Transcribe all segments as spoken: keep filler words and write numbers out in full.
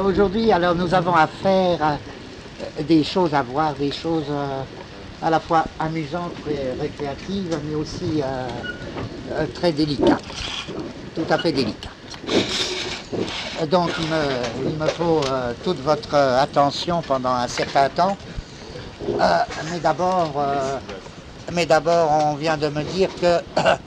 aujourd'hui, alors nous avons affaire à des choses à voir, des choses euh, à la fois amusantes et récréatives, mais aussi euh, euh, très délicates, tout à fait délicates. Donc il me, il me faut euh, toute votre euh, attention pendant un certain temps. Euh, mais d'abord, euh, mais d'abord, on vient de me dire que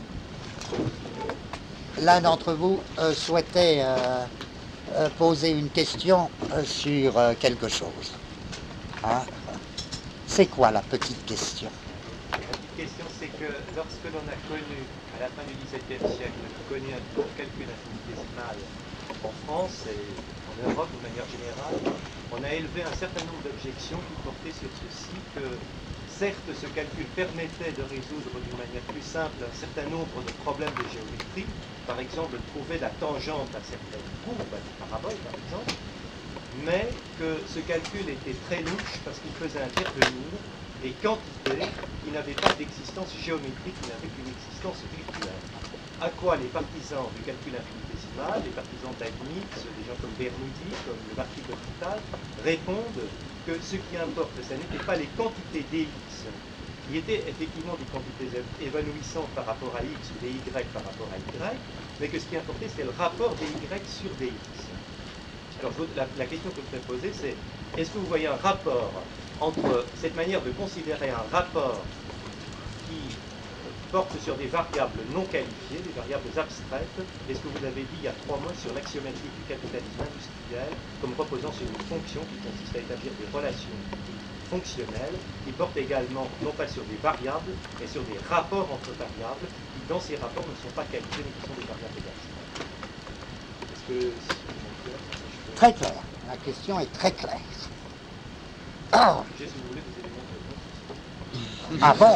l'un d'entre vous euh, souhaitait euh, euh, poser une question euh, sur euh, quelque chose. Hein? C'est quoi la petite question? La petite question, c'est que lorsque l'on a connu, à la fin du dix-septième siècle, connu un court calcul infinitésimal en France et en Europe de manière générale, on a élevé un certain nombre d'objections qui portaient sur ceci, que certes ce calcul permettait de résoudre d'une manière plus simple un certain nombre de problèmes de géométrie, par exemple de trouver la tangente à certaines courbes, à des paraboles par exemple, mais que ce calcul était très louche parce qu'il faisait intervenir des quantités qui n'avaient pas d'existence géométrique, qui n'avaient qu'une existence virtuelle. À quoi les partisans du calcul infinitésimal, les partisans de Leibniz, des gens comme Bernoulli, comme le marquis d'Hôpital, répondent que ce qui importe, ce n'était pas les quantités dx, qui étaient effectivement des quantités évanouissantes par rapport à x ou des y par rapport à y, mais que ce qui importait, c'était le rapport des y sur dx. Alors la, la question que je voudrais poser, c'est est-ce que vous voyez un rapport entre cette manière de considérer un rapport qui porte sur des variables non qualifiées, des variables abstraites, et ce que vous avez dit il y a trois mois sur l'axiométrie du capitalisme industriel, comme reposant sur une fonction qui consiste à établir des relations fonctionnelles, qui portent également, non pas sur des variables, mais sur des rapports entre variables, qui dans ces rapports ne sont pas qualifiés, mais qui sont des variables abstraites. Est-ce que... Très clair. La question est très claire. Oh. Si vous voulez des éléments de réponse. Ah bon?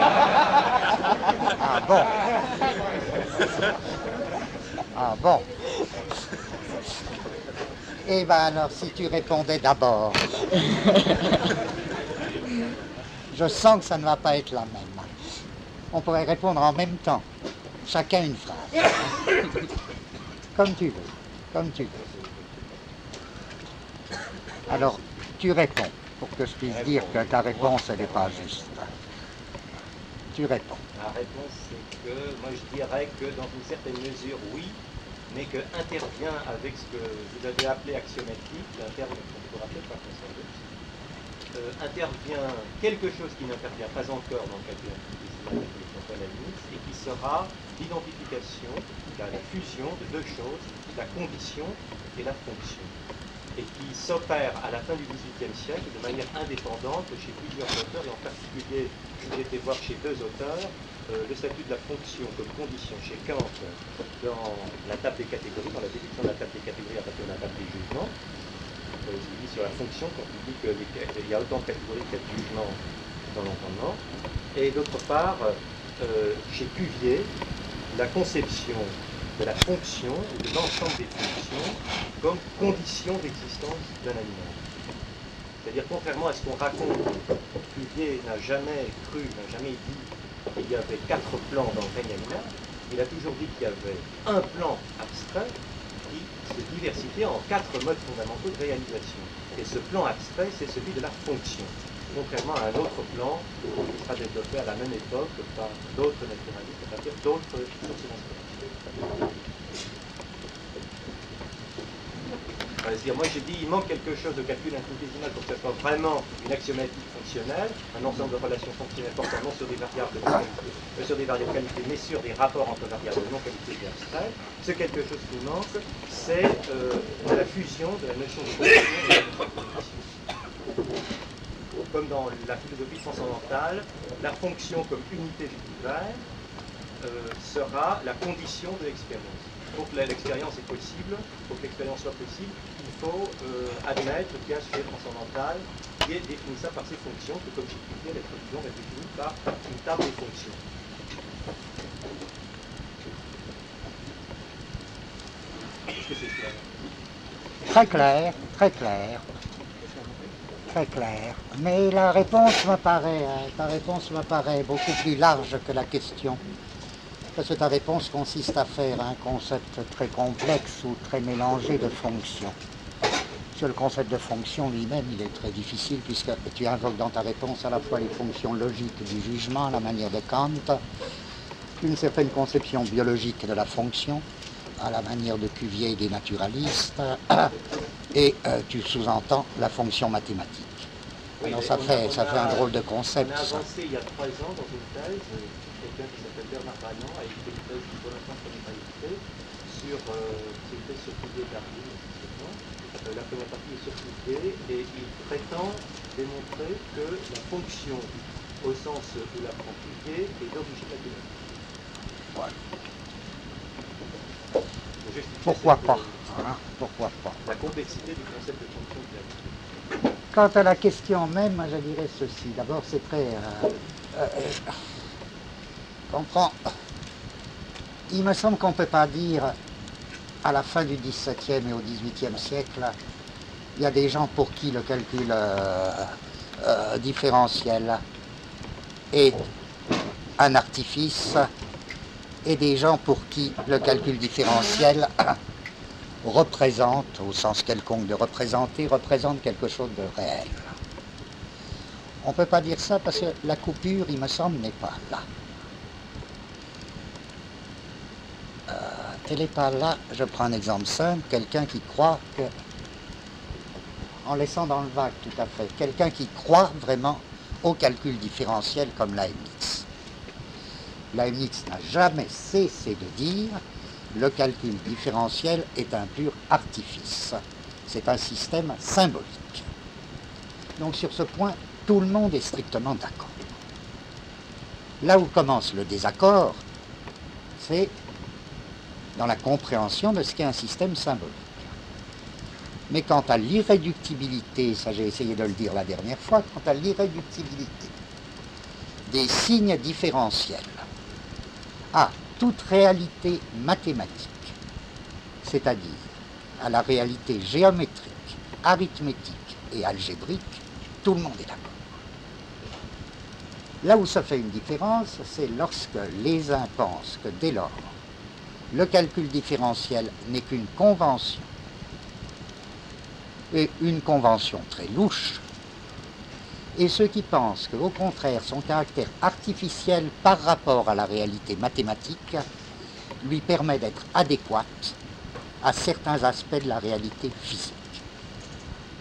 Ah bon? Ah bon? Eh bien alors, si tu répondais d'abord. Je sens que ça ne va pas être la même. On pourrait répondre en même temps. Chacun une phrase. Comme tu veux. Comme tu veux. Alors, tu réponds, pour que je puisse dire que ta réponse, elle n'est pas juste. Tu réponds. La réponse, c'est que, moi je dirais que dans une certaine mesure, oui, mais que intervient avec ce que vous avez appelé axiométrique, un terme qu'on peut rappeler par conséquent, euh, intervient quelque chose qui n'intervient pas encore dans le calcul infinitésimal de François Leibniz, et qui sera l'identification, la fusion de deux choses, la condition et la fonction, et qui s'opère à la fin du dix-huitième siècle de manière indépendante chez plusieurs auteurs, et en particulier, j'ai été voir chez deux auteurs, euh, le statut de la fonction comme condition chez Kant dans la table des catégories, dans la déduction de la table des catégories à partir de la table des jugements. Euh, il dit sur la fonction, quand il dit qu'il y a autant de catégories qu'il y a de jugements dans l'entendement. Et d'autre part, euh, chez Cuvier, la conception de la fonction ou de l'ensemble des fonctions comme condition d'existence d'un animal. C'est-à-dire, contrairement à ce qu'on raconte, Cuvier n'a jamais cru, n'a jamais dit qu'il y avait quatre plans dans le règne animal. Il a toujours dit qu'il y avait un plan abstrait qui se diversifiait en quatre modes fondamentaux de réalisation. Et ce plan abstrait, c'est celui de la fonction, contrairement à un autre plan qui sera développé à la même époque par d'autres naturalistes, à partir d'autres sources d'inspiration. C'est-à-dire, moi j'ai dit, il manque quelque chose de calcul infinitésimal pour que ce soit vraiment une axiométrie fonctionnelle, un ensemble de relations fonctionnelles portant non sur des variables de qualité, euh, sur des variables de qualité, mais sur des rapports entre variables de non qualité et abstraites. Ce quelque chose qui manque, c'est euh, la fusion de la notion de fonction et de la notion de condition. Comme dans la philosophie transcendantale, la fonction comme unité d'univers euh, sera la condition de l'expérience. Pour que l'expérience est possible, pour que l'expérience soit possible, il faut euh, admettre qu'il y a un sujet transcendantal qui est définissable par ses fonctions, que comme j'ai expliqué, l'être vivant est défini par une table des fonctions. Est-ce que c'est clair? Très clair, très clair. Très clair. Mais la réponse m'apparaît, ta réponse m'apparaît beaucoup plus large que la question. Parce que ta réponse consiste à faire un concept très complexe ou très mélangé de fonctions. que le concept de fonction lui-même, il est très difficile, puisque tu invoques dans ta réponse à la fois les fonctions logiques du jugement, à la manière de Kant, une certaine conception biologique de la fonction, à la manière de Cuvier et des naturalistes, et euh, tu sous-entends la fonction mathématique. Oui, Alors ça fait, a, ça fait a, un drôle de concept. On a avancé ça. il y a trois ans dans une thèse, quelqu'un qui s'appelle Bernard Ragnan a écrit une thèse qui pour l'instant ne connaît pas édité, sur, euh, c'est une thèse sur Cuvier et Darwin, euh, la première partie est sur Cuvier, et il prétend démontrer que la fonction, au sens où la prend Cuvier, est d'origine mathématique. Ouais. Pourquoi pas, hein, pourquoi pas. La complexité du concept de fonction de la vie. Quant à la question même, je dirais ceci. D'abord, c'est très... Euh, euh, comprends. Il me semble qu'on ne peut pas dire, à la fin du dix-septième et au dix-huitième siècle, il y a des gens pour qui le calcul euh, euh, différentiel est un artifice, et des gens pour qui le calcul différentiel représente, au sens quelconque de représenter, représente quelque chose de réel. On ne peut pas dire ça parce que la coupure, il me semble, n'est pas là. Euh, elle n'est pas là. Je prends un exemple simple, quelqu'un qui croit que, en laissant dans le vague tout à fait, quelqu'un qui croit vraiment au calcul différentiel comme Leibniz. Leibniz n'a jamais cessé de dire le calcul différentiel est un pur artifice. C'est un système symbolique. Donc sur ce point, tout le monde est strictement d'accord. Là où commence le désaccord, c'est dans la compréhension de ce qu'est un système symbolique. Mais quant à l'irréductibilité, ça j'ai essayé de le dire la dernière fois, quant à l'irréductibilité des signes différentiels à toute réalité mathématique, c'est-à-dire à la réalité géométrique, arithmétique et algébrique, tout le monde est d'accord. Là où ça fait une différence, c'est lorsque les uns pensent que dès lors, le calcul différentiel n'est qu'une convention, et une convention très louche, et ceux qui pensent qu'au contraire, son caractère artificiel par rapport à la réalité mathématique lui permet d'être adéquate à certains aspects de la réalité physique. D'accord ?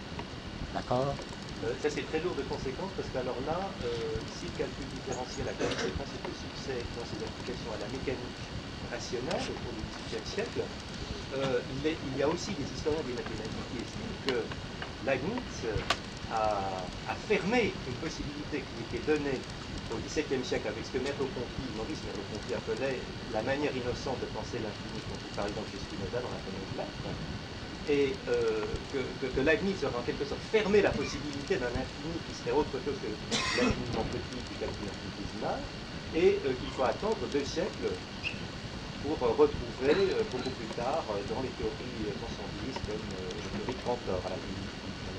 Euh, ça c'est très lourd de conséquences parce qu'alors là, euh, si le calcul différentiel a connu des principaux succès dans ses applications à la mécanique rationnelle au cours du dix-huitième siècle, euh, il, est, il y a aussi des historiens des mathématiques qui estiment que Leibniz a, a fermé une possibilité qui était donnée au dix-septième siècle avec ce que Merleau-Ponty, Maurice Merleau-Ponty appelait la manière innocente de penser l'infini, compris par exemple chez Spinoza dans la Phénomène de l'être, et euh, que, que, que Leibniz aurait en quelque sorte fermé la possibilité d'un infini qui serait autre chose que l'infiniment petit du calcul infinitésimal, et euh, qu'il faut attendre deux siècles pour euh, retrouver euh, beaucoup plus tard euh, dans les théories euh, ensemblistes comme euh, la théorie de Cantor à la limite.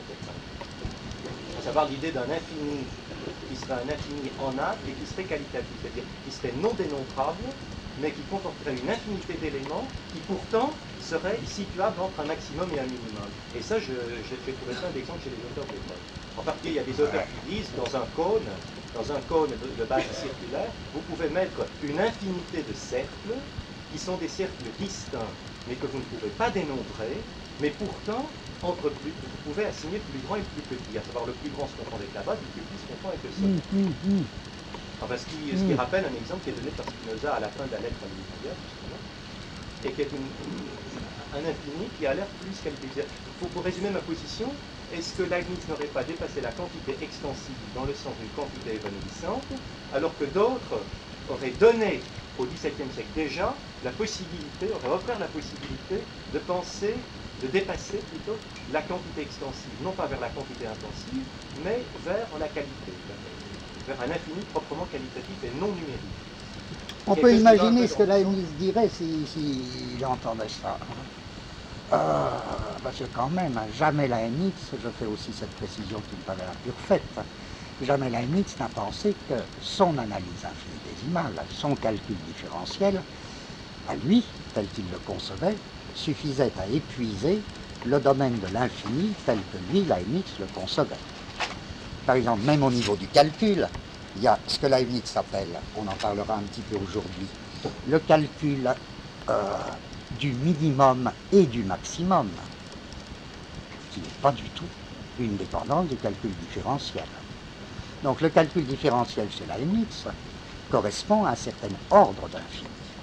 À savoir l'idée d'un infini qui serait un infini en acte et qui serait qualitatif, c'est-à-dire qui serait non dénombrable, mais qui comporterait une infinité d'éléments qui pourtant seraient situables entre un maximum et un minimum. Et ça, je, je fais trouver ça un exemple chez les auteurs de l'époque. En particulier, il y a des auteurs qui disent, dans un cône, dans un cône de, de base circulaire, vous pouvez mettre une infinité de cercles, qui sont des cercles distincts, mais que vous ne pouvez pas dénombrer, mais pourtant, entre plus, vous pouvez assigner plus grand et plus petit, à savoir le plus grand se confond avec la base, le plus petit se confond avec le sommet. Mm, mm, mm. Enfin, ce, qui, ce qui rappelle un exemple qui est donné par Spinoza à la fin de la lettre à l'unitaire, justement, et qui est une, un infini qui a l'air plus qualitatif. Pour, pour résumer ma position, est-ce que Leibniz n'aurait pas dépassé la quantité extensible dans le sens d'une quantité évanouissante, alors que d'autres auraient donné au dix-septième siècle déjà la possibilité, auraient offert la possibilité de penser, de dépasser plutôt la quantité extensive, non pas vers la quantité intensive, mais vers la qualité, vers un infini proprement qualitatif et non numérique. On peut imaginer ce que Leibniz dirait s'il si, si entendait ça. Euh, parce que quand même, jamais Leibniz, je fais aussi cette précision qui me paraît la pure faite, jamais Leibniz n'a pensé que son analyse infinitésimale, son calcul différentiel, à lui, tel qu'il le concevait, suffisait à épuiser le domaine de l'infini tel que lui, Leibniz, le concevait. Par exemple, même au niveau du calcul, il y a ce que Leibniz appelle, on en parlera un petit peu aujourd'hui, le calcul euh, du minimum et du maximum, qui n'est pas du tout une dépendance du calcul différentiel. Donc le calcul différentiel chez Leibniz correspond à un certain ordre d'infini.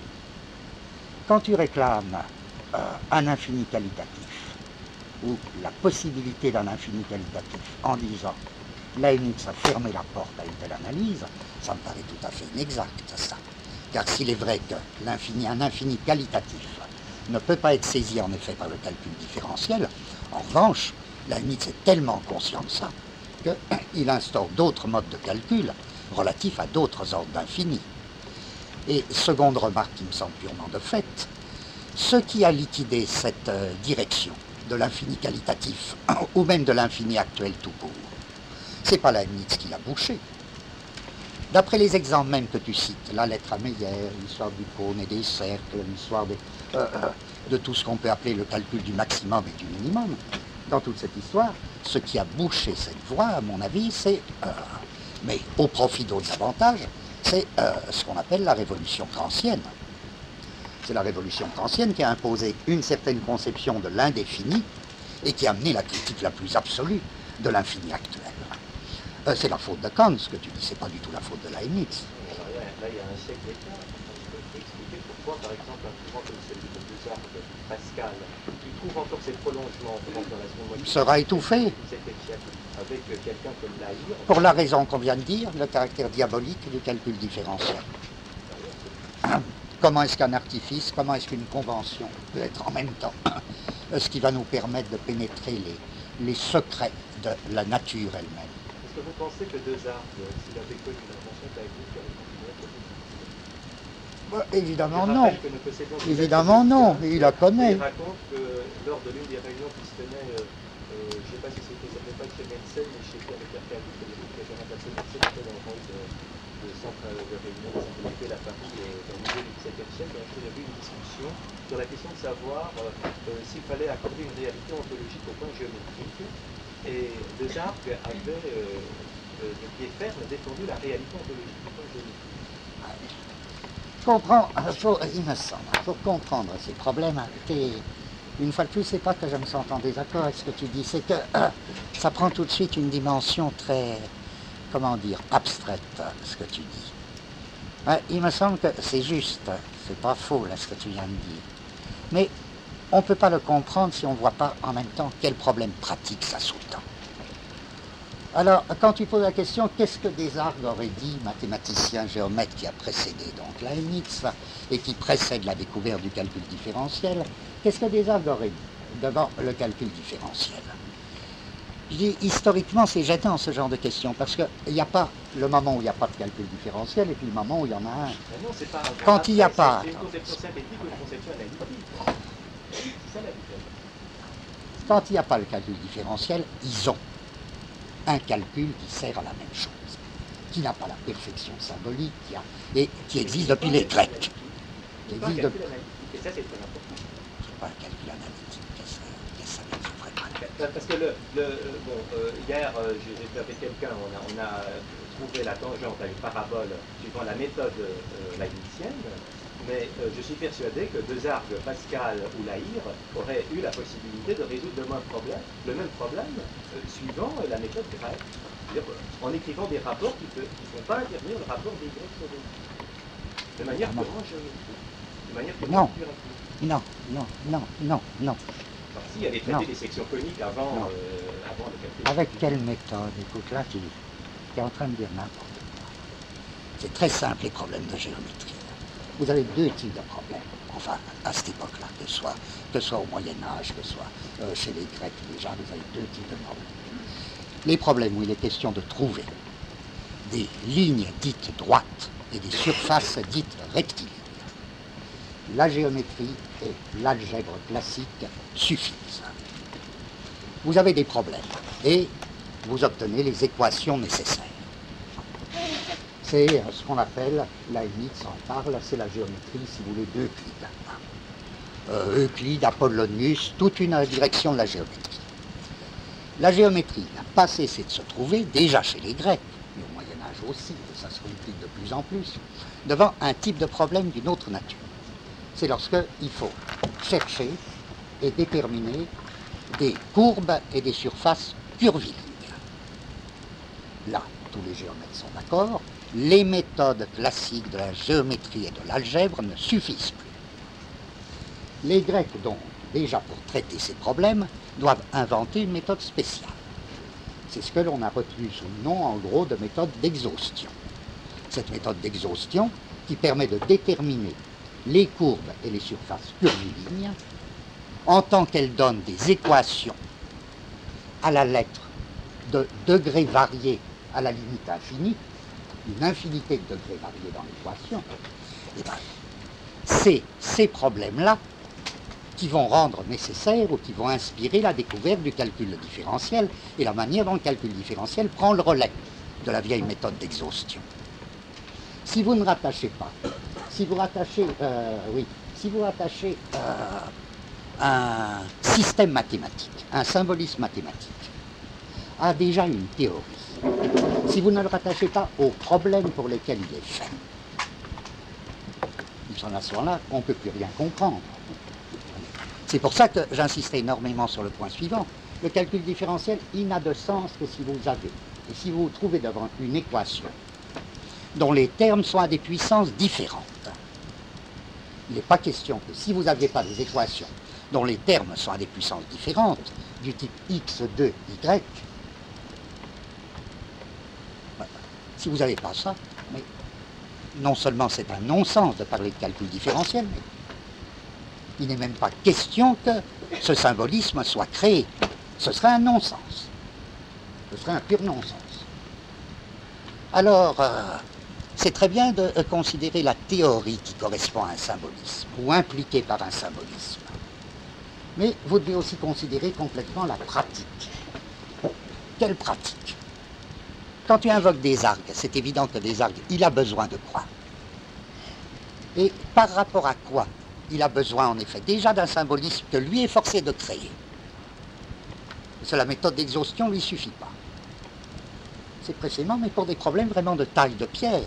Quand tu réclames euh, un infini qualitatif, ou la possibilité d'un infini qualitatif, en disant Leibniz a fermé la porte à une telle analyse, ça me paraît tout à fait inexact, ça. Car s'il est vrai que l'infini, un infini qualitatif ne peut pas être saisi en effet par le calcul différentiel, en revanche, Leibniz est tellement conscient de ça qu'il instaure d'autres modes de calcul relatifs à d'autres ordres d'infini. Et seconde remarque qui me semble purement de fait, ce qui a liquidé cette euh, direction de l'infini qualitatif, ou même de l'infini actuel tout court, c'est pas Leibniz qui l'a bouché. D'après les exemples même que tu cites, la lettre à Meyer, l'histoire du cône et des cercles, l'histoire des, euh, euh, de tout ce qu'on peut appeler le calcul du maximum et du minimum, dans toute cette histoire, ce qui a bouché cette voie, à mon avis, c'est, euh, mais au profit d'autres avantages, c'est euh, ce qu'on appelle la révolution kantienne. C'est la révolution kantienne qui a imposé une certaine conception de l'indéfini et qui a amené la critique la plus absolue de l'infini actuel. Euh, c'est la faute de Kant, ce que tu dis, c'est pas du tout la faute de Leibniz. Alors, là, il y a un siècle d'écart. Je peux expliquer pourquoi, par exemple, un courant comme celui de Desargues, Pascal, qui trouve encore ses prolongements dans la seconde moitié sera étouffé avec quelqu'un comme Lahir. Pour la raison qu'on vient de dire, le caractère diabolique du calcul différentiel. Comment est-ce qu'un artifice, comment est-ce qu'une convention peut être en même temps ce qui va nous permettre de pénétrer les, les secrets de la nature elle-même. Est-ce que vous pensez que Desargues, s'il avait connu l'invention de Leibniz, aurait continué à Bah, évidemment non. Évidemment non. Il la connaît. Il raconte que lors de l'une des réunions qui se tenait, euh, euh, je ne sais pas si c'était, ça n'était pas chez Mencel, mais chez Pierre Percal, qui était le président passé Mencel, qui était dans le rôle de, de centre de réunion des intellectuels à Paris euh, dans le milieu du dix-septième siècle. Donc il y avait une discussion sur la question de savoir euh, euh, s'il fallait accorder une réalité ontologique au point géométrique. Et Desargues avait, euh, euh, de pied ferme, défendu la réalité ontologique au point géométrique. Comprends, faut, il me semble, pour comprendre ces problèmes, et une fois de plus, c'est pas que je me sens en désaccord avec ce que tu dis, c'est que euh, ça prend tout de suite une dimension très, comment dire, abstraite, ce que tu dis. Ouais, il me semble que c'est juste, c'est pas faux là ce que tu viens de dire, mais on ne peut pas le comprendre si on ne voit pas en même temps quel problème pratique ça sous-tend. Alors, quand tu poses la question, qu'est-ce que Desargues aurait dit, mathématicien géomètre qui a précédé donc Leibniz et qui précède la découverte du calcul différentiel, qu'est-ce que Desargues aurait dit devant le calcul différentiel? Je dis, historiquement, c'est gênant ce genre de questions, parce qu'il n'y a pas le moment où il n'y a pas de calcul différentiel et puis le moment où il y en a un. Non, c'est pas un quand il n'y a pas... C'est une conception synthétique ou une conception analytique. C'est ça la différence. Quand il n'y a pas le calcul différentiel, ils ont un calcul qui sert à la même chose, qui n'a pas la perfection symbolique, qui a, et qui existe depuis les Grecs. Qui existe depuis... Et ça, c'est très important. C'est pas un calcul analytique, qu'est-ce que ça veut dire? Parce que le, le, bon, euh, hier, euh, j'étais avec quelqu'un, on a, on a trouvé la tangente à une parabole suivant la méthode euh, leibnizienne, mais euh, je suis persuadé que Desargues, Pascal ou Lahir auraient eu la possibilité de résoudre le même problème, le même problème euh, suivant euh, la méthode grecque, c'est-à-dire euh, en écrivant des rapports qui ne font pas intervenir le rapport des Grecs sur des de manière purement géométrique, de manière purement figurative. Non, non, non, non, non. Alors, si, il y avait traité des sections coniques avant, euh, avant le calcul. Avec quelle méthode? Écoute, là, tu es en train de dire n'importe quoi. C'est très simple, les problèmes de géométrie. Vous avez deux types de problèmes, enfin, à cette époque-là, que ce soit, que ce soit au Moyen-Âge, que ce soit euh, chez les Grecs déjà, vous avez deux types de problèmes. Les problèmes où il est question de trouver des lignes dites droites et des surfaces dites rectilignes. La géométrie et l'algèbre classique suffisent. Vous avez des problèmes et vous obtenez les équations nécessaires. C'est ce qu'on appelle, Leibniz en parle, c'est la géométrie, si vous voulez, d'Euclide. euh, Euclide, Apollonius, toute une direction de la géométrie. La géométrie n'a pas cessé de se trouver, déjà chez les Grecs, mais au Moyen-Âge aussi, et ça se complique de plus en plus, devant un type de problème d'une autre nature. C'est lorsqu'il faut chercher et déterminer des courbes et des surfaces curvilignes. Là, tous les géomètres sont d'accord, les méthodes classiques de la géométrie et de l'algèbre ne suffisent plus. Les Grecs, donc, déjà pour traiter ces problèmes, doivent inventer une méthode spéciale. C'est ce que l'on a retenu sous le nom, en gros, de méthode d'exhaustion. Cette méthode d'exhaustion qui permet de déterminer les courbes et les surfaces curvilignes en tant qu'elles donnent des équations à la lettre de degrés variés à la limite infinie, une infinité de degrés variés dans l'équation. Et bien, c'est ces problèmes-là qui vont rendre nécessaire ou qui vont inspirer la découverte du calcul différentiel et la manière dont le calcul différentiel prend le relais de la vieille méthode d'exhaustion. Si vous ne rattachez pas, si vous rattachez, euh, oui, si vous rattachez euh, un système mathématique, un symbolisme mathématique, a déjà une théorie, si vous ne le rattachez pas aux problèmes pour lesquels il est fait, à ce moment-là, on ne peut plus rien comprendre. C'est pour ça que j'insistais énormément sur le point suivant. Le calcul différentiel, il n'a de sens que si vous avez, et si vous vous trouvez devant une équation dont les termes sont à des puissances différentes. Il n'est pas question que si vous n'aviez pas des équations dont les termes sont à des puissances différentes, du type x deux y, si vous n'avez pas ça, mais non seulement c'est un non-sens de parler de calcul différentiel, mais il n'est même pas question que ce symbolisme soit créé. Ce serait un non-sens. Ce serait un pur non-sens. Alors, euh, c'est très bien de euh, considérer la théorie qui correspond à un symbolisme, ou impliquée par un symbolisme. Mais vous devez aussi considérer complètement la pratique. Quelle pratique? Quand tu invoques des argues, c'est évident que des argues, il a besoin de quoi? Et par rapport à quoi il a besoin, en effet, déjà d'un symbolisme que lui est forcé de créer. C'est la méthode d'exhaustion ne lui suffit pas. C'est précisément, mais pour des problèmes vraiment de taille de pierre.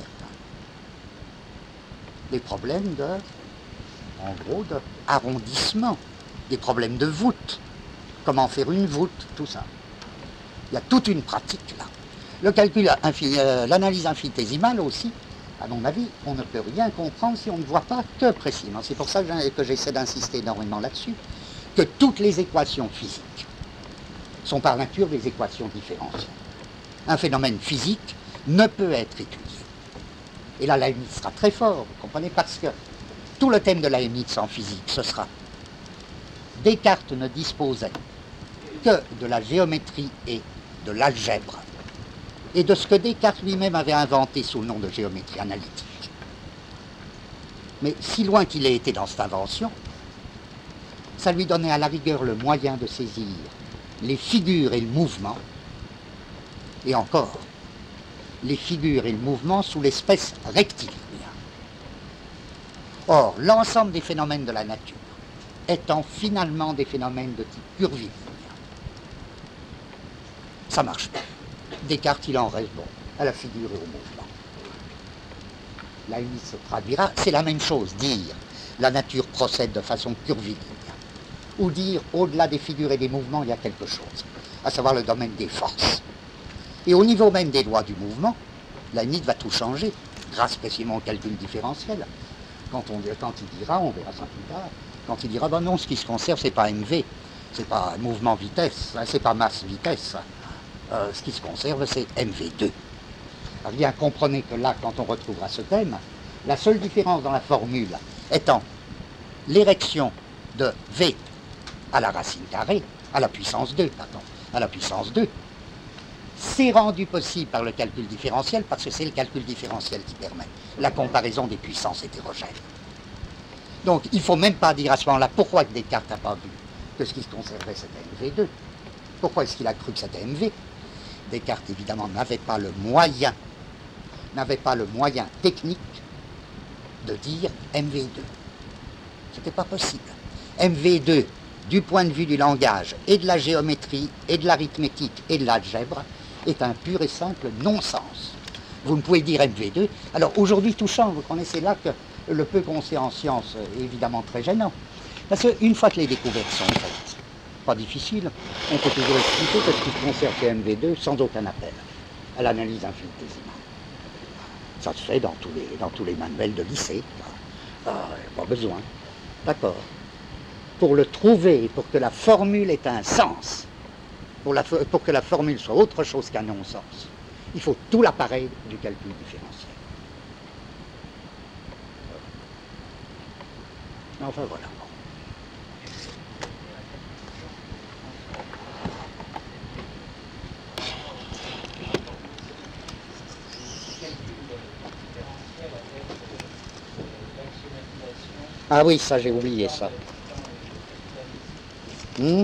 Des problèmes de, en gros, d'arrondissement. Des problèmes de voûte. Comment faire une voûte, tout ça. Il y a toute une pratique là. Le calcul, euh, l'analyse infinitésimale aussi, à mon avis, on ne peut rien comprendre si on ne voit pas que précisément. C'est pour ça que j'essaie d'insister énormément là-dessus, que toutes les équations physiques sont par nature des équations différentielles. Un phénomène physique ne peut être étudié. Et là, Leibniz sera très fort, vous comprenez, parce que tout le thème de Leibniz en physique, ce sera Descartes ne disposait que de la géométrie et de l'algèbre, et de ce que Descartes lui-même avait inventé sous le nom de géométrie analytique. Mais si loin qu'il ait été dans cette invention, ça lui donnait à la rigueur le moyen de saisir les figures et le mouvement, et encore, les figures et le mouvement sous l'espèce rectiligne. Or, l'ensemble des phénomènes de la nature étant finalement des phénomènes de type curviligne, ça marche pas. Descartes, il en reste bon, à la figure et au mouvement. Leibniz se traduira, c'est la même chose, dire la nature procède de façon curviligne, ou dire au-delà des figures et des mouvements, il y a quelque chose, à savoir le domaine des forces. Et au niveau même des lois du mouvement, Leibniz va tout changer, grâce précisément au calcul différentiel. Quand, on, quand il dira, on verra ça plus tard, quand il dira, ben non, ce qui se conserve, c'est pas M V, c'est pas mouvement-vitesse, c'est pas masse-vitesse. Euh, ce qui se conserve, c'est M V deux. Alors bien, comprenez que là, quand on retrouvera ce thème, la seule différence dans la formule étant l'érection de V à la racine carrée, à la puissance deux, pardon, à la puissance deux, c'est rendu possible par le calcul différentiel, parce que c'est le calcul différentiel qui permet la comparaison des puissances hétérogènes. Donc, il ne faut même pas dire à ce moment-là pourquoi Descartes n'a pas vu que ce qui se conservait, c'était M V deux. Pourquoi est-ce qu'il a cru que c'était M V? Descartes, évidemment, n'avait pas le moyen, n'avait pas le moyen technique de dire M V deux. C'était pas possible. M V deux, du point de vue du langage et de la géométrie et de l'arithmétique et de l'algèbre, est un pur et simple non-sens. Vous ne pouvez dire M V deux. Alors aujourd'hui tout change, vous connaissez là que le peu qu'on sait en sciences est évidemment très gênant. Parce qu'une fois que les découvertes sont faites, pas difficile, on peut toujours expliquer que ce qui se conserve chez M V deux sans aucun appel à l'analyse infinitésimale. Ça se fait dans tous les, dans tous les manuels de lycée. Ah, pas besoin. D'accord. Pour le trouver, pour que la formule ait un sens, pour, la, pour que la formule soit autre chose qu'un non-sens, il faut tout l'appareil du calcul différentiel. Enfin voilà. Ah oui, ça j'ai oublié ça. Hmm.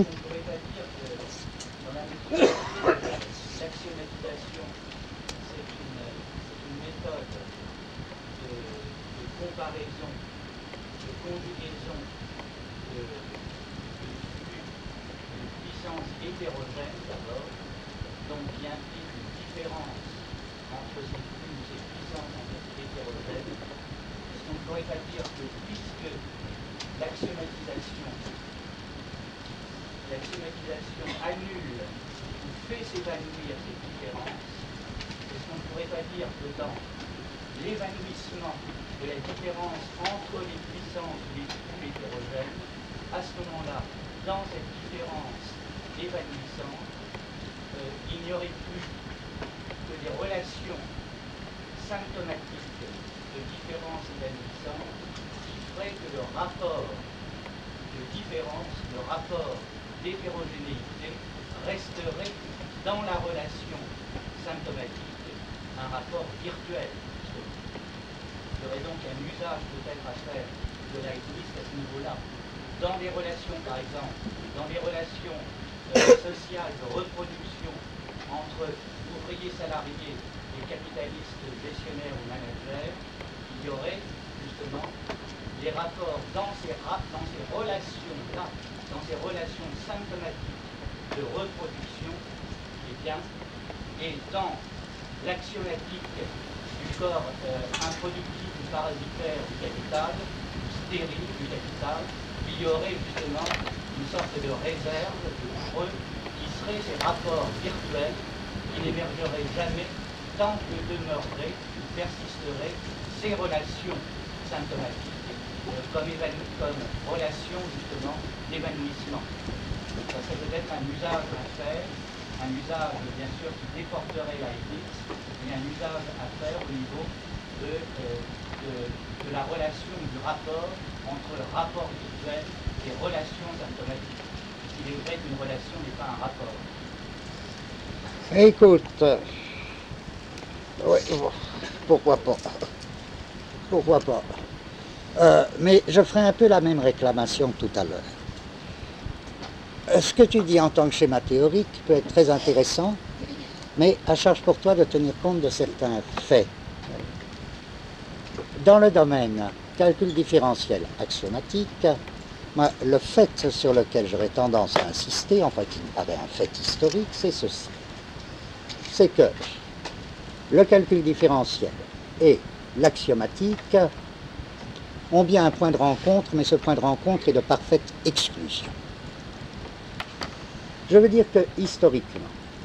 Comparaison, de conjugaison, de, de, de puissance hétérogène d'abord, donc qui implique une différence entre ces flux, ces puissances hétérogènes. Est-ce qu'on ne pourrait pas dire que puisque l'axiomatisation, l'axiomatisation annule ou fait s'évanouir ces différences, est-ce qu'on ne pourrait pas dire que dans l'évanouissement de la différence entre les puissances des flux hétérogènes, à ce moment-là, dans cette différence évanouissante, euh, il n'y aurait plus que des relations symptomatiques de différence évanouissante qui feraient que le rapport de différence, le rapport d'hétérogénéité resterait dans la relation symptomatique un rapport virtuel. Il y aurait donc un usage peut-être à faire de Leibniz à ce niveau-là. Dans les relations, par exemple, dans les relations euh, sociales de reproduction entre ouvriers salariés et capitalistes gestionnaires ou managers, il y aurait justement des rapports dans ces, dans ces relations-là, dans ces relations symptomatiques de reproduction, et bien, et dans l'axiomatique du corps euh, improductif ou parasitaire du capital, ou stérile du capital, il y aurait justement une sorte de réserve, de creux, qui seraient ces rapports virtuels qui n'émergeraient jamais tant que demeureraient ou persisteraient ces relations symptomatiques euh, comme, comme relations justement d'évanouissement. Ça serait peut-être un usage à faire, un usage bien sûr qui déporterait la Leibniz, mais un usage à faire au niveau de, euh, de, de la relation, du rapport entre le rapport virtuel et relations symptomatiques. Il est vrai qu'une relation n'est pas un rapport. Écoute, euh, ouais, pourquoi pas, pourquoi pas. Euh, mais je ferai un peu la même réclamation que tout à l'heure. Ce que tu dis en tant que schéma théorique peut être très intéressant, mais à charge pour toi de tenir compte de certains faits. Dans le domaine calcul différentiel axiomatique, moi, le fait sur lequel j'aurais tendance à insister, enfin qui me paraît un fait historique, c'est ceci. C'est que le calcul différentiel et l'axiomatique ont bien un point de rencontre, mais ce point de rencontre est de parfaite exclusion. Je veux dire que, historiquement,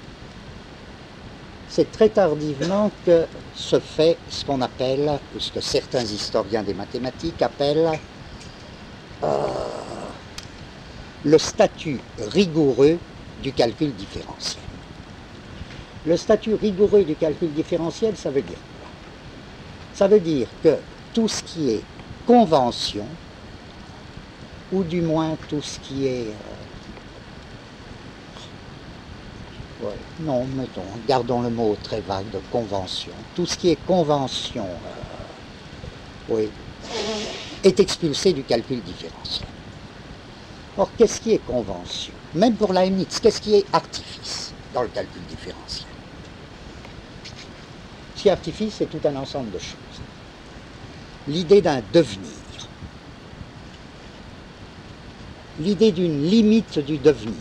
c'est très tardivement que se fait ce qu'on appelle, ou ce que certains historiens des mathématiques appellent, euh, le statut rigoureux du calcul différentiel. Le statut rigoureux du calcul différentiel, ça veut dire quoi? Ça veut dire que tout ce qui est convention, ou du moins tout ce qui est... Euh, ouais, non, mettons, gardons le mot très vague de convention. Tout ce qui est convention, euh, oui, est expulsé du calcul différentiel. Or, qu'est-ce qui est convention? Même pour Leibniz, qu'est-ce qui est artifice dans le calcul différentiel? Ce qui est artifice, c'est tout un ensemble de choses. L'idée d'un devenir. l'idée d'une limite du devenir,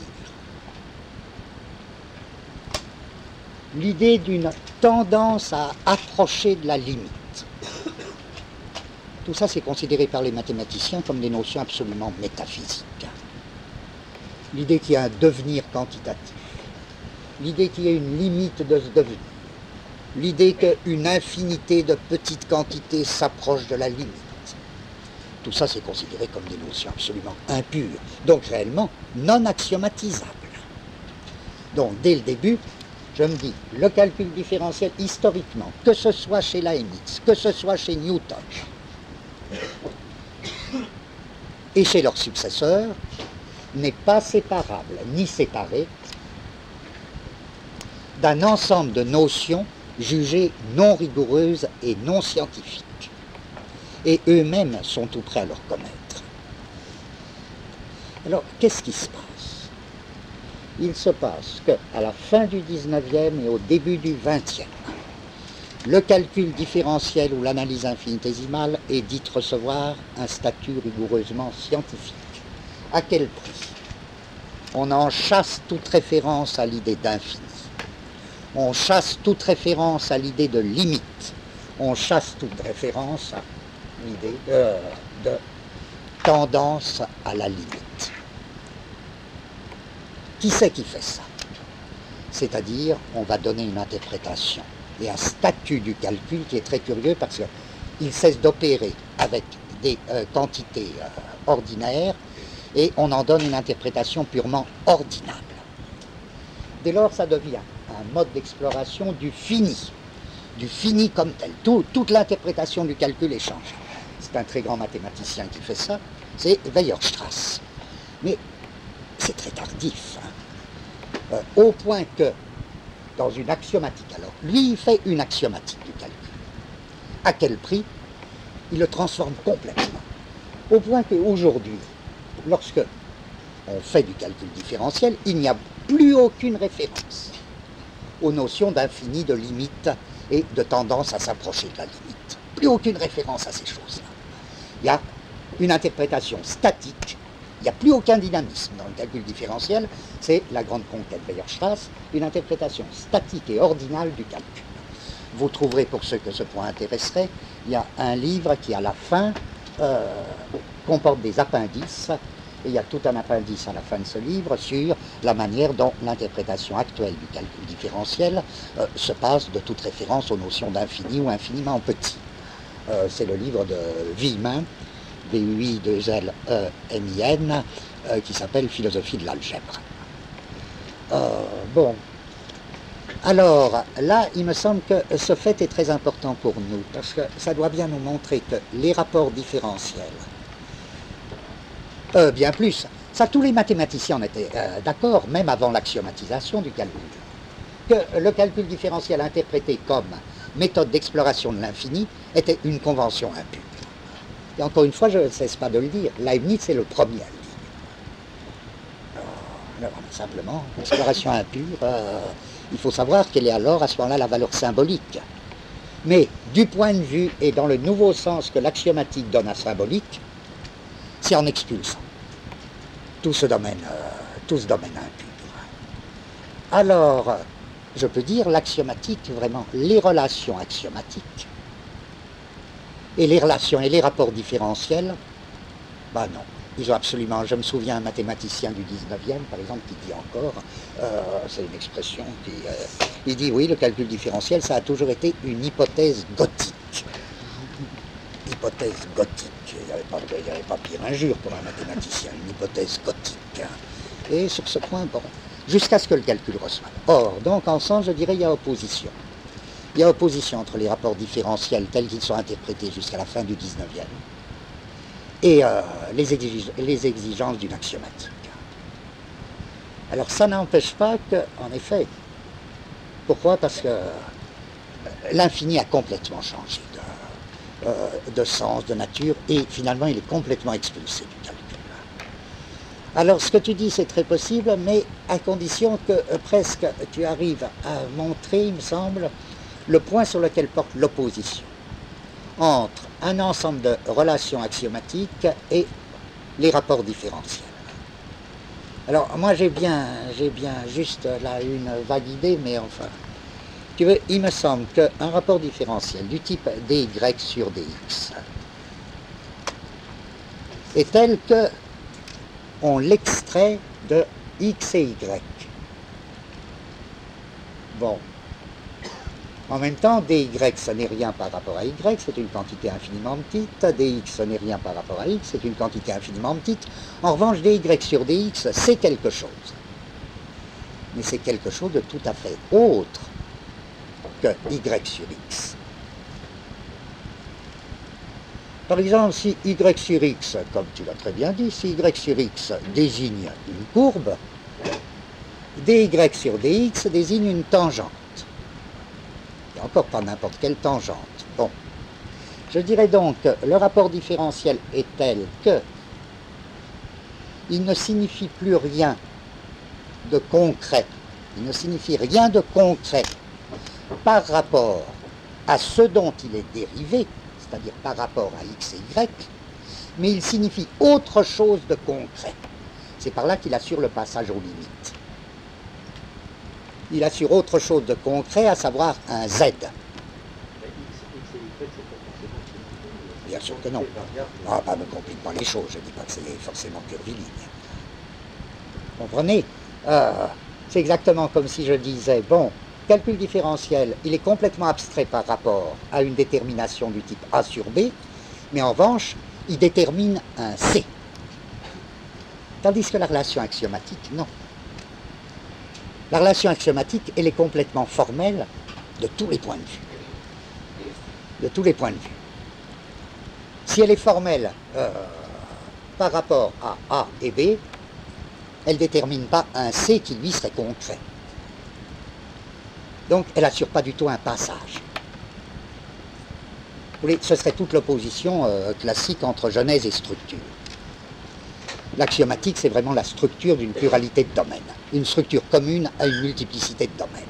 l'idée d'une tendance à approcher de la limite. Tout ça, c'est considéré par les mathématiciens comme des notions absolument métaphysiques. L'idée qu'il y a un devenir quantitatif, l'idée qu'il y a une limite de ce devenir, l'idée qu'une infinité de petites quantités s'approche de la limite. Tout ça, c'est considéré comme des notions absolument impures, donc réellement non axiomatisables. Donc, dès le début, je me dis, le calcul différentiel, historiquement, que ce soit chez Leibniz, que ce soit chez Newton, et chez leurs successeurs, n'est pas séparable, ni séparé d'un ensemble de notions jugées non rigoureuses et non scientifiques. Et eux-mêmes sont tout prêts à le reconnaître. Alors, qu'est-ce qui se passe? Il se passe qu'à la fin du dix-neuvième et au début du vingtième, le calcul différentiel ou l'analyse infinitésimale est dite recevoir un statut rigoureusement scientifique. À quel prix? On en chasse toute référence à l'idée d'infini. On chasse toute référence à l'idée de limite. On chasse toute référence à l'idée de, de tendance à la limite. Qui c'est qui fait ça? C'est-à-dire, on va donner une interprétation et un statut du calcul qui est très curieux parce qu'il cesse d'opérer avec des euh, quantités euh, ordinaires et on en donne une interprétation purement ordinable. Dès lors, ça devient un mode d'exploration du fini, du fini comme tel. Tout, toute l'interprétation du calcul est changée. C'est un très grand mathématicien qui fait ça, c'est Weierstrass. Mais c'est très tardif, hein. euh, au point que, dans une axiomatique, alors, lui, il fait une axiomatique du calcul. À quel prix? Il le transforme complètement. Au point qu'aujourd'hui, lorsque on fait du calcul différentiel, il n'y a plus aucune référence aux notions d'infini, de limite et de tendance à s'approcher de la limite. Plus aucune référence à ces choses-là. Il y a une interprétation statique, il n'y a plus aucun dynamisme dans le calcul différentiel, c'est la grande conquête de Weierstrass, une interprétation statique et ordinale du calcul. Vous trouverez, pour ceux que ce point intéresserait, il y a un livre qui, à la fin, euh, comporte des appendices, et il y a tout un appendice à la fin de ce livre sur la manière dont l'interprétation actuelle du calcul différentiel euh, se passe de toute référence aux notions d'infini ou infiniment petit. Euh, c'est le livre de Wiemin, B U I deux L E M I N, euh, qui s'appelle Philosophie de l'algèbre. Euh, bon. Alors, là, il me semble que ce fait est très important pour nous, parce que ça doit bien nous montrer que les rapports différentiels, euh, bien plus, ça tous les mathématiciens en étaient euh, d'accord, même avant l'axiomatisation du calcul, que le calcul différentiel interprété comme méthode d'exploration de l'infini était une convention impure. Et encore une fois, je ne cesse pas de le dire, Leibniz est le premier à le dire. Alors, simplement, l'exploration impure, euh, il faut savoir quelle est alors à ce moment-là la valeur symbolique. Mais du point de vue et dans le nouveau sens que l'axiomatique donne à symbolique, c'est en expulsant tout ce domaine, euh, tout ce domaine impur. Alors, je peux dire l'axiomatique, vraiment, les relations axiomatiques et les relations et les rapports différentiels, ben non. Ils ont absolument, je me souviens un mathématicien du dix-neuvième, par exemple, qui dit encore, euh, c'est une expression, qui, euh, il dit oui, le calcul différentiel, ça a toujours été une hypothèse gothique. Hypothèse gothique, il n'y avait, avait pas pire injure pour un mathématicien, une hypothèse gothique. Et sur ce point, bon, jusqu'à ce que le calcul reçoive. Or, donc, en sens, je dirais, il y a opposition. Il y a opposition entre les rapports différentiels tels qu'ils sont interprétés jusqu'à la fin du dix-neuvième et euh, les, exig les exigences d'une axiomatique. Alors ça n'empêche pas que, en effet, pourquoi? Parce que l'infini a complètement changé de, euh, de sens, de nature, et finalement il est complètement expulsé du calcul. Alors ce que tu dis c'est très possible, mais à condition que euh, presque tu arrives à montrer, il me semble, le point sur lequel porte l'opposition entre un ensemble de relations axiomatiques et les rapports différentiels. Alors, moi, j'ai bien, j'ai bien juste là une vague idée, mais enfin... Tu veux, il me semble qu'un rapport différentiel du type dy sur dx est tel que on l'extrait de x et y. Bon. En même temps, dy, ce n'est rien par rapport à y, c'est une quantité infiniment petite. Dx, ce n'est rien par rapport à x, c'est une quantité infiniment petite. En revanche, dy sur dx, c'est quelque chose. Mais c'est quelque chose de tout à fait autre que y sur x. Par exemple, si y sur x, comme tu l'as très bien dit, si y sur x désigne une courbe, dy sur dx désigne une tangente. Et encore pas n'importe quelle tangente. Bon. Je dirais donc que le rapport différentiel est tel que il ne signifie plus rien de concret. Il ne signifie rien de concret par rapport à ce dont il est dérivé, c'est-à-dire par rapport à x et y, mais il signifie autre chose de concret. C'est par là qu'il assure le passage aux limites. Il assure autre chose de concret, à savoir un z. Bien sûr que non. Ah, bah, ne complique pas les choses, je ne dis pas que c'est forcément curviligne. Comprenez? euh, C'est exactement comme si je disais, bon, calcul différentiel, il est complètement abstrait par rapport à une détermination du type A sur B, mais en revanche, il détermine un C. Tandis que la relation axiomatique, non. La relation axiomatique, elle est complètement formelle de tous les points de vue. De tous les points de vue. Si elle est formelle euh, par rapport à A et B, elle ne détermine pas un C qui, lui, serait concret. Donc, elle n'assure pas du tout un passage. Vous voyez, ce serait toute l'opposition euh, classique entre genèse et structure. L'axiomatique, c'est vraiment la structure d'une pluralité de domaines. Une structure commune à une multiplicité de domaines.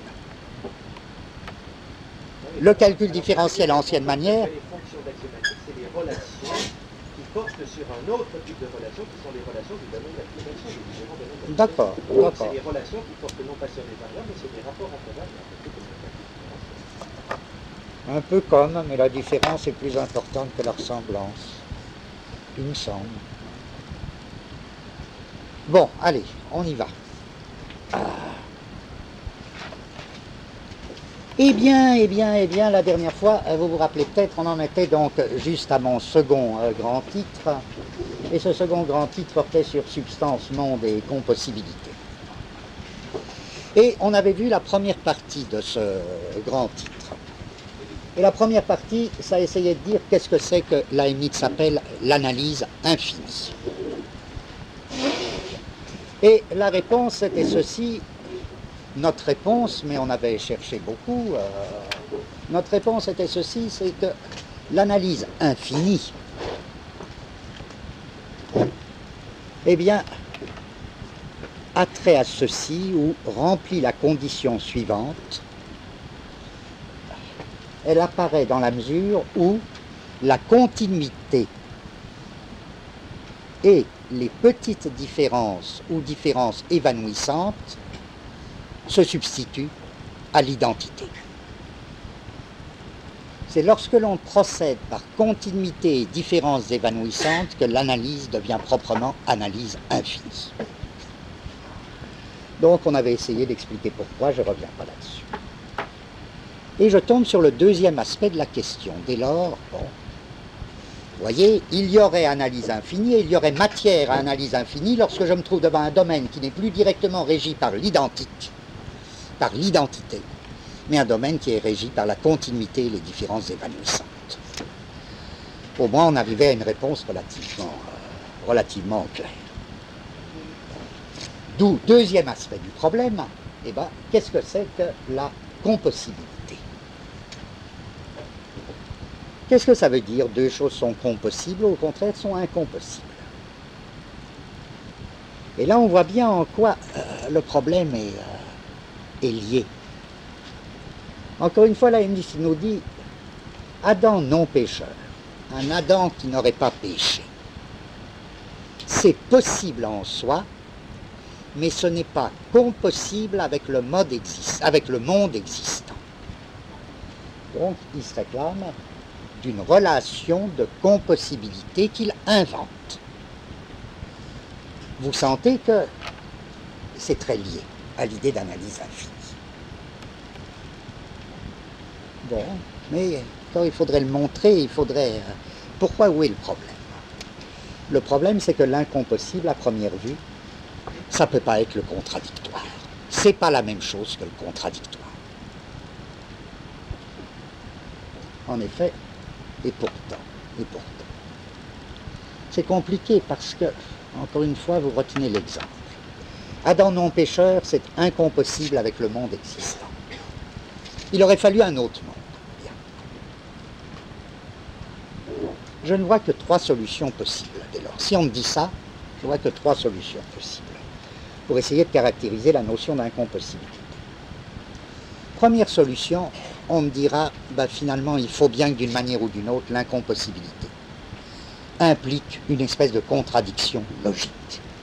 Le calcul différentiel à ancienne manière... Les fonctions d'axiomatique, c'est les relations qui portent sur un autre type de relations, qui sont les relations du domaine d'application. D'accord, d'accord. C'est les relations qui portent non pas sur les variables, mais sur des rapports entre variables. Un peu comme, mais la différence est plus importante que la ressemblance. Il me semble. Bon, allez, on y va. Ah. Eh bien, eh bien, eh bien, la dernière fois, vous vous rappelez peut-être, on en était donc juste à mon second euh, grand titre. Et ce second grand titre portait sur substance, monde et compossibilité. Et on avait vu la première partie de ce grand titre. Et la première partie, ça essayait de dire qu'est-ce que c'est que Leibniz s'appelle l'analyse infinie. Et la réponse était ceci, notre réponse, mais on avait cherché beaucoup, euh, notre réponse était ceci, c'est que l'analyse infinie, eh bien, a trait à ceci ou remplit la condition suivante. Elle apparaît dans la mesure où la continuité et les petites différences ou différences évanouissantes se substituent à l'identité. C'est lorsque l'on procède par continuité et différences évanouissantes que l'analyse devient proprement analyse infinie. Donc on avait essayé d'expliquer pourquoi, je ne reviens pas là-dessus. Et je tombe sur le deuxième aspect de la question. Dès lors, bon, vous voyez, il y aurait analyse infinie et il y aurait matière à analyse infinie lorsque je me trouve devant un domaine qui n'est plus directement régi par l'identique, par l'identité, mais un domaine qui est régi par la continuité et les différences évanouissantes. Au moins, on arrivait à une réponse relativement, euh, relativement claire. D'où, deuxième aspect du problème, eh ben, qu'est-ce que c'est que la compossibilité? Qu'est-ce que ça veut dire? Deux choses sont compossibles, au contraire sont incompossibles. Et là, on voit bien en quoi euh, le problème est, euh, est lié. Encore une fois, là, il nous dit Adam non pécheur, un Adam qui n'aurait pas péché. C'est possible en soi mais ce n'est pas compossible avec le, mode exist avec le monde existant. Donc, il se réclame d'une relation de compossibilité qu'il invente. Vous sentez que c'est très lié à l'idée d'analyse infinie. Bon, mais quand il faudrait le montrer, il faudrait... Euh, pourquoi, où est le problème? Le problème, c'est que l'incompossible, à première vue, ça ne peut pas être le contradictoire. C'est pas la même chose que le contradictoire. En effet, et pourtant, et pourtant. C'est compliqué parce que, encore une fois, vous retenez l'exemple. Adam non pécheur, c'est incompossible avec le monde existant. Il aurait fallu un autre monde. Bien. Je ne vois que trois solutions possibles dès lors. Si on me dit ça, je vois que trois solutions possibles pour essayer de caractériser la notion d'incompossibilité. Première solution, on me dira, ben finalement, il faut bien que d'une manière ou d'une autre, l'incompossibilité implique une espèce de contradiction logique.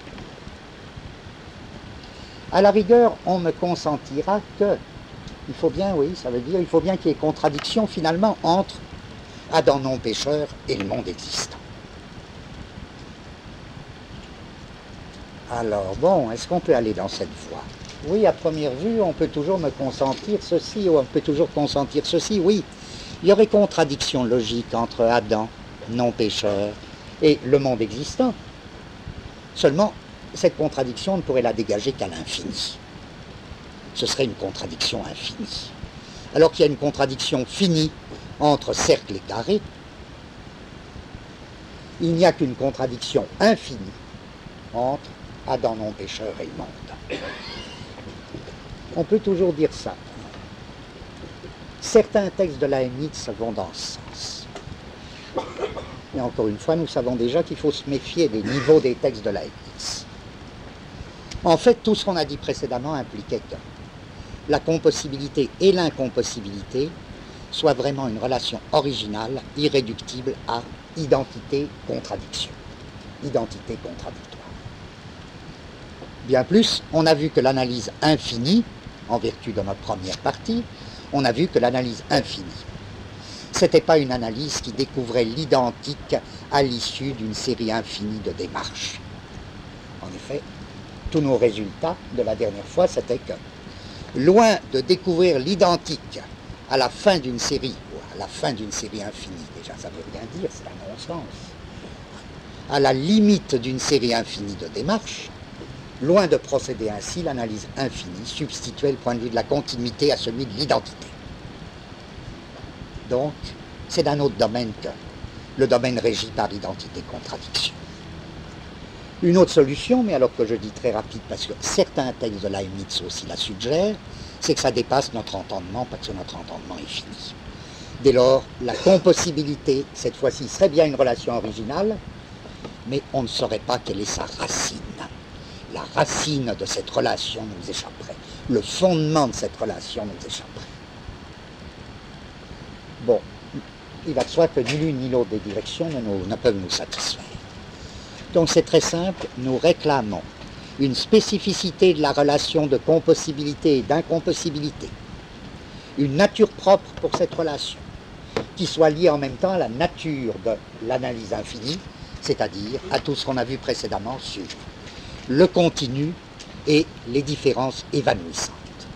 À la rigueur, on me consentira que, il faut bien, oui, ça veut dire, il faut bien qu'il y ait contradiction finalement entre Adam non pécheur et le monde existant. Alors bon, est-ce qu'on peut aller dans cette voie? Oui, à première vue, on peut toujours me consentir ceci, ou on peut toujours consentir ceci, oui. Il y aurait contradiction logique entre Adam, non pécheur, et le monde existant. Seulement, cette contradiction, on ne pourrait la dégager qu'à l'infini. Ce serait une contradiction infinie. Alors qu'il y a une contradiction finie entre cercle et carré, il n'y a qu'une contradiction infinie entre Adam non pécheur et le monde. On peut toujours dire ça. Certains textes de la Leibniz vont dans ce sens. Et encore une fois, nous savons déjà qu'il faut se méfier des niveaux des textes de la Leibniz. En fait, tout ce qu'on a dit précédemment impliquait que la compossibilité et l'incompossibilité soient vraiment une relation originale, irréductible à identité-contradiction. Identité-contradictoire. Bien plus, on a vu que l'analyse infinie, en vertu de notre première partie, on a vu que l'analyse infinie, ce n'était pas une analyse qui découvrait l'identique à l'issue d'une série infinie de démarches. En effet, tous nos résultats de la dernière fois, c'était que, loin de découvrir l'identique à la fin d'une série, ou à la fin d'une série infinie, déjà ça ne veut rien dire, c'est un non-sens, à la limite d'une série infinie de démarches, loin de procéder ainsi, l'analyse infinie substituait le point de vue de la continuité à celui de l'identité. Donc, c'est d'un autre domaine que le domaine régi par identité-contradiction. Une autre solution, mais alors que je dis très rapide, parce que certains textes de Leibniz aussi la suggèrent, c'est que ça dépasse notre entendement, parce que notre entendement est fini. Dès lors, la compossibilité, cette fois-ci, serait bien une relation originale, mais on ne saurait pas quelle est sa racine. La racine de cette relation nous échapperait. Le fondement de cette relation nous échapperait. Bon, il va de soi que ni l'une ni l'autre des directions ne, nous, ne peuvent nous satisfaire. Donc c'est très simple, nous réclamons une spécificité de la relation de compossibilité et d'incompossibilité, une nature propre pour cette relation, qui soit liée en même temps à la nature de l'analyse infinie, c'est-à-dire à tout ce qu'on a vu précédemment sur le continu et les différences évanouissantes.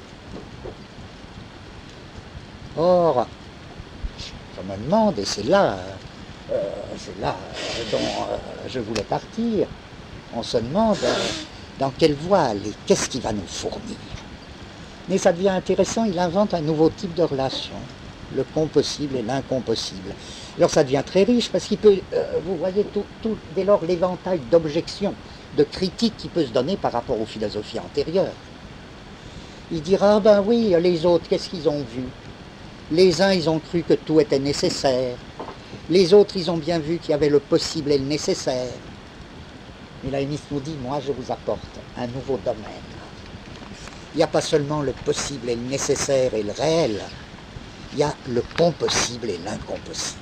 Or, je me demande, et c'est là, euh, c'est là dont euh, je voulais partir, on se demande euh, dans quelle voie aller, qu'est-ce qu'il va nous fournir. Mais ça devient intéressant, il invente un nouveau type de relation, le compossible et l'incompossible. Alors ça devient très riche parce qu'il peut, euh, vous voyez, tout, tout, dès lors l'éventail d'objections, de critiques qui peut se donner par rapport aux philosophies antérieures. Il dira, ah ben oui, les autres, qu'est-ce qu'ils ont vu? Les uns, ils ont cru que tout était nécessaire. Les autres, ils ont bien vu qu'il y avait le possible et le nécessaire. Mais Leibniz nous dit, moi, je vous apporte un nouveau domaine. Il n'y a pas seulement le possible et le nécessaire et le réel, il y a le compossible et l'incompossible.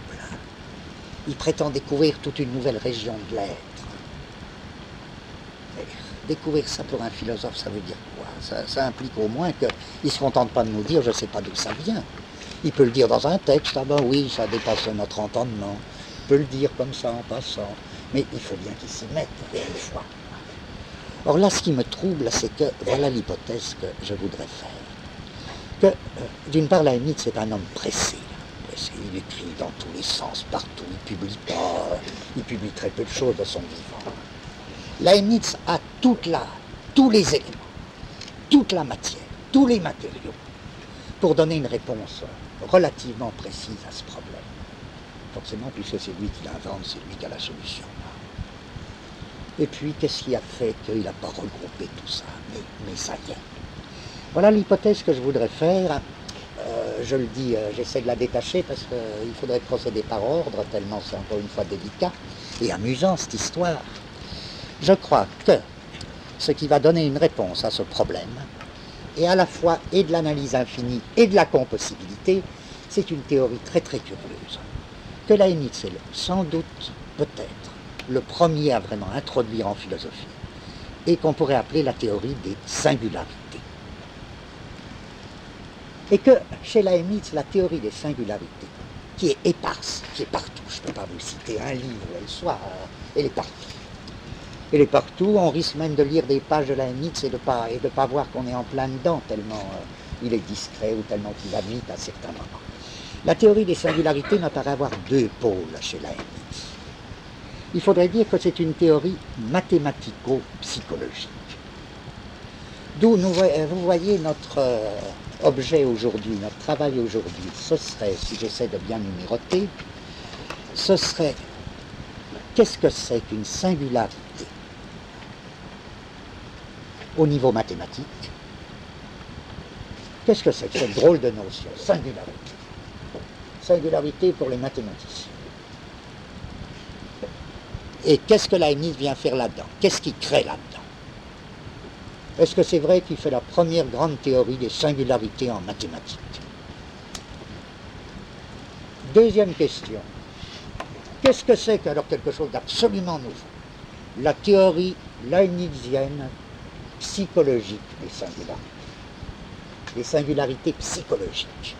Il prétend découvrir toute une nouvelle région de l'être. découvrir ça pour un philosophe, ça veut dire quoi? ça, ça implique au moins qu'il ne se contente pas de nous dire « je ne sais pas d'où ça vient ». Il peut le dire dans un texte, ah ben oui, ça dépasse notre entendement. Il peut le dire comme ça en passant, mais il faut bien qu'il s'y mette une fois. Or là, ce qui me trouble, c'est que voilà l'hypothèse que je voudrais faire. Que, euh, d'une part, Leibniz c'est un homme pressé. pressé. Il écrit dans tous les sens, partout, il publie pas, euh, il publie très peu de choses de son vivant. Leibniz a toute la, tous les éléments, toute la matière, tous les matériaux, pour donner une réponse relativement précise à ce problème. Forcément, puisque c'est lui qui l'invente, c'est lui qui a la solution. Et puis, qu'est-ce qui a fait qu'il n'a pas regroupé tout ça? Mais, mais ça y est. Voilà l'hypothèse que je voudrais faire. Euh, je le dis, euh, j'essaie de la détacher parce qu'il euh, faudrait procéder par ordre, tellement c'est encore une fois délicat et amusant cette histoire. Je crois que ce qui va donner une réponse à ce problème, et à la fois et de l'analyse infinie et de la compossibilité, c'est une théorie très très curieuse, que Leibniz est sans doute, peut-être, le premier à vraiment introduire en philosophie, et qu'on pourrait appeler la théorie des singularités. Et que chez Leibniz, la théorie des singularités, qui est éparse, qui est partout, je ne peux pas vous citer un livre où elle soit, elle est partout. Elle est partout, on risque même de lire des pages de Leibniz et de ne pas, et de pas voir qu'on est en plein dedans, tellement euh, il est discret ou tellement il va vite à certains moments. La théorie des singularités m'apparaît avoir deux pôles chez Leibniz. Il faudrait dire que c'est une théorie mathématico-psychologique. D'où nous, vous voyez notre euh, objet aujourd'hui, notre travail aujourd'hui, ce serait, si j'essaie de bien numéroter, ce serait, qu'est-ce que c'est qu'une singularité au niveau mathématique? Qu'est-ce que c'est que cette drôle de notion, singularité? Singularité pour les mathématiciens. Et qu'est-ce que Leibniz vient faire là-dedans? Qu'est-ce qu'il crée là-dedans? Est-ce que c'est vrai qu'il fait la première grande théorie des singularités en mathématiques? Deuxième question. Qu'est-ce que c'est qu'alors quelque chose d'absolument nouveau? La théorie leibnizienne psychologique des singularités. Les singularités psychologiques.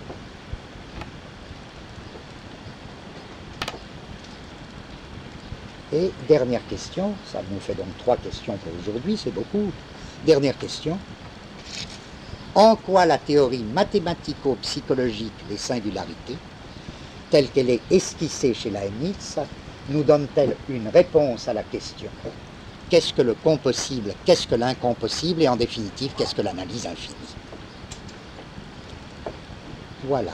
Et dernière question, ça nous fait donc trois questions pour aujourd'hui, c'est beaucoup. Dernière question. En quoi la théorie mathématico-psychologique des singularités, telle qu'elle est esquissée chez Leibniz, nous donne-t-elle une réponse à la question? Qu'est-ce que le compossible? Qu'est-ce que l'incompossible? Et en définitive, qu'est-ce que l'analyse infinie? Voilà.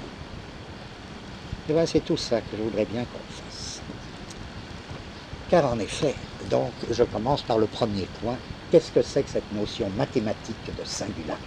Et bien, c'est tout ça que je voudrais bien qu'on fasse. Car en effet, donc, je commence par le premier point. Qu'est-ce que c'est que cette notion mathématique de singularité?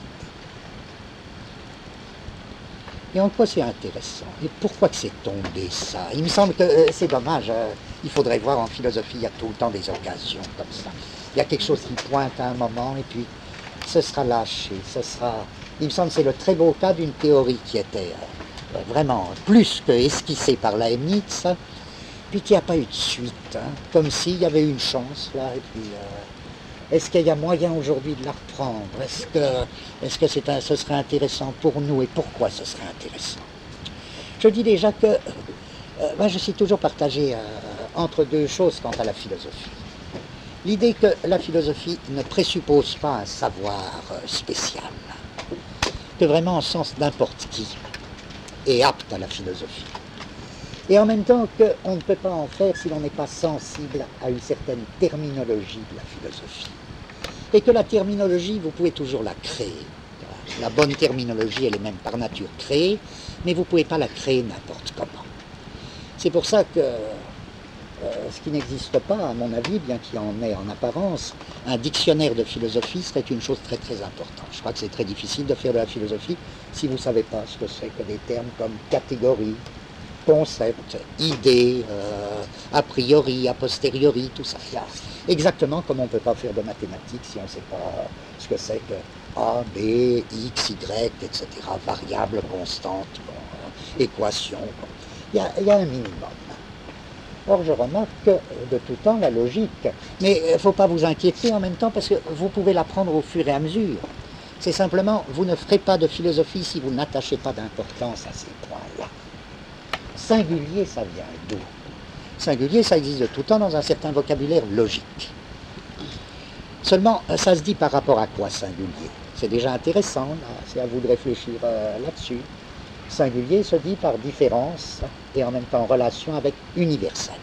Et en quoi c'est intéressant? Et pourquoi que c'est tombé ça? Il me semble que euh, c'est dommage. Euh, il faudrait voir en philosophie, il y a tout le temps des occasions comme ça. Il y a quelque chose qui pointe à un moment et puis ce sera lâché. Ce sera... Il me semble que c'est le très beau cas d'une théorie qui était euh, vraiment plus que esquissée par Leibniz, puis qui n'a pas eu de suite. Hein, comme s'il y avait eu une chance là. Et puis, euh, est-ce qu'il y a moyen aujourd'hui de la reprendre? Est-ce que, est-ce que c'est un, ce serait intéressant pour nous? Et pourquoi ce serait intéressant? Je dis déjà que euh, moi je suis toujours partagé euh, entre deux choses quant à la philosophie. L'idée que la philosophie ne présuppose pas un savoir euh, spécial, que vraiment en sens n'importe qui est apte à la philosophie. Et en même temps qu'on ne peut pas en faire si l'on n'est pas sensible à une certaine terminologie de la philosophie. Et que la terminologie, vous pouvez toujours la créer. La bonne terminologie, elle est même par nature créée, mais vous ne pouvez pas la créer n'importe comment. C'est pour ça que euh, ce qui n'existe pas, à mon avis, bien qu'il y en ait en apparence, un dictionnaire de philosophie serait une chose très très importante. Je crois que c'est très difficile de faire de la philosophie si vous ne savez pas ce que c'est que des termes comme catégorie, concept, idée, euh, a priori, a posteriori, tout ça. Exactement comme on ne peut pas faire de mathématiques si on ne sait pas ce que c'est que A, B, X, Y, et cetera. Variables, constantes, bon, euh, équations. Bon. Il, y a, il y a un minimum. Or, je remarque que de tout temps, la logique, mais il ne faut pas vous inquiéter en même temps parce que vous pouvez l'apprendre au fur et à mesure. C'est simplement, vous ne ferez pas de philosophie si vous n'attachez pas d'importance à ces points-là. Singulier, ça vient d'où? Singulier, ça existe de tout temps dans un certain vocabulaire logique. Seulement, ça se dit par rapport à quoi singulier? C'est déjà intéressant, c'est à vous de réfléchir euh, là-dessus. Singulier se dit par différence et en même temps en relation avec universel.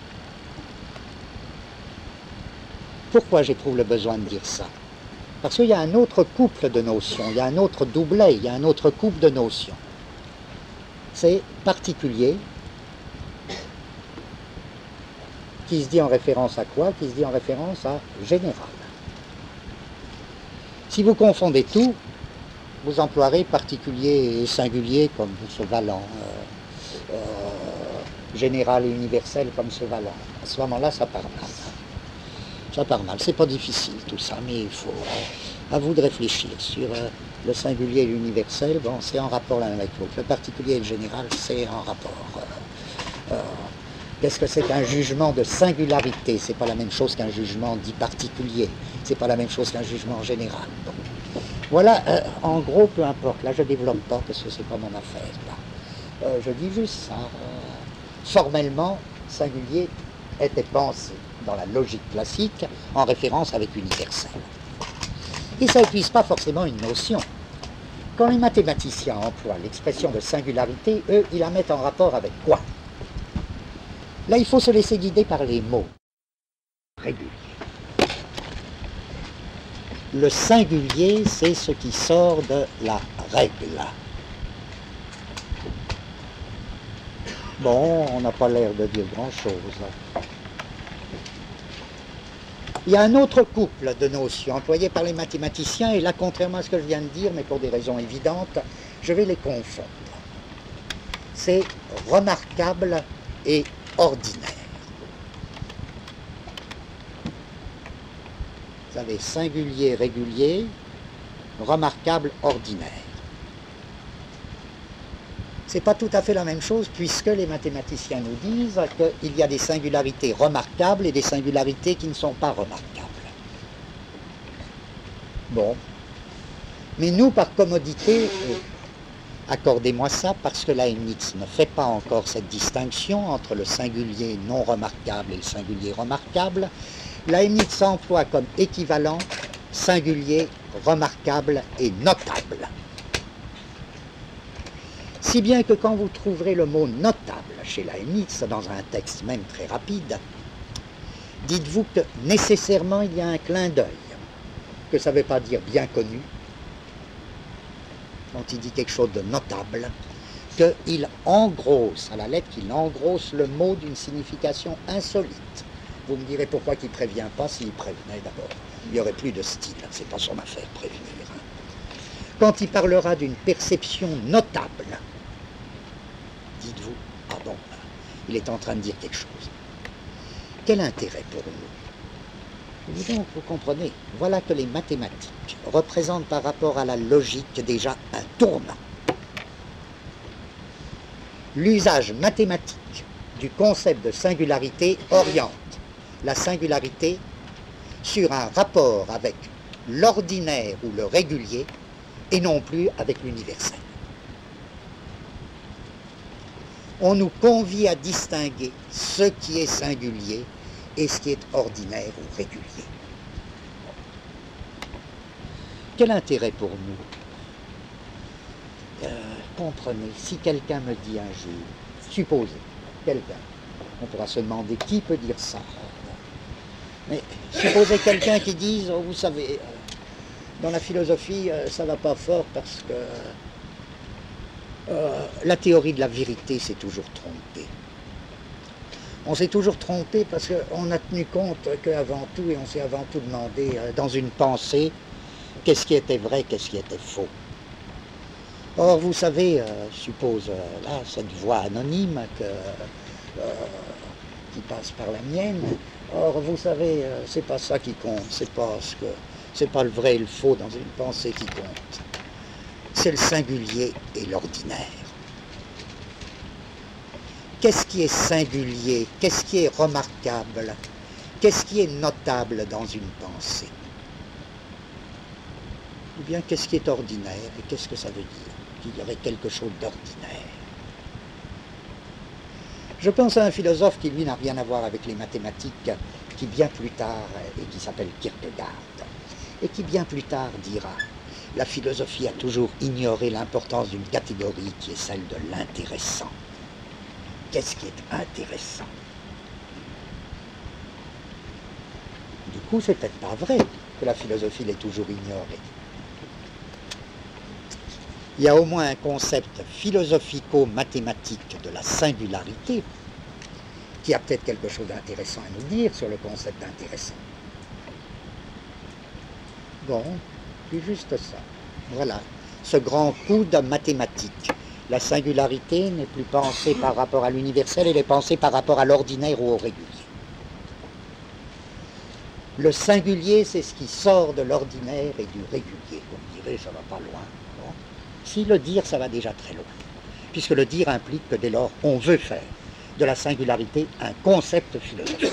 Pourquoi j'éprouve le besoin de dire ça? Parce qu'il y a un autre couple de notions, il y a un autre doublet, il y a un autre couple de notions. C'est particulier, qui se dit en référence à quoi? Qui se dit en référence à général. Si vous confondez tout, vous emploierez particulier et singulier comme se valant, euh, euh, général et universel comme se valant. À ce moment-là, ça part mal. Ça part mal. C'est pas difficile tout ça, mais il faut, euh, à vous de réfléchir sur euh, le singulier et l'universel. Bon, c'est en rapport l'un avec l'autre. Le particulier et le général, c'est en rapport. Euh, euh, Qu'est-ce que c'est qu'un jugement de singularité? C'est pas la même chose qu'un jugement dit particulier. C'est pas la même chose qu'un jugement général. Bon. Voilà, euh, en gros, peu importe. Là, je ne développe pas parce que c'est pas mon affaire. Là. Euh, je dis juste ça. Euh, formellement, singulier était pensé dans la logique classique en référence avec universel. Et ça n'épuise pas forcément une notion. Quand les mathématiciens emploient l'expression de singularité, eux, ils la mettent en rapport avec quoi? Là, il faut se laisser guider par les mots. Régulier. Le singulier, c'est ce qui sort de la règle. Bon, on n'a pas l'air de dire grand-chose. Il y a un autre couple de notions employées par les mathématiciens, et là, contrairement à ce que je viens de dire, mais pour des raisons évidentes, je vais les confondre. C'est remarquable et ordinaire. Vous avez singulier, régulier, remarquable, ordinaire. C'est pas tout à fait la même chose puisque les mathématiciens nous disent qu'il y a des singularités remarquables et des singularités qui ne sont pas remarquables. Bon. Mais nous, par commodité, accordez-moi ça, parce que la Leibniz ne fait pas encore cette distinction entre le singulier non remarquable et le singulier remarquable. La Leibniz emploie comme équivalent singulier, remarquable et notable. Si bien que quand vous trouverez le mot notable chez la Leibniz, dans un texte même très rapide, dites-vous que nécessairement il y a un clin d'œil, que ça ne veut pas dire bien connu, quand il dit quelque chose de notable, qu'il engrosse, à la lettre, qu'il engrosse le mot d'une signification insolite. Vous me direz pourquoi il ne prévient pas s'il prévenait d'abord. Il n'y aurait plus de style, c'est pas son affaire prévenir. Quand il parlera d'une perception notable, dites-vous, ah bon, il est en train de dire quelque chose. Quel intérêt pour nous? Et donc, vous comprenez, voilà que les mathématiques représentent par rapport à la logique déjà un tournant. L'usage mathématique du concept de singularité oriente la singularité sur un rapport avec l'ordinaire ou le régulier et non plus avec l'universel. On nous convie à distinguer ce qui est singulier et ce qui est ordinaire ou régulier. Quel intérêt pour nous? euh, Comprenez, si quelqu'un me dit un jour, supposez, quelqu'un, on pourra se demander qui peut dire ça. Mais supposez quelqu'un qui dise, oh, vous savez, dans la philosophie, ça ne va pas fort parce que euh, la théorie de la vérité s'est toujours trompée. On s'est toujours trompé parce qu'on a tenu compte qu'avant tout, et on s'est avant tout demandé euh, dans une pensée, qu'est-ce qui était vrai, qu'est-ce qui était faux. Or, vous savez, euh, suppose euh, là, cette voix anonyme que, euh, qui passe par la mienne, or, vous savez, euh, c'est pas ça qui compte, c'est pas ce que, c'est pas le vrai et le faux dans une pensée qui compte. C'est le singulier et l'ordinaire. qu'est-ce qui est singulier, qu'est-ce qui est remarquable, qu'est-ce qui est notable dans une pensée? Ou bien qu'est-ce qui est ordinaire et qu'est-ce que ça veut dire qu'il y aurait quelque chose d'ordinaire? Je pense à un philosophe qui, lui, n'a rien à voir avec les mathématiques, qui bien plus tard, et qui s'appelle Kierkegaard, et qui bien plus tard dira « La philosophie a toujours ignoré l'importance d'une catégorie qui est celle de l'intéressant. » Qu'est-ce qui est intéressant? Du coup, c'est peut-être pas vrai que la philosophie l'ait toujours ignorée. Il y a au moins un concept philosophico-mathématique de la singularité qui a peut-être quelque chose d'intéressant à nous dire sur le concept d'intéressant. Bon, c'est juste ça. Voilà, ce grand coup de mathématiques. La singularité n'est plus pensée par rapport à l'universel, elle est pensée par rapport à l'ordinaire ou au régulier. Le singulier, c'est ce qui sort de l'ordinaire et du régulier. Vous me direz, ça va pas loin. Bon. Si le dire, ça va déjà très loin. Puisque le dire implique que dès lors, on veut faire de la singularité un concept philosophique.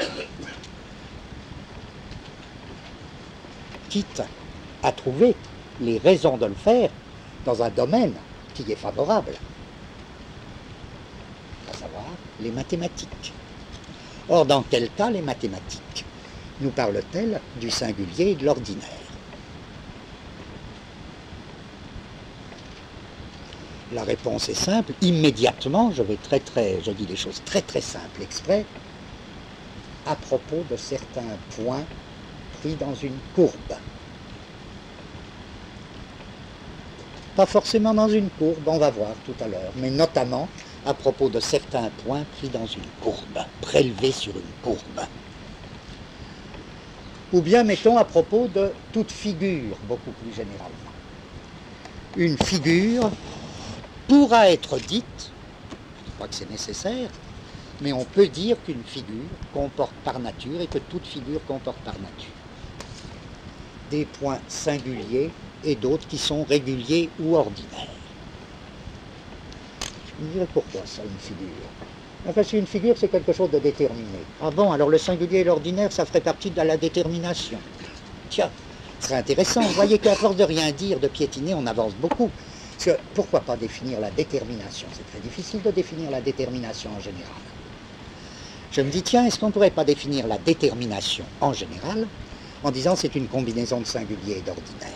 Quitte à trouver les raisons de le faire dans un domaine qui est favorable, à savoir les mathématiques. Or, dans quel cas les mathématiques nous parlent-elles du singulier et de l'ordinaire? La réponse est simple. Immédiatement, je vais très très, je dis les choses très très simples exprès, à propos de certains points pris dans une courbe. Pas forcément dans une courbe, on va voir tout à l'heure, mais notamment à propos de certains points pris dans une courbe, prélevés sur une courbe. Ou bien, mettons, à propos de toute figure, beaucoup plus généralement. Une figure pourra être dite, je ne dis pas que c'est nécessaire, mais on peut dire qu'une figure comporte par nature et que toute figure comporte par nature des points singuliers et d'autres qui sont réguliers ou ordinaires. Je me dirais pourquoi ça, une figure? Enfin, si une figure, c'est quelque chose de déterminé. Ah bon, alors le singulier et l'ordinaire, ça ferait partie de la détermination. Tiens, ce serait intéressant. Vous voyez qu'à force de rien dire, de piétiner, on avance beaucoup. Parce que, pourquoi pas définir la détermination? C'est très difficile de définir la détermination en général. Je me dis, tiens, est-ce qu'on ne pourrait pas définir la détermination en général en disant c'est une combinaison de singulier et d'ordinaire?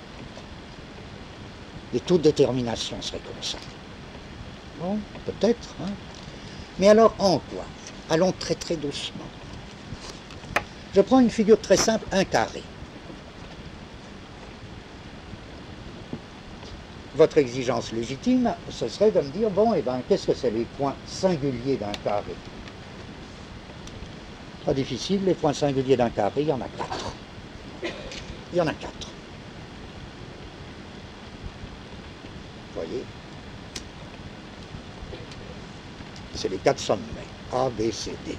Et toute détermination serait comme ça. Bon, peut-être, hein. Mais alors, en quoi? Allons très très doucement. Je prends une figure très simple, un carré. Votre exigence légitime, ce serait de me dire, bon, et ben, qu'est-ce que c'est les points singuliers d'un carré? Pas difficile, les points singuliers d'un carré, il y en a quatre. Il y en a quatre. Vous voyez? C'est les quatre sommets, A, B, C, D.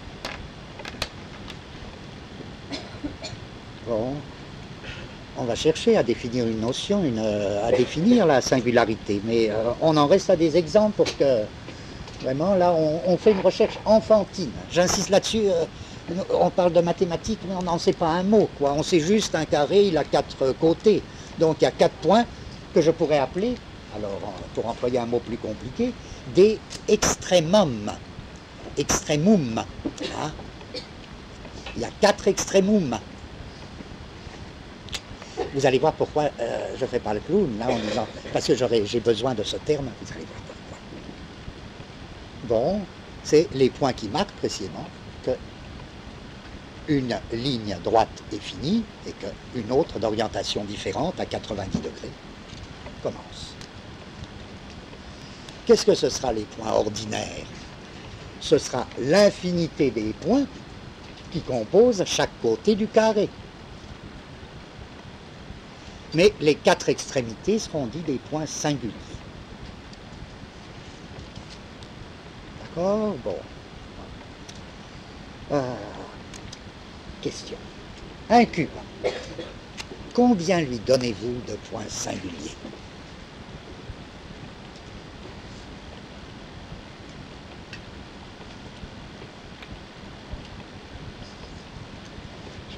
Bon, on va chercher à définir une notion, une, à définir la singularité, mais euh, on en reste à des exemples pour que, vraiment, là, on, on fait une recherche enfantine. J'insiste là-dessus, euh, on parle de mathématiques, mais on n'en sait pas un mot, quoi. On sait juste un carré, il a quatre côtés. Donc, il y a quatre points que je pourrais appeler, alors, pour employer un mot plus compliqué, des extrémums. Extrémum. Hein? Il y a quatre extrémums. Vous allez voir pourquoi euh, je ne fais pas le clown, là, en disant, parce que j'ai besoin de ce terme, vous allez voir pourquoi. Bon, c'est les points qui marquent précisément que une ligne droite est finie et qu'une autre d'orientation différente à quatre-vingt-dix degrés commence. Qu'est-ce que ce sera les points ordinaires? Ce sera l'infinité des points qui composent chaque côté du carré. Mais les quatre extrémités seront dites des points singuliers. D'accord? Bon. Euh, question. Un cube. Combien lui donnez-vous de points singuliers?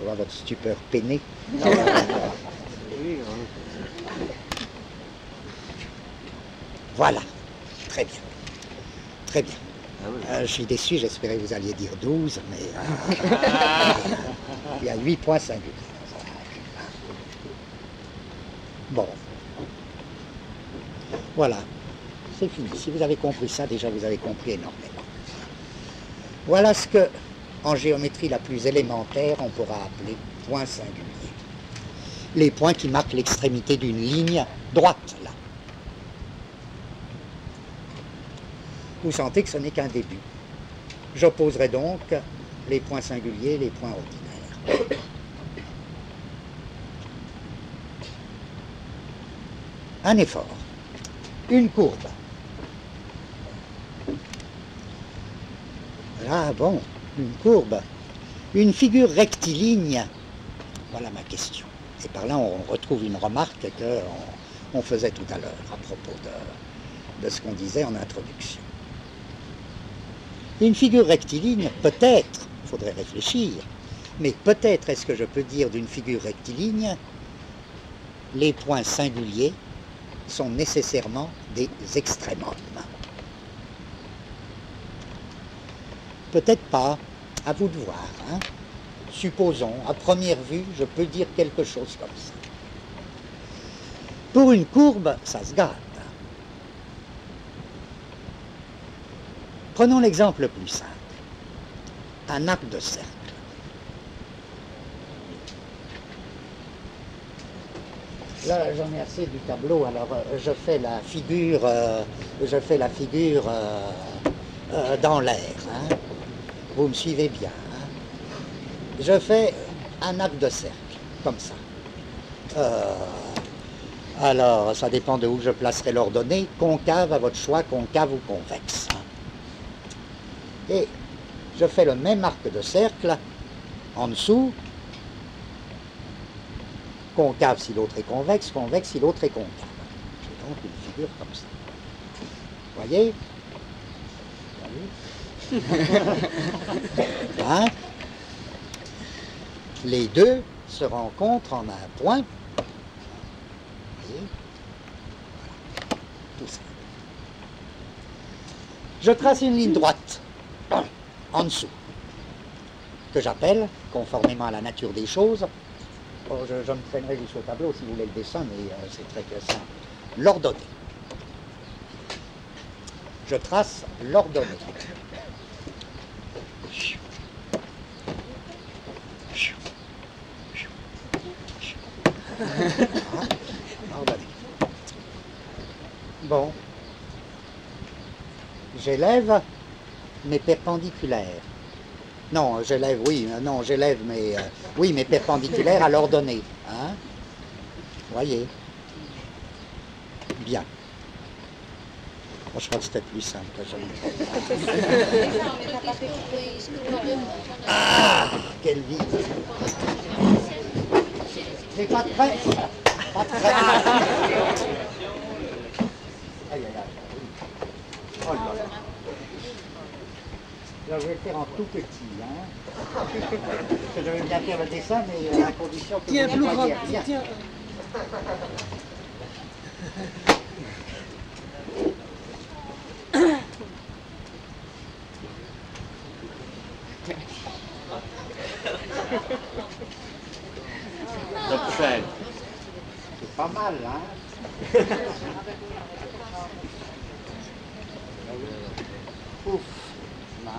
vois votre stupeur peinée. Voilà, très bien, très bien. Euh, je suis déçu, j'espérais que vous alliez dire douze, mais euh, il y a huit points singuliers. Bon, voilà, c'est fini. Si vous avez compris ça, déjà vous avez compris énormément. Voilà ce que, en géométrie la plus élémentaire, on pourra appeler point singulier. Les points qui marquent l'extrémité d'une ligne droite, là. Vous sentez que ce n'est qu'un début. J'opposerai donc les points singuliers et les points ordinaires. Un effort, une courbe. Là, bon, une courbe, une figure rectiligne, voilà ma question. Et par là, on retrouve une remarque qu'on on faisait tout à l'heure à propos de, de ce qu'on disait en introduction. Une figure rectiligne, peut-être, il faudrait réfléchir, mais peut-être est-ce que je peux dire d'une figure rectiligne, les points singuliers sont nécessairement des extrémums. Peut-être pas, à vous de voir. Hein. Supposons, à première vue, je peux dire quelque chose comme ça. Pour une courbe, ça se gâte. Prenons l'exemple le plus simple. Un arc de cercle. Là, j'en ai assez du tableau, alors euh, je fais la figure, euh, je fais la figure euh, euh, dans l'air. Hein. Vous me suivez bien. Hein. Je fais un arc de cercle, comme ça. Euh, alors, ça dépend de où je placerai l'ordonnée, concave à votre choix, concave ou convexe. Hein. Et je fais le même arc de cercle en dessous, concave si l'autre est convexe, convexe si l'autre est concave. J'ai donc une figure comme ça. Voyez? Hein? Les deux se rencontrent en un point. Voyez? Tout ça. Je trace une ligne droite en dessous, que j'appelle, conformément à la nature des choses, oh, je, je me traînerai jusqu'au tableau si vous voulez le dessin, mais euh, c'est très très simple, l'ordonnée. Je trace l'ordonnée. Ordonnée. Bon. J'élève mes perpendiculaires. Non, j'élève, oui, non, j'élève mes, euh, oui, mes perpendiculaires à l'ordonnée. Hein? Voyez. Bien. Bon, je crois que c'était plus simple que je Ah, quelle vie. C'est pas de près. Pas de près. Aïe, aïe, aïe. Oh là là. Là, je vais le faire en tout petit. Hein. Je vais bien faire le dessin, mais à condition que Tiens, vous ne voyez rien. tiens. C'est pas mal, hein. Ouf. Là.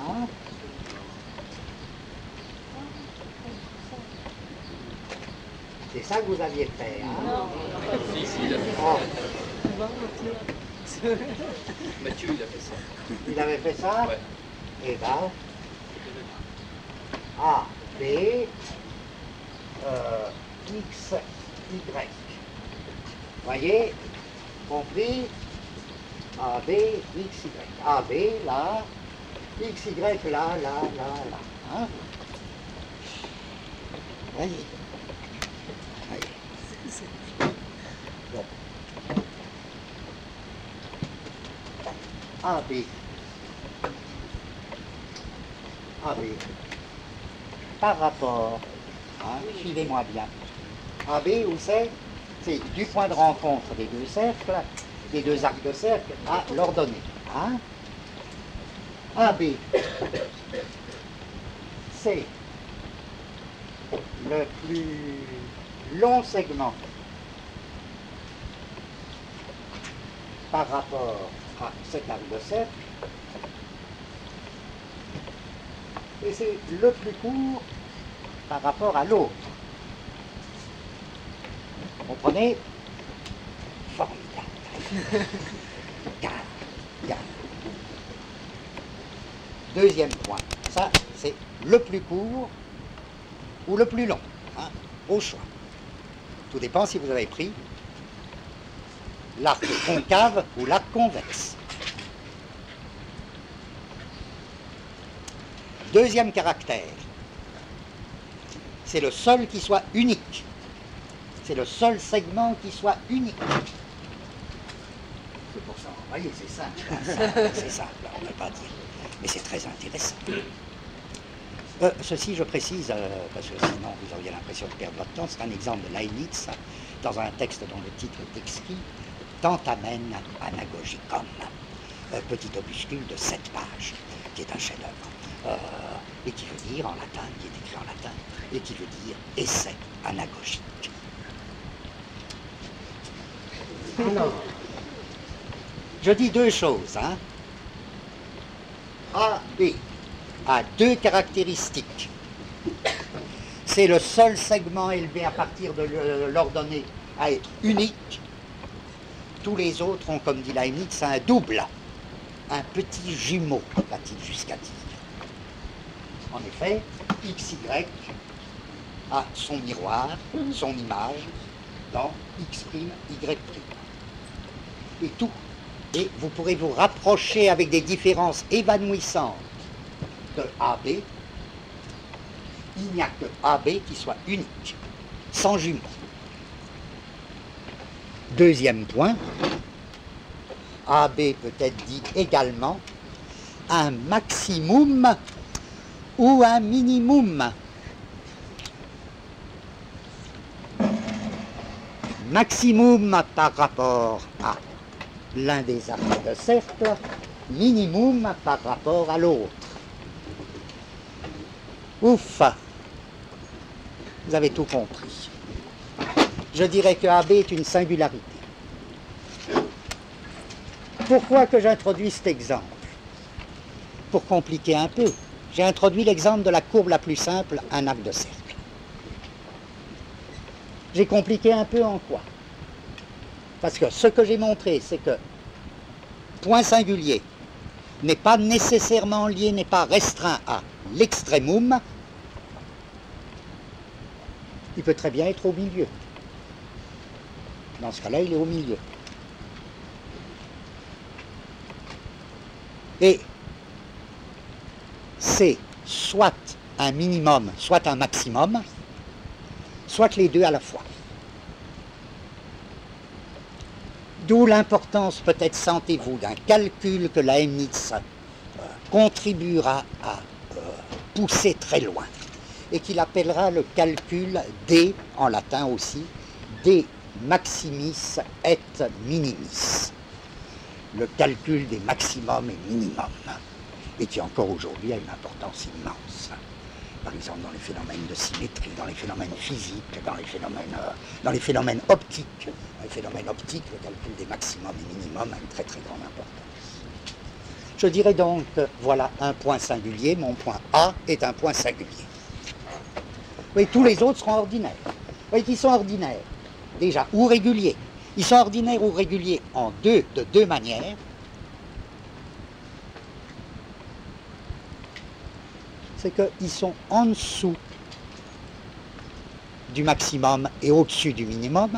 C'est ça que vous aviez fait, hein? Si, si, il a fait ça. Oh. Mathieu, il a fait ça. Il avait fait ça? Ouais. Eh ben, A, B, euh, X, Y. Voyez? Compris? A, B, X, Y. A, B, là. X, Y, là, là, là, là. Hein? Voyez? Voyez. Bon. A, B. A, B. Par rapport Hein, suivez-moi bien. A B, où c'est? C'est du point de rencontre des deux cercles, des deux arcs de cercle, à l'ordonnée. Hein? A B, c'est le plus long segment par rapport à cet arc de cercle, et c'est le plus court par rapport à l'autre. Vous comprenez? Formidable. Garde, garde. Deuxième point, ça c'est le plus court ou le plus long, hein, au choix. Tout dépend si vous avez pris l'arc concave ou l'arc convexe. Deuxième caractère, c'est le seul qui soit unique. C'est le seul segment qui soit unique. C'est pour ça, vous voyez, c'est simple. C'est simple, on ne peut pas dire. Mais c'est très intéressant. Euh, ceci, je précise, euh, parce que sinon vous auriez l'impression de perdre votre temps, c'est un exemple de Leibniz, dans un texte dont le titre est exquis, Tentamen Anagogicum, un petit opuscule de sept pages, qui est un chef-d'œuvre, euh, et qui veut dire en latin, qui est écrit en latin, et qui veut dire essai anagogique. Alors, je dis deux choses, hein. A, B a deux caractéristiques. C'est le seul segment élevé à partir de l'ordonnée à être unique. Tous les autres ont, comme dit Leibniz, un double, un petit jumeau, va-t-il jusqu'à dire. En effet, X Y a son miroir, son image, dans X', Y'. Et tout. Et vous pourrez vous rapprocher avec des différences évanouissantes de A B. Il n'y a que A B qui soit unique, sans jumeaux. Deuxième point, A B peut être dit également un maximum ou un minimum. Maximum par rapport à l'un des arcs de cercle, minimum par rapport à l'autre. Ouf! Vous avez tout compris. Je dirais que A B est une singularité. Pourquoi que j'introduis cet exemple? Pour compliquer un peu, j'ai introduit l'exemple de la courbe la plus simple, un arc de cercle. J'ai compliqué un peu en quoi? Parce que ce que j'ai montré, c'est que point singulier n'est pas nécessairement lié, n'est pas restreint à l'extrémum. Il peut très bien être au milieu. Dans ce cas-là, il est au milieu. Et c'est soit un minimum, soit un maximum, soit les deux à la fois. D'où l'importance, peut-être sentez-vous, d'un calcul que Leibniz euh, contribuera à euh, pousser très loin, et qu'il appellera le calcul D, en latin aussi, D maximis et minimis. Le calcul des maximums et minimums, et qui encore aujourd'hui a une importance immense. Par exemple dans les phénomènes de symétrie, dans les phénomènes physiques, dans les phénomènes, euh, dans les phénomènes optiques. Dans les phénomènes optiques, le calcul des maximums et minimums a une très très grande importance. Je dirais donc, voilà un point singulier, mon point A est un point singulier. Vous voyez, tous les autres seront ordinaires. Vous voyez qu'ils sont ordinaires, déjà, ou réguliers. Ils sont ordinaires ou réguliers en deux, de deux manières. C'est qu'ils sont en dessous du maximum et au-dessus du minimum.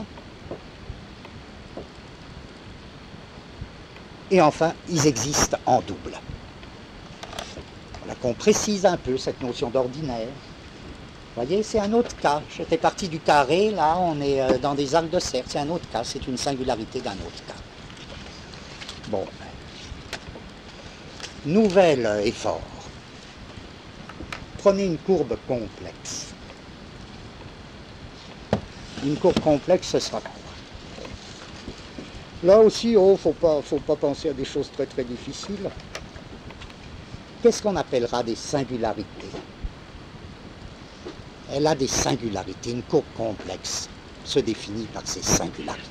Et enfin, ils existent en double. Voilà qu'on précise un peu cette notion d'ordinaire. Vous voyez, c'est un autre cas. J'étais parti du carré, là on est dans des arcs de cercle. C'est un autre cas, c'est une singularité d'un autre cas. Bon. Nouvel effort. Prenez une courbe complexe. Une courbe complexe, ce sera quoi? Là aussi, il oh, ne faut pas, faut pas penser à des choses très très difficiles. Qu'est-ce qu'on appellera des singularités? Elle a des singularités. Une courbe complexe se définit par ses singularités.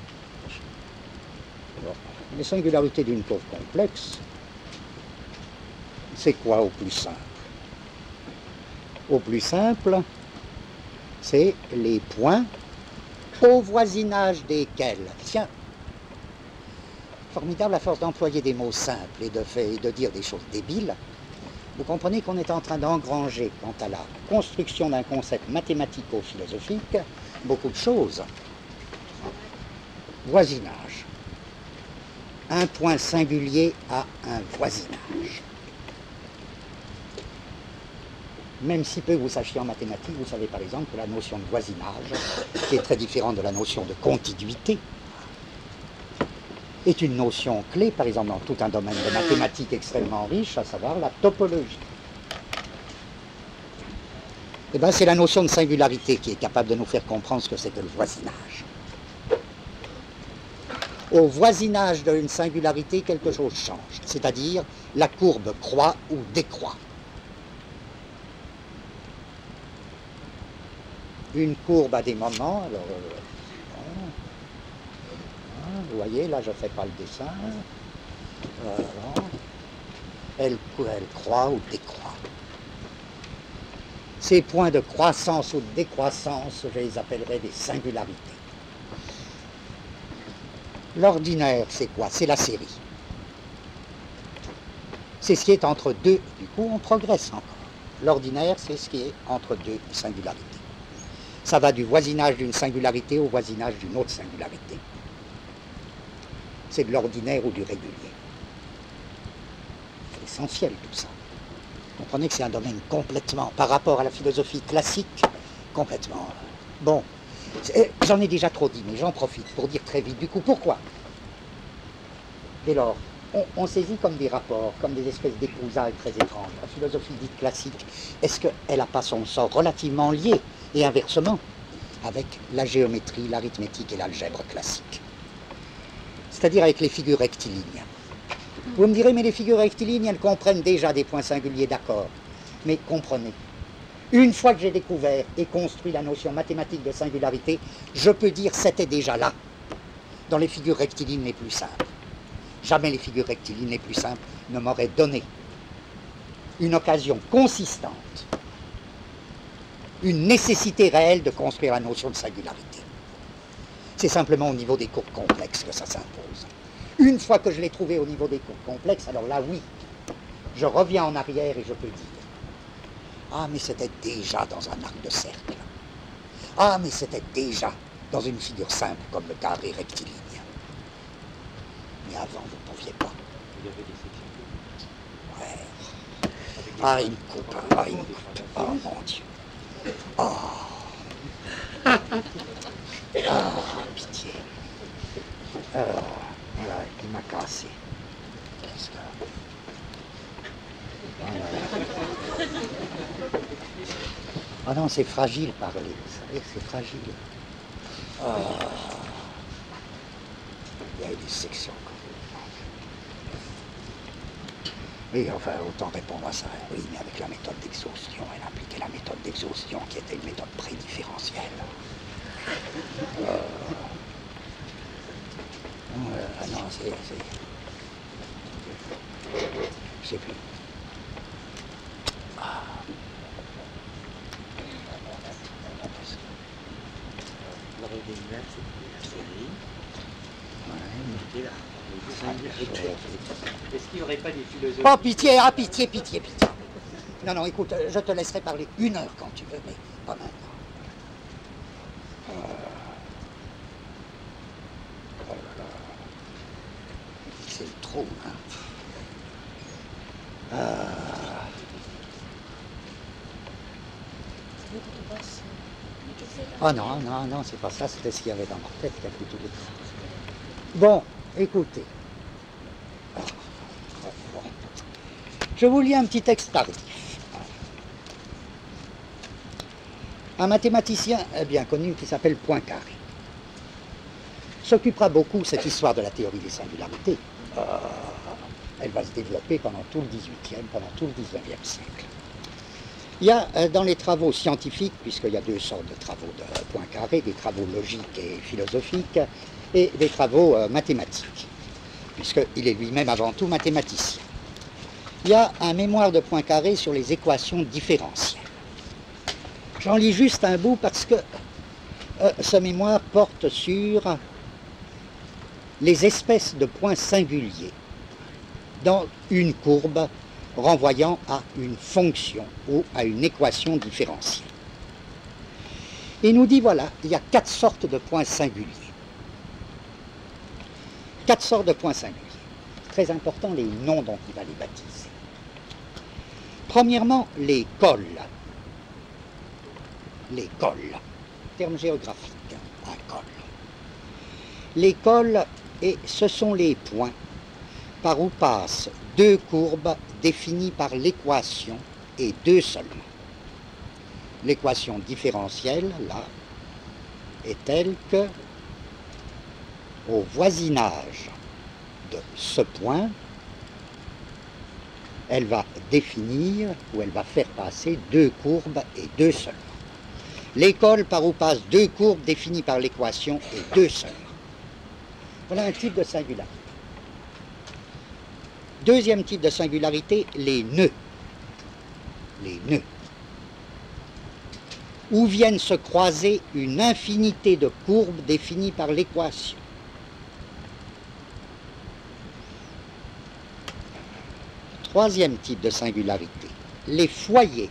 Alors, les singularités d'une courbe complexe, c'est quoi au plus simple? Au plus simple, c'est les points au voisinage desquels. Tiens, formidable à force d'employer des mots simples et de, fait, et de dire des choses débiles. Vous comprenez qu'on est en train d'engranger, quant à la construction d'un concept mathématico-philosophique, beaucoup de choses. Voisinage. Un point singulier à un voisinage. Même si peu vous sachiez en mathématiques, vous savez par exemple que la notion de voisinage, qui est très différente de la notion de contiguïté, est une notion clé, par exemple, dans tout un domaine de mathématiques extrêmement riche, à savoir la topologie. Eh bien, c'est la notion de singularité qui est capable de nous faire comprendre ce que c'est que le voisinage. Au voisinage d'une singularité, quelque chose change, c'est-à-dire la courbe croît ou décroît. Une courbe à des moments, alors... Euh, vous voyez, là je ne fais pas le dessin. Voilà. Elle, elle croît ou décroît. Ces points de croissance ou de décroissance, je les appellerai des singularités. L'ordinaire, c'est quoi? C'est la série. C'est ce qui est entre deux. Du coup, on progresse encore. L'ordinaire, c'est ce qui est entre deux singularités. Ça va du voisinage d'une singularité au voisinage d'une autre singularité. C'est de l'ordinaire ou du régulier. C'est essentiel tout ça. Vous comprenez que c'est un domaine complètement, par rapport à la philosophie classique, complètement... Bon, j'en ai déjà trop dit, mais j'en profite pour dire très vite. Du coup, pourquoi? Dès lors, on, on saisit comme des rapports, comme des espèces d'épousailles très étranges. La philosophie dite classique, est-ce qu'elle n'a pas son sort relativement lié, et inversement, avec la géométrie, l'arithmétique et l'algèbre classique? C'est-à-dire avec les figures rectilignes. Vous me direz, mais les figures rectilignes, elles comprennent déjà des points singuliers, d'accord. Mais comprenez, une fois que j'ai découvert et construit la notion mathématique de singularité, je peux dire c'était déjà là, dans les figures rectilignes les plus simples. Jamais les figures rectilignes les plus simples ne m'auraient donné une occasion consistante, une nécessité réelle de construire la notion de singularité. C'est simplement au niveau des courbes complexes que ça s'impose. Une fois que je l'ai trouvé au niveau des courbes complexes, alors là, oui, je reviens en arrière et je peux dire « Ah, mais c'était déjà dans un arc de cercle. Ah, mais c'était déjà dans une figure simple comme le carré rectiligne. » Mais avant, vous ne pouviez pas. Il y avait des sections. Ouais. Ah, il me coupe, ah, il me coupe. Oh, mon Dieu. Oh. Ah, pitié. Euh, voilà, il m'a cassé. Qu'est-ce que... Voilà. Ah non, c'est fragile parler, vous savez, c'est fragile. Ah. Il y a eu des sections. Oui, enfin, autant répondre à ça. Oui, mais avec la méthode d'exhaustion, elle appliquait la méthode d'exhaustion qui était une méthode prédifférentielle. Euh... Ah non, c'est... Je sais plus. Ah. Est-ce qu'il n'y aurait pas des philosophes... Oh, pitié, ah, pitié, pitié, pitié. Non, non, écoute, je te laisserai parler une heure quand tu veux, mais pas maintenant. Euh... Oh là là. C'est le trou, hein. Euh... Oh non, non, non, c'est pas ça, c'était ce qu'il y avait dans ma tête qui a pris tous les temps. Bon, écoutez. Je vous lis un petit texte tardif. un mathématicien bien connu qui s'appelle Poincaré s'occupera beaucoup de cette histoire de la théorie des singularités. Euh, elle va se développer pendant tout le dix-huitième, pendant tout le dix-neuvième siècle. Il y a euh, dans les travaux scientifiques, puisqu'il y a deux sortes de travaux de Poincaré, des travaux logiques et philosophiques, et des travaux euh, mathématiques, puisqu'il est lui-même avant tout mathématicien. Il y a un mémoire de Poincaré sur les équations différentielles. J'en lis juste un bout parce que euh, ce mémoire porte sur les espèces de points singuliers dans une courbe renvoyant à une fonction ou à une équation différentielle. Il nous dit, voilà, il y a quatre sortes de points singuliers. Quatre sortes de points singuliers. Très important, les noms dont il va les baptiser. Premièrement, les cols. Les cols. Terme géographique, un col. Les cols, et ce sont les points par où passent deux courbes définies par l'équation et deux seulement. L'équation différentielle, là, est telle que, au voisinage de ce point, elle va définir ou elle va faire passer deux courbes et deux seulement. L'école par où passent deux courbes définies par l'équation et deux seulement. Voilà un type de singularité. Deuxième type de singularité, les nœuds. Les nœuds. Où viennent se croiser une infinité de courbes définies par l'équation. Troisième type de singularité, les foyers,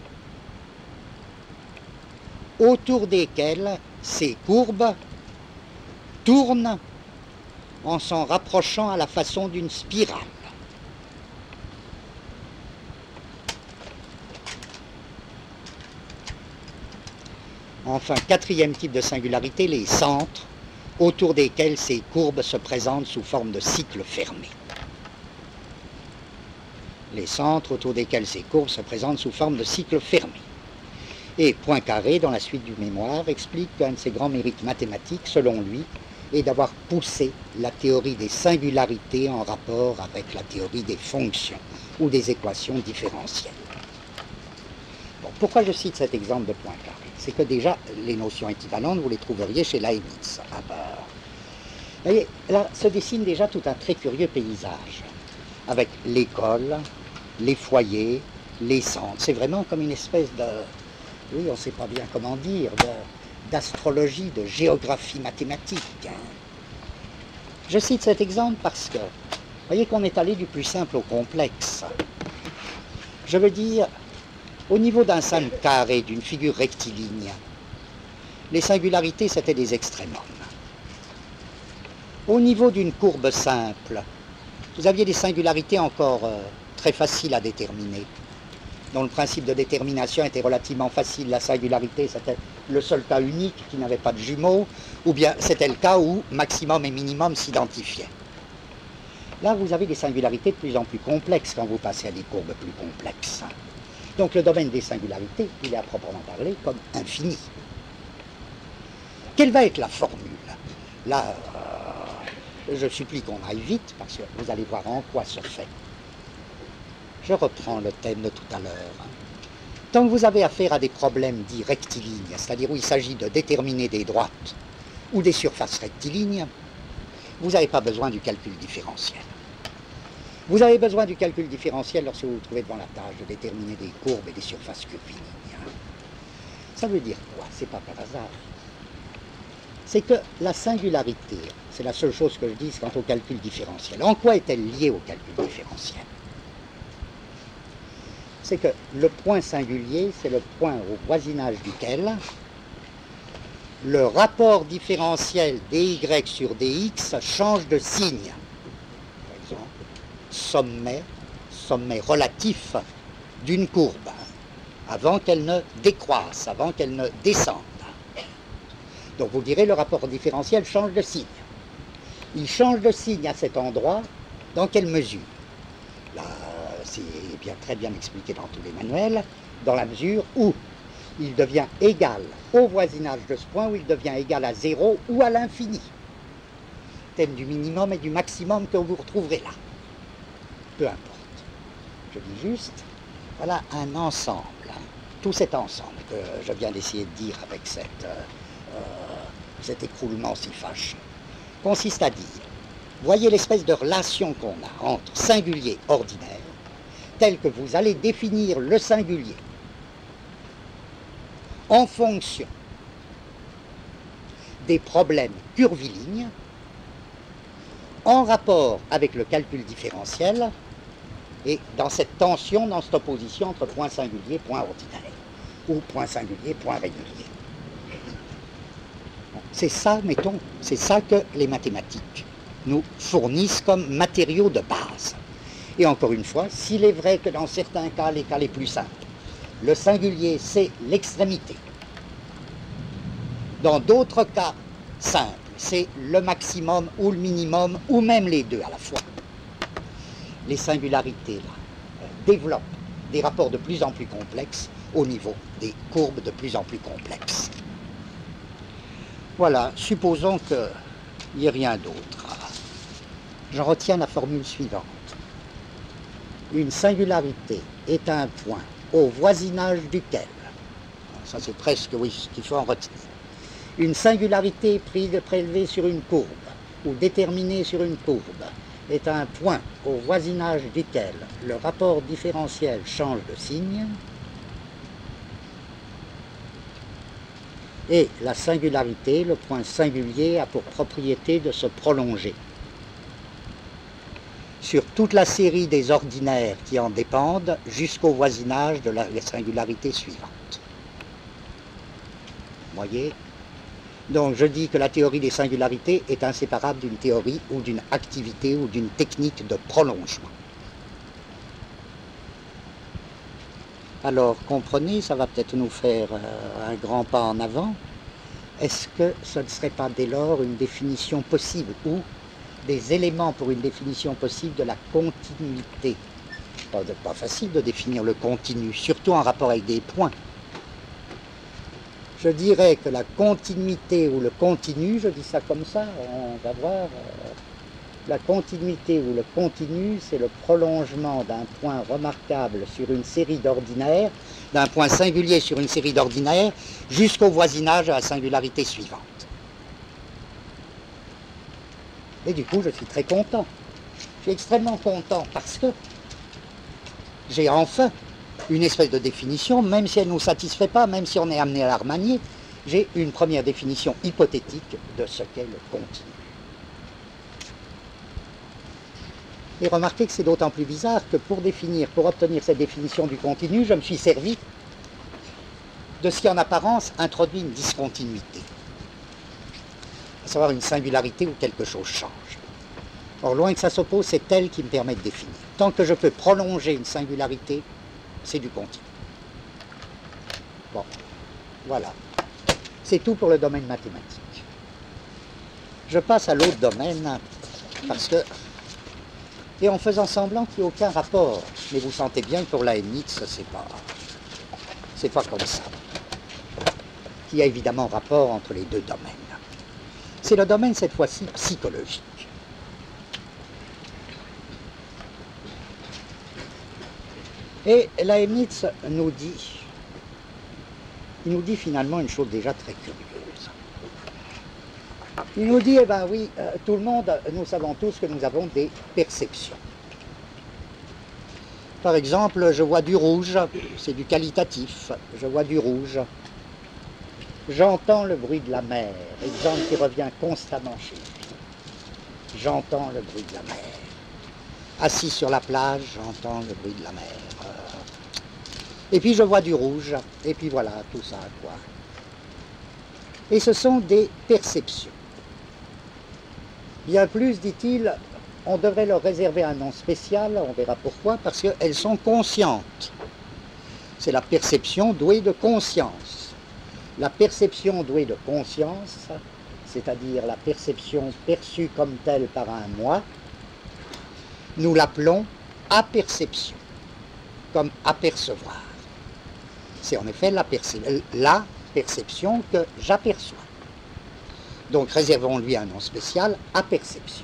autour desquels ces courbes tournent en s'en rapprochant à la façon d'une spirale. Enfin, quatrième type de singularité, les centres, autour desquels ces courbes se présentent sous forme de cycles fermés. Les centres autour desquels ces courbes se présentent sous forme de cycles fermés. Et Poincaré, dans la suite du mémoire, explique qu'un de ses grands mérites mathématiques, selon lui, est d'avoir poussé la théorie des singularités en rapport avec la théorie des fonctions ou des équations différentielles. Bon, pourquoi je cite cet exemple de Poincaré? C'est que déjà, les notions équivalentes, vous les trouveriez chez Leibniz. Ah ben, vous voyez, là se dessine déjà tout un très curieux paysage, avec l'école, les foyers, les centres. C'est vraiment comme une espèce de, oui, on ne sait pas bien comment dire, d'astrologie, de, de géographie mathématique. Hein. Je cite cet exemple parce que, vous voyez qu'on est allé du plus simple au complexe. Je veux dire, au niveau d'un simple carré, d'une figure rectiligne, les singularités, c'était des extrémums. Au niveau d'une courbe simple, vous aviez des singularités encore euh, très faciles à déterminer, dont le principe de détermination était relativement facile. La singularité, c'était le seul cas unique qui n'avait pas de jumeaux, ou bien c'était le cas où maximum et minimum s'identifiaient. Là, vous avez des singularités de plus en plus complexes quand vous passez à des courbes plus complexes. Donc le domaine des singularités, il est à proprement parler comme infini. Quelle va être la formule? Là, euh, je supplie qu'on aille vite, parce que vous allez voir en quoi se fait. Je reprends le thème de tout à l'heure. Tant que vous avez affaire à des problèmes dits rectilignes, c'est-à-dire où il s'agit de déterminer des droites ou des surfaces rectilignes, vous n'avez pas besoin du calcul différentiel. Vous avez besoin du calcul différentiel lorsque vous vous trouvez devant la tâche de déterminer des courbes et des surfaces curvilignes. Ça veut dire quoi? C'est pas par hasard. C'est que la singularité, c'est la seule chose que je dise quant au calcul différentiel. En quoi est-elle liée au calcul différentiel? C'est que le point singulier, c'est le point au voisinage duquel le rapport différentiel dy sur dx change de signe. Par exemple, sommet, sommet relatif d'une courbe, avant qu'elle ne décroisse, avant qu'elle ne descende. Donc vous direz, le rapport différentiel change de signe. Il change de signe à cet endroit, dans quelle mesure? Là, c'est bien, très bien expliqué dans tous les manuels, dans la mesure où il devient égal au voisinage de ce point ou il devient égal à zéro ou à l'infini. Thème du minimum et du maximum que vous retrouverez là. Peu importe. Je dis juste, voilà un ensemble, hein, tout cet ensemble que je viens d'essayer de dire avec cette, euh, euh, cet écroulement si fâcheux, consiste à dire, voyez l'espèce de relation qu'on a entre singulier ordinaire, tel que vous allez définir le singulier en fonction des problèmes curvilignes en rapport avec le calcul différentiel et dans cette tension, dans cette opposition entre point singulier et point ordinaire, ou point singulier et point régulier. C'est ça, mettons, c'est ça que les mathématiques nous fournissent comme matériaux de base. Et encore une fois, s'il est vrai que dans certains cas, les cas les plus simples, le singulier, c'est l'extrémité. Dans d'autres cas simples, c'est le maximum ou le minimum, ou même les deux à la fois. Les singularités, là, développent des rapports de plus en plus complexes au niveau des courbes de plus en plus complexes. Voilà, supposons qu'il n'y ait rien d'autre. J'en retiens la formule suivante. Une singularité est un point au voisinage duquel, ça c'est presque, oui, ce qu'il faut en retirer, une singularité prise, prélevée sur une courbe ou déterminée sur une courbe est un point au voisinage duquel le rapport différentiel change de signe et la singularité, le point singulier, a pour propriété de se prolonger sur toute la série des ordinaires qui en dépendent jusqu'au voisinage de la singularité suivante. Vous voyez? Donc je dis que la théorie des singularités est inséparable d'une théorie ou d'une activité ou d'une technique de prolongement. Alors comprenez, ça va peut-être nous faire euh, un grand pas en avant. Est-ce que ce ne serait pas dès lors une définition possible ou des éléments pour une définition possible de la continuité? Pas, pas facile de définir le continu, surtout en rapport avec des points. Je dirais que la continuité ou le continu, je dis ça comme ça, on va voir, euh, la continuité ou le continu, c'est le prolongement d'un point remarquable sur une série d'ordinaires, d'un point singulier sur une série d'ordinaires, jusqu'au voisinage de la singularité suivante. Et du coup, je suis très content. Je suis extrêmement content parce que j'ai enfin une espèce de définition, même si elle ne nous satisfait pas, même si on est amené à la remanier, j'ai une première définition hypothétique de ce qu'est le continu. Et remarquez que c'est d'autant plus bizarre que pour définir, pour obtenir cette définition du continu, je me suis servi de ce qui en apparence introduit une discontinuité, à savoir une singularité où quelque chose change. Or, loin que ça s'oppose, c'est elle qui me permet de définir. Tant que je peux prolonger une singularité, c'est du continu. Bon, voilà. C'est tout pour le domaine mathématique. Je passe à l'autre domaine, parce que, et en faisant semblant qu'il n'y a aucun rapport, mais vous sentez bien que pour la Leibniz, c'est pas, c'est pas comme ça. Il y a évidemment rapport entre les deux domaines. C'est le domaine, cette fois-ci, psychologique. Et Leibniz nous dit, il nous dit finalement une chose déjà très curieuse. Il nous dit, eh bien oui, euh, tout le monde, nous savons tous que nous avons des perceptions. Par exemple, je vois du rouge, c'est du qualitatif, je vois du rouge. J'entends le bruit de la mer, exemple qui revient constamment chez lui. J'entends le bruit de la mer. Assis sur la plage, j'entends le bruit de la mer. Et puis je vois du rouge, et puis voilà, tout ça, quoi. Et ce sont des perceptions. Bien plus, dit-il, on devrait leur réserver un nom spécial, on verra pourquoi, parce qu'elles sont conscientes. C'est la perception douée de conscience. La perception douée de conscience, c'est-à-dire la perception perçue comme telle par un moi, nous l'appelons aperception, comme apercevoir. C'est en effet la, percep la perception que j'aperçois. Donc réservons-lui un nom spécial, aperception.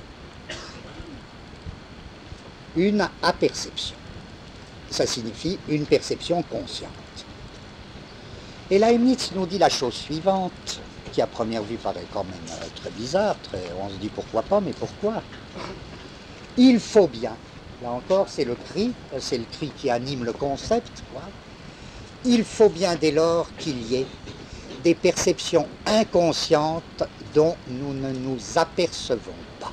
Une aperception. Ça signifie une perception consciente. Et Leibniz nous dit la chose suivante, qui à première vue paraît quand même euh, très bizarre, très, on se dit pourquoi pas, mais pourquoi? Il faut bien, là encore c'est le cri, c'est le cri qui anime le concept, quoi. Il faut bien dès lors qu'il y ait des perceptions inconscientes dont nous ne nous apercevons pas.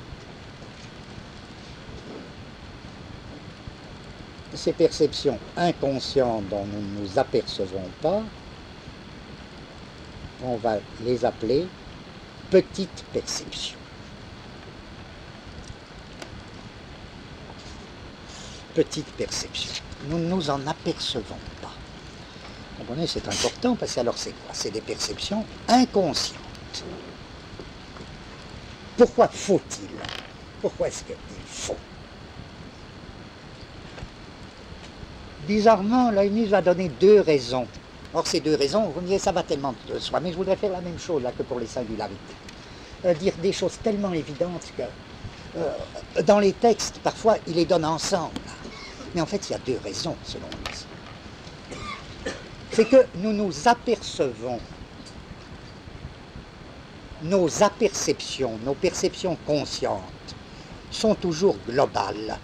Ces perceptions inconscientes dont nous ne nous apercevons pas, on va les appeler petites perceptions. Petites perceptions. Nous ne nous en apercevons pas. Vous comprenez, c'est important parce que alors c'est quoi? C'est des perceptions inconscientes. Pourquoi faut-il? Pourquoi est-ce qu'il faut? Bizarrement, Leibniz va donner deux raisons. Or, ces deux raisons, vous me direz, ça va tellement de soi, mais je voudrais faire la même chose là que pour les singularités. Euh, dire des choses tellement évidentes que euh, dans les textes, parfois, il les donne ensemble. Mais en fait, il y a deux raisons, selon lui. C'est que nous nous apercevons, nos aperceptions, nos perceptions conscientes sont toujours globales.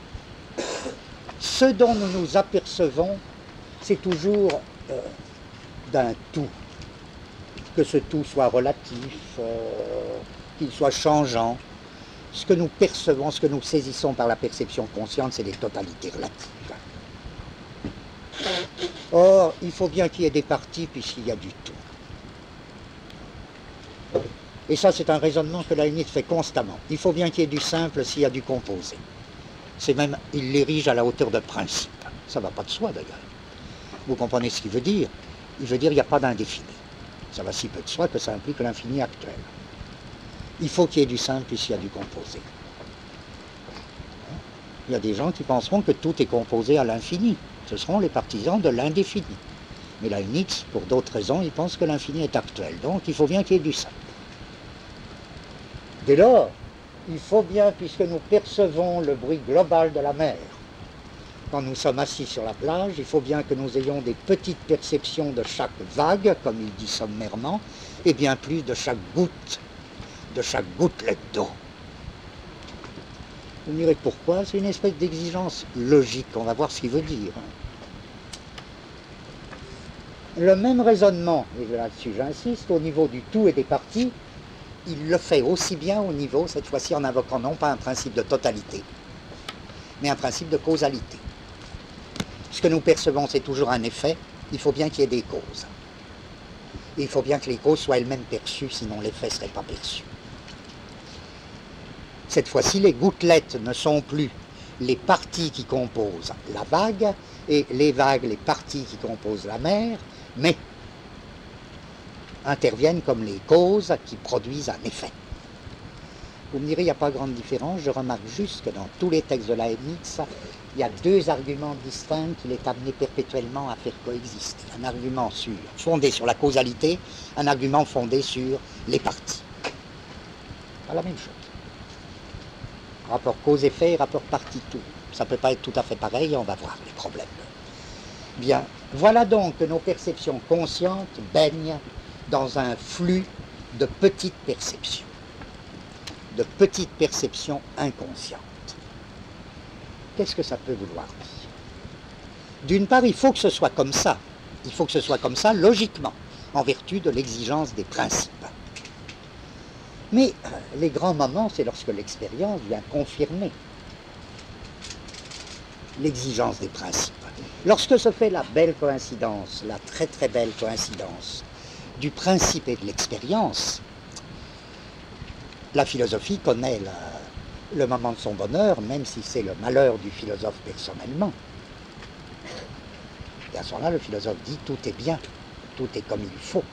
Ce dont nous nous apercevons, c'est toujours euh, d'un tout. Que ce tout soit relatif, euh, qu'il soit changeant. Ce que nous percevons, ce que nous saisissons par la perception consciente, c'est des totalités relatives. Or, il faut bien qu'il y ait des parties puisqu'il y a du tout. Et ça, c'est un raisonnement que Leibniz fait constamment. Il faut bien qu'il y ait du simple s'il y a du composé. C'est même, il l'érige à la hauteur de principe. Ça ne va pas de soi d'ailleurs. Vous comprenez ce qu'il veut dire? Il veut dire qu'il n'y a pas d'indéfini. Ça va si peu de soi que ça implique l'infini actuel. Il faut qu'il y ait du simple puisqu'il y a du composé. Il y a des gens qui penseront que tout est composé à l'infini. Ce seront les partisans de l'indéfini. Mais Leibniz, pour d'autres raisons, il pense que l'infini est actuel. Donc il faut bien qu'il y ait du simple. Dès lors, il faut bien, puisque nous percevons le bruit global de la mer, quand nous sommes assis sur la plage, il faut bien que nous ayons des petites perceptions de chaque vague, comme il dit sommairement, et bien plus de chaque goutte, de chaque gouttelette d'eau. Vous me direz pourquoi? C'est une espèce d'exigence logique, on va voir ce qu'il veut dire. Le même raisonnement, et là-dessus j'insiste, au niveau du tout et des parties, il le fait aussi bien au niveau, cette fois-ci en invoquant non pas un principe de totalité, mais un principe de causalité. Ce que nous percevons, c'est toujours un effet, il faut bien qu'il y ait des causes. Et il faut bien que les causes soient elles-mêmes perçues, sinon l'effet ne serait pas perçu. Cette fois-ci, les gouttelettes ne sont plus les parties qui composent la vague, et les vagues, les parties qui composent la mer, mais interviennent comme les causes qui produisent un effet. Vous me direz, il n'y a pas grande différence, je remarque juste que dans tous les textes de Leibniz, il y a deux arguments distincts qu'il est amené perpétuellement à faire coexister. Un argument sur, fondé sur la causalité, un argument fondé sur les parties. Pas la même chose. Rapport cause-effet, rapport partie-tout. Ça ne peut pas être tout à fait pareil, on va voir les problèmes. Bien, voilà donc que nos perceptions conscientes baignent dans un flux de petites perceptions, de petites perceptions inconscientes. Qu'est-ce que ça peut vouloir dire? D'une part, il faut que ce soit comme ça. Il faut que ce soit comme ça logiquement, en vertu de l'exigence des principes. Mais euh, les grands moments, c'est lorsque l'expérience vient confirmer l'exigence des principes. Lorsque se fait la belle coïncidence, la très très belle coïncidence du principe et de l'expérience, la philosophie connaît la, le moment de son bonheur, même si c'est le malheur du philosophe personnellement. Et à ce moment-là, le philosophe dit tout est bien, tout est comme il faut.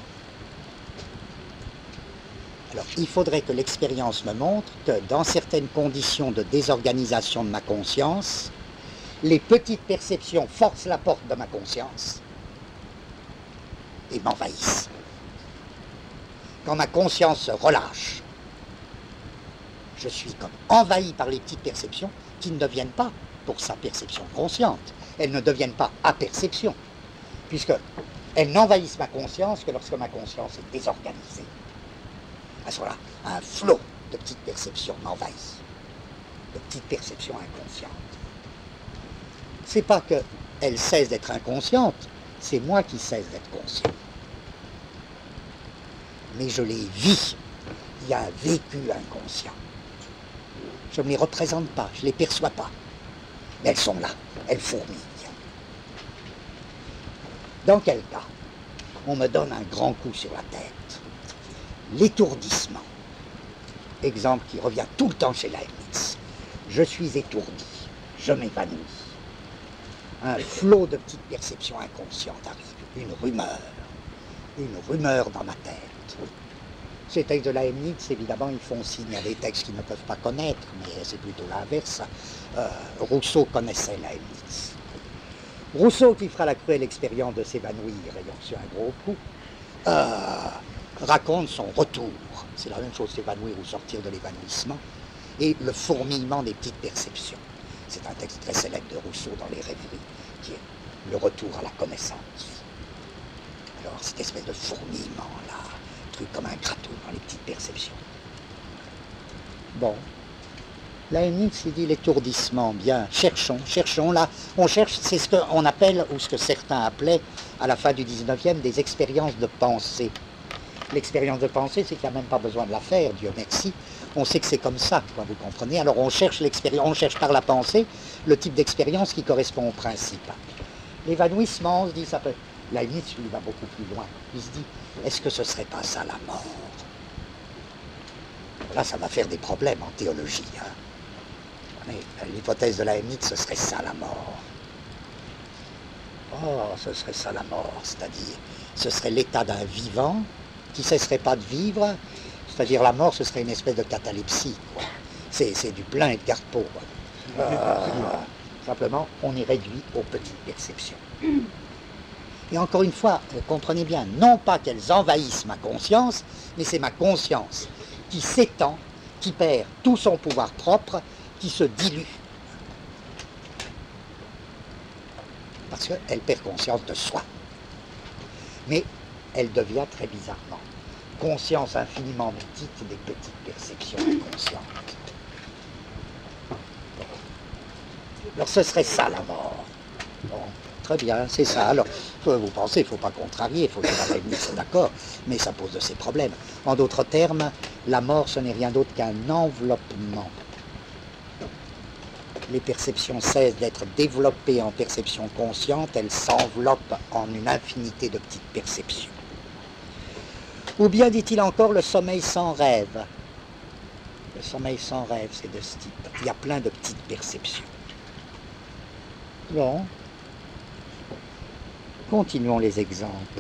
Alors, il faudrait que l'expérience me montre que dans certaines conditions de désorganisation de ma conscience, les petites perceptions forcent la porte de ma conscience et m'envahissent. Quand ma conscience se relâche, je suis comme envahi par les petites perceptions qui ne deviennent pas, pour sa perception consciente, elles ne deviennent pas aperceptions, puisqu'elles n'envahissent ma conscience que lorsque ma conscience est désorganisée. À ce moment-là, un flot de petites perceptions m'envahit, de petites perceptions inconscientes. C'est pas qu'elles cessent d'être inconscientes, c'est moi qui cesse d'être conscient. Mais je les vis, il y a un vécu inconscient. Je ne les représente pas, je ne les perçois pas. Mais elles sont là, elles fourmillent. Dans quel cas on me donne un grand coup sur la tête? L'étourdissement. Exemple qui revient tout le temps chez Leibniz. Je suis étourdi, je m'évanouis. Un flot de petites perceptions inconscientes arrive, une rumeur, une rumeur dans ma tête. Ces textes de Leibniz, évidemment, ils font signe à des textes qu'ils ne peuvent pas connaître, mais c'est plutôt l'inverse. Euh, Rousseau connaissait Leibniz. Rousseau, qui fera la cruelle expérience de s'évanouir ayant reçu un gros coup, euh, raconte son retour. C'est la même chose, s'évanouir ou sortir de l'évanouissement, et le fourmillement des petites perceptions. C'est un texte très célèbre de Rousseau dans les rêveries, qui est le retour à la connaissance. Alors, cette espèce de fourmillement, là, truc comme un gratteau dans les petites perceptions. Bon. Leibniz, il dit l'étourdissement, bien, cherchons, cherchons, là, on cherche, c'est ce qu'on appelle, ou ce que certains appelaient, à la fin du dix-neuvième, des expériences de pensée. L'expérience de pensée, c'est qu'il n'y a même pas besoin de la faire, Dieu merci, on sait que c'est comme ça, quoi, vous comprenez. Alors on cherche l'expérience, on cherche par la pensée le type d'expérience qui correspond au principe. L'évanouissement, on se dit, ça peut... Leibniz, lui, va beaucoup plus loin. Il se dit, est-ce que ce serait pas ça la mort? Là, ça va faire des problèmes en théologie. Hein. L'hypothèse de Leibniz, ce serait ça la mort. Oh, ce serait ça la mort, c'est-à-dire, ce serait l'état d'un vivant qui ne cesserait pas de vivre, c'est-à-dire la mort, ce serait une espèce de catalepsie. C'est du plein et de garpeau. Euh, simplement, on est réduit aux petites perceptions. Et encore une fois, comprenez bien, non pas qu'elles envahissent ma conscience, mais c'est ma conscience qui s'étend, qui perd tout son pouvoir propre, qui se dilue. Parce qu'elle perd conscience de soi. Mais elle devient très bizarrement conscience infiniment petite des petites perceptions inconscientes. Alors ce serait ça la mort. Bon. Très bien, c'est ça. Alors, vous pensez, il ne faut pas contrarier, il faut dire à Leibniz, c'est d'accord, mais ça pose de ces problèmes. En d'autres termes, la mort, ce n'est rien d'autre qu'un enveloppement. Les perceptions cessent d'être développées en perception consciente, elles s'enveloppent en une infinité de petites perceptions. Ou bien, dit-il encore, le sommeil sans rêve. Le sommeil sans rêve, c'est de ce type. Il y a plein de petites perceptions. Bon. Continuons les exemples.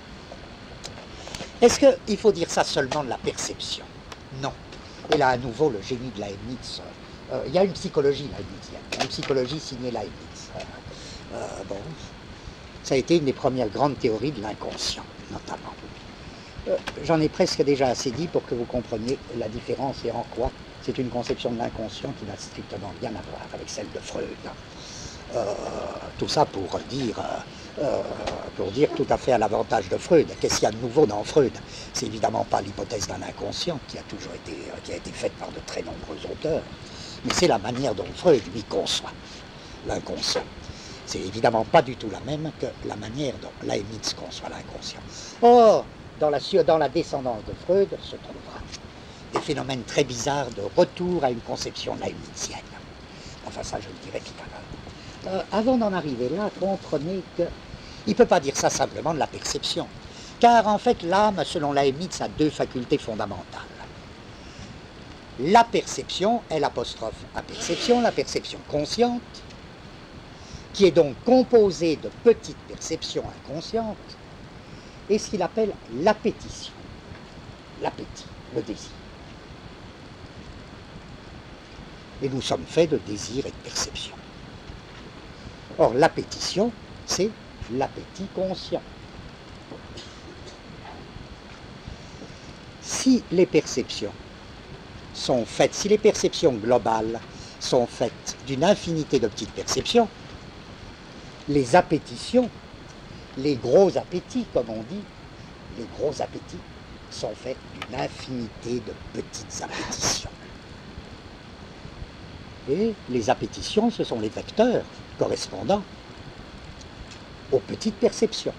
Est-ce qu'il faut dire ça seulement de la perception? Non. Et là, à nouveau, le génie de Leibniz. Euh, il y a une psychologie leibnizienne, il y a une psychologie signée Leibniz. Euh, euh, bon, ça a été une des premières grandes théories de l'inconscient, notamment. Euh, J'en ai presque déjà assez dit pour que vous compreniez la différence et en quoi c'est une conception de l'inconscient qui n'a strictement rien à voir avec celle de Freud. Euh, tout ça pour dire... Euh, Euh, pour dire tout à fait à l'avantage de Freud. Qu'est-ce qu'il y a de nouveau dans Freud? C'est évidemment pas l'hypothèse d'un inconscient qui a toujours été, qui a été faite par de très nombreux auteurs, mais c'est la manière dont Freud lui conçoit l'inconscient. C'est évidemment pas du tout la même que la manière dont Leibniz conçoit l'inconscient. Or, dans la, dans la descendance de Freud se trouvera des phénomènes très bizarres de retour à une conception leibnizienne. Enfin, ça, je le dirai tout à l'heure. Euh, avant d'en arriver là, comprenez que il ne peut pas dire ça simplement de la perception. Car en fait, l'âme, selon Leibniz, a deux facultés fondamentales. La perception est l'apostrophe à perception, la perception consciente, qui est donc composée de petites perceptions inconscientes, et ce qu'il appelle l'appétition. L'appétit, le désir. Et nous sommes faits de désir et de perception. Or, l'appétition, c'est l'appétit conscient. si les perceptions sont faites, si les perceptions globales sont faites d'une infinité de petites perceptions, les appétitions, les gros appétits, comme on dit, les gros appétits sont faits d'une infinité de petites appétitions. Et les appétitions, ce sont les vecteurs correspondant aux petites perceptions.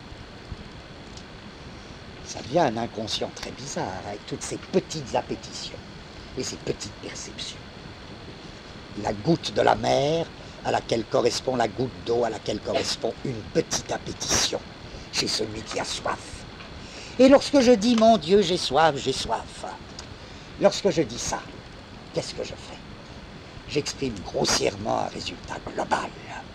Ça devient un inconscient très bizarre, avec toutes ces petites appétitions et ces petites perceptions. La goutte de la mer à laquelle correspond la goutte d'eau, à laquelle correspond une petite appétition chez celui qui a soif. Et lorsque je dis « mon Dieu, j'ai soif, j'ai soif », lorsque je dis ça, qu'est-ce que je fais? J'exprime grossièrement un résultat global.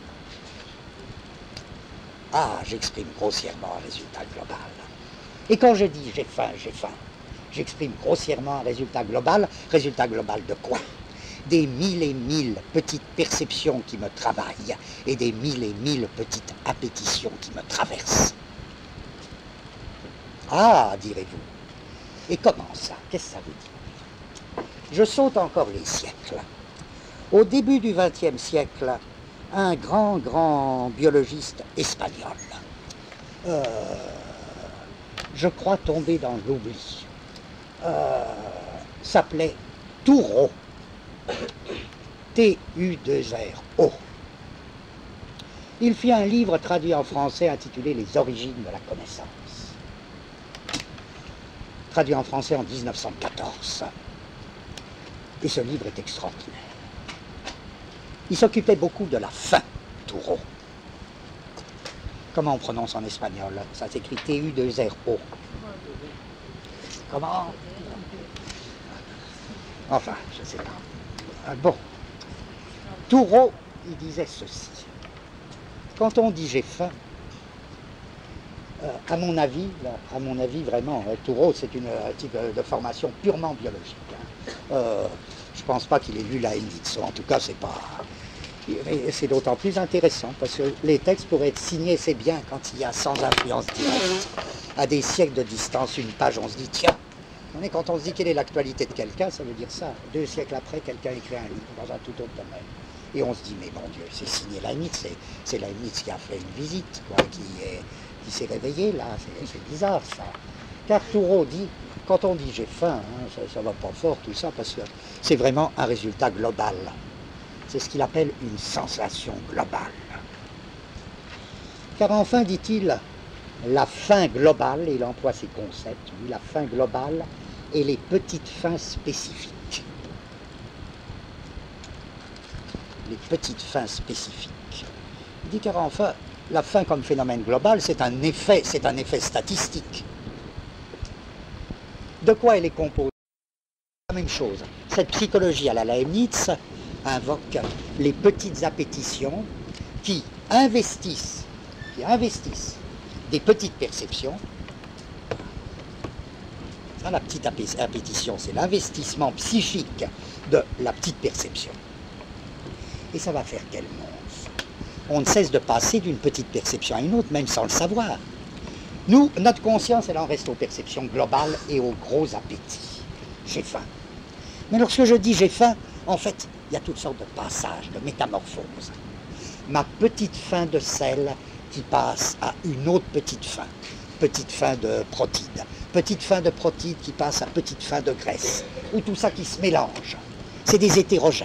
Ah, j'exprime grossièrement un résultat global. Et quand je dis « j'ai faim, j'ai faim », j'exprime grossièrement un résultat global. Résultat global de quoi? Des mille et mille petites perceptions qui me travaillent et des mille et mille petites appétitions qui me traversent. Ah, direz-vous. Et comment ça? Qu'est-ce que ça veut dire? Je saute encore les siècles. Au début du vingtième siècle, un grand, grand biologiste espagnol, euh, je crois tombé dans l'oubli, euh, s'appelait Thoreau. T U deux R O. Il fit un livre traduit en français intitulé « Les origines de la connaissance », traduit en français en mille neuf cent quatorze. Et ce livre est extraordinaire. Il s'occupait beaucoup de la faim, Thoreau. Comment on prononce en espagnol? Ça s'écrit T U deux R O. Comment? Enfin, je ne sais pas. Bon, Thoreau, il disait ceci. Quand on dit j'ai faim, euh, à mon avis, là, à mon avis vraiment, euh, Thoreau c'est une un type de formation purement biologique. Hein. Euh, je ne pense pas qu'il ait lu Leibniz, en tout cas c'est pas. C'est d'autant plus intéressant parce que les textes pourraient être signés, c'est bien quand il y a sans influence directe. À des siècles de distance, une page, on se dit tiens. Mais quand on se dit quelle est l'actualité de quelqu'un, ça veut dire ça. Deux siècles après, quelqu'un écrit un livre dans un tout autre domaine. Et on se dit, mais mon Dieu, c'est signé Leibniz, c'est Leibniz qui a fait une visite, quoi, qui s'est réveillé là, c'est bizarre ça. Car Thoreau dit, quand on dit j'ai faim, hein, ça ne va pas fort tout ça, parce que c'est vraiment un résultat global. C'est ce qu'il appelle une sensation globale. Car enfin, dit-il, la faim globale, et il emploie ces concepts, lui, la faim globale, et les petites fins spécifiques. Les petites fins spécifiques. Il dit car enfin, la faim comme phénomène global, c'est un effet, c'est un effet statistique. De quoi elle est composée? La même chose. Cette psychologie à la Leibniz invoque les petites appétitions qui investissent, qui investissent des petites perceptions. La petite appétition, c'est l'investissement psychique de la petite perception. Et ça va faire quel monstre? On ne cesse de passer d'une petite perception à une autre, même sans le savoir. Nous, notre conscience, elle en reste aux perceptions globales et aux gros appétits. J'ai faim. Mais lorsque je dis j'ai faim, en fait, il y a toutes sortes de passages, de métamorphoses. Ma petite faim de sel qui passe à une autre petite faim. Petite faim de protide. Petite faim de protide qui passe à petite faim de graisse. Ou tout ça qui se mélange. C'est des hétérogènes.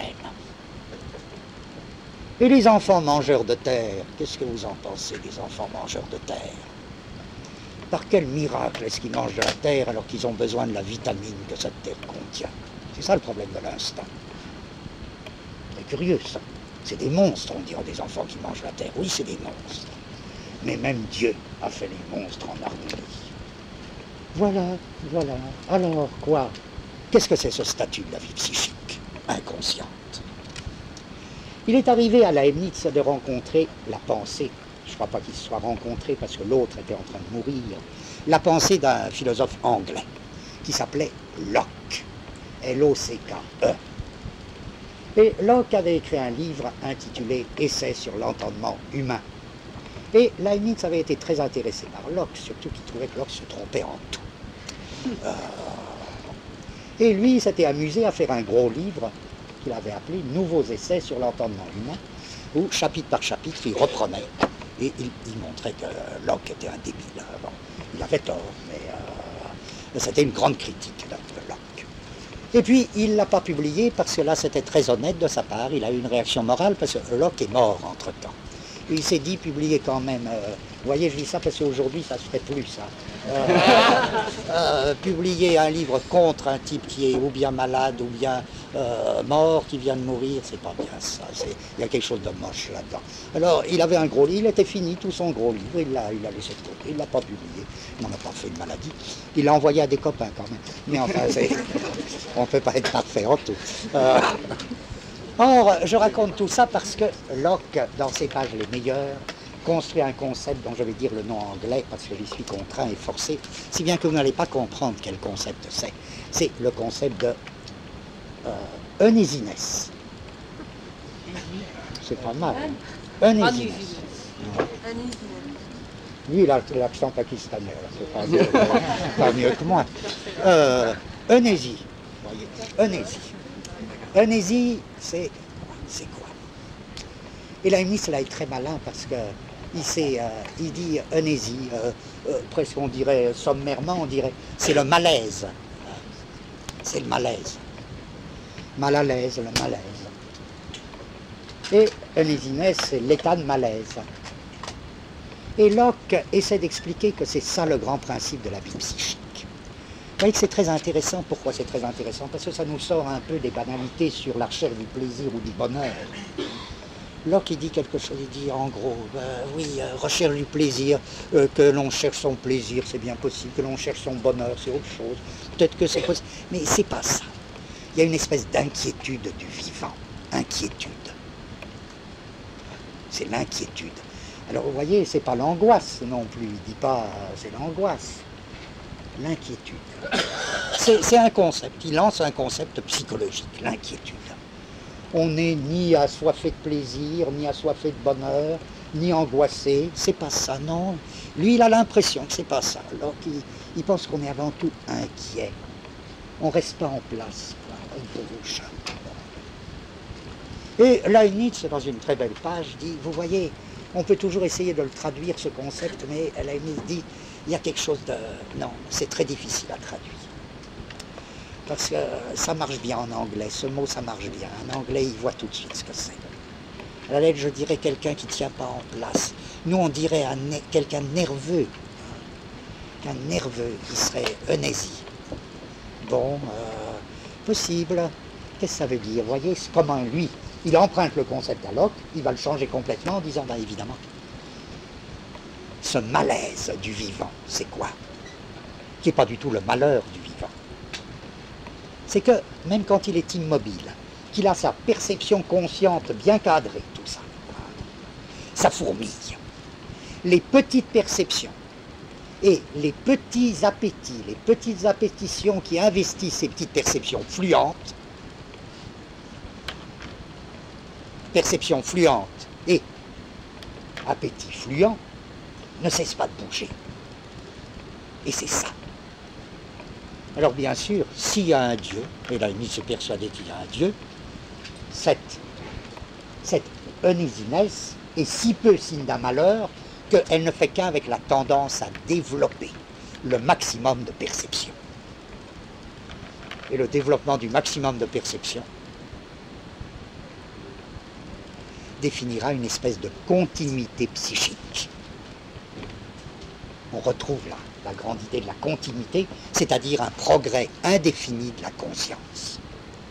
Et les enfants mangeurs de terre, qu'est-ce que vous en pensez des enfants mangeurs de terre? Par quel miracle est-ce qu'ils mangent de la terre alors qu'ils ont besoin de la vitamine que cette terre contient? C'est ça le problème de l'instinct. C'est curieux ça. C'est des monstres, on dirait, des enfants qui mangent la terre. Oui, c'est des monstres. Mais même Dieu a fait les monstres en harmonie. Voilà, voilà. Alors quoi? Qu'est-ce que c'est ce statut de la vie psychique inconsciente? Il est arrivé à Leibniz de rencontrer la pensée, je ne crois pas qu'il se soit rencontré parce que l'autre était en train de mourir, la pensée d'un philosophe anglais qui s'appelait Locke, L O C K E. Et Locke avait écrit un livre intitulé « Essai sur l'entendement humain ». Et Leibniz avait été très intéressé par Locke, surtout qu'il trouvait que Locke se trompait en tout. Euh, Et lui, il s'était amusé à faire un gros livre qu'il avait appelé « Nouveaux essais sur l'entendement humain », où, chapitre par chapitre, il reprenait. Et il, il montrait que Locke était un débile. Bon, il avait tort, mais euh, c'était une grande critique de, de Locke. Et puis, il ne l'a pas publié parce que là, c'était très honnête de sa part. Il a eu une réaction morale parce que Locke est mort entre-temps. Il s'est dit publier quand même, euh, vous voyez, je dis ça parce qu'aujourd'hui ça se ferait plus ça, euh, euh, publier un livre contre un type qui est ou bien malade ou bien euh, mort, qui vient de mourir, c'est pas bien ça, il y a quelque chose de moche là-dedans. Alors il avait un gros livre, il était fini tout son gros livre, il l'a il a laissé de côté, il ne l'a pas publié, il n'en a pas fait de maladie, il l'a envoyé à des copains quand même, mais enfin on ne peut pas être parfait en tout. Euh, Or, je raconte tout ça parce que Locke, dans ses pages les meilleures, construit un concept dont je vais dire le nom anglais parce que j'y suis contraint et forcé, si bien que vous n'allez pas comprendre quel concept c'est. C'est le concept de euh, uneasiness. C'est pas mal. Uneasiness. Lui, il a l'accent pakistanais, c'est pas mieux, pas mieux que moi. Euh, uneasy, vous voyez, uneasy. Uneasy, c'est quoi? Et là, cela est très malin parce que il, euh, il dit uneasy, euh, euh, presque on dirait sommairement, on dirait, c'est le malaise. C'est le malaise. Mal à l'aise, le malaise. Et uneasiness, c'est l'état de malaise. Et Locke essaie d'expliquer que c'est ça le grand principe de la vie psychique. Vous voyez que c'est très intéressant. Pourquoi c'est très intéressant? Parce que ça nous sort un peu des banalités sur la recherche du plaisir ou du bonheur. Locke, il dit quelque chose, il dit en gros, ben, oui, euh, recherche du plaisir, euh, que l'on cherche son plaisir, c'est bien possible, que l'on cherche son bonheur, c'est autre chose. Peut-être que c'est possible, mais c'est pas ça. Il y a une espèce d'inquiétude du vivant, inquiétude. C'est l'inquiétude. Alors vous voyez, c'est pas l'angoisse non plus, il dit pas, euh, c'est l'angoisse. L'inquiétude. C'est un concept, il lance un concept psychologique, l'inquiétude. On n'est ni assoiffé de plaisir, ni assoiffé de bonheur, ni angoissé, c'est pas ça, non. Lui, il a l'impression que c'est pas ça, alors qu'il il pense qu'on est avant tout inquiet. On reste pas en place, quoi, on bouge. Et Leibniz, dans une très belle page, dit, vous voyez, on peut toujours essayer de le traduire, ce concept, mais Leibniz dit, il y a quelque chose de... Non, c'est très difficile à traduire. Parce que ça marche bien en anglais, ce mot ça marche bien. En anglais, il voit tout de suite ce que c'est. À la lettre, je dirais quelqu'un qui ne tient pas en place. Nous, on dirait quelqu'un de nerveux. Un nerveux qui serait uneasy. Bon, euh, possible. Qu'est-ce que ça veut dire? Vous voyez, c'est comment lui, il emprunte le concept à Locke, il va le changer complètement en disant, bah évidemment, ce malaise du vivant, c'est quoi? Qui n'est pas du tout le malheur du vivant. C'est que, même quand il est immobile, qu'il a sa perception consciente bien cadrée, tout ça, ça fourmille. Les petites perceptions et les petits appétits, les petites appétitions qui investissent ces petites perceptions fluentes, perceptions fluentes et appétits fluents, ne cessent pas de bouger. Et c'est ça. Alors bien sûr, s'il y a un Dieu, et là il se persuadait qu'il y a un Dieu, cette, cette uneasiness est si peu signe d'un malheur qu'elle ne fait qu'avec la tendance à développer le maximum de perception. Et le développement du maximum de perception définira une espèce de continuité psychique. On retrouve là la grande idée de la continuité, c'est-à-dire un progrès indéfini de la conscience.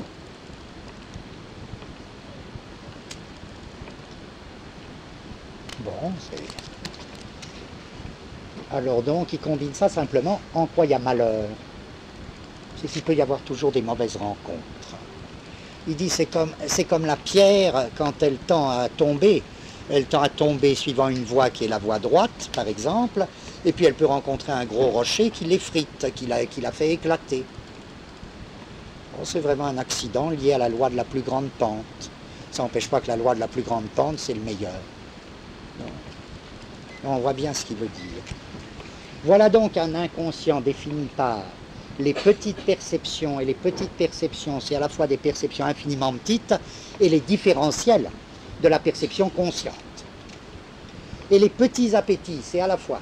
Bon, c'est... Alors donc, il combine ça simplement en quoi il y a malheur. C'est qu'il peut y avoir toujours des mauvaises rencontres. Il dit c'est comme, c'est comme la pierre quand elle tend à tomber. Elle tend à tomber suivant une voie qui est la voie droite, par exemple, et puis elle peut rencontrer un gros rocher qui l'effrite, qui la, qui la fait éclater. Bon, c'est vraiment un accident lié à la loi de la plus grande pente. Ça n'empêche pas que la loi de la plus grande pente, c'est le meilleur. Donc, on voit bien ce qu'il veut dire. Voilà donc un inconscient défini par les petites perceptions, et les petites perceptions, c'est à la fois des perceptions infiniment petites et les différentiels de la perception consciente. Et les petits appétits, c'est à la fois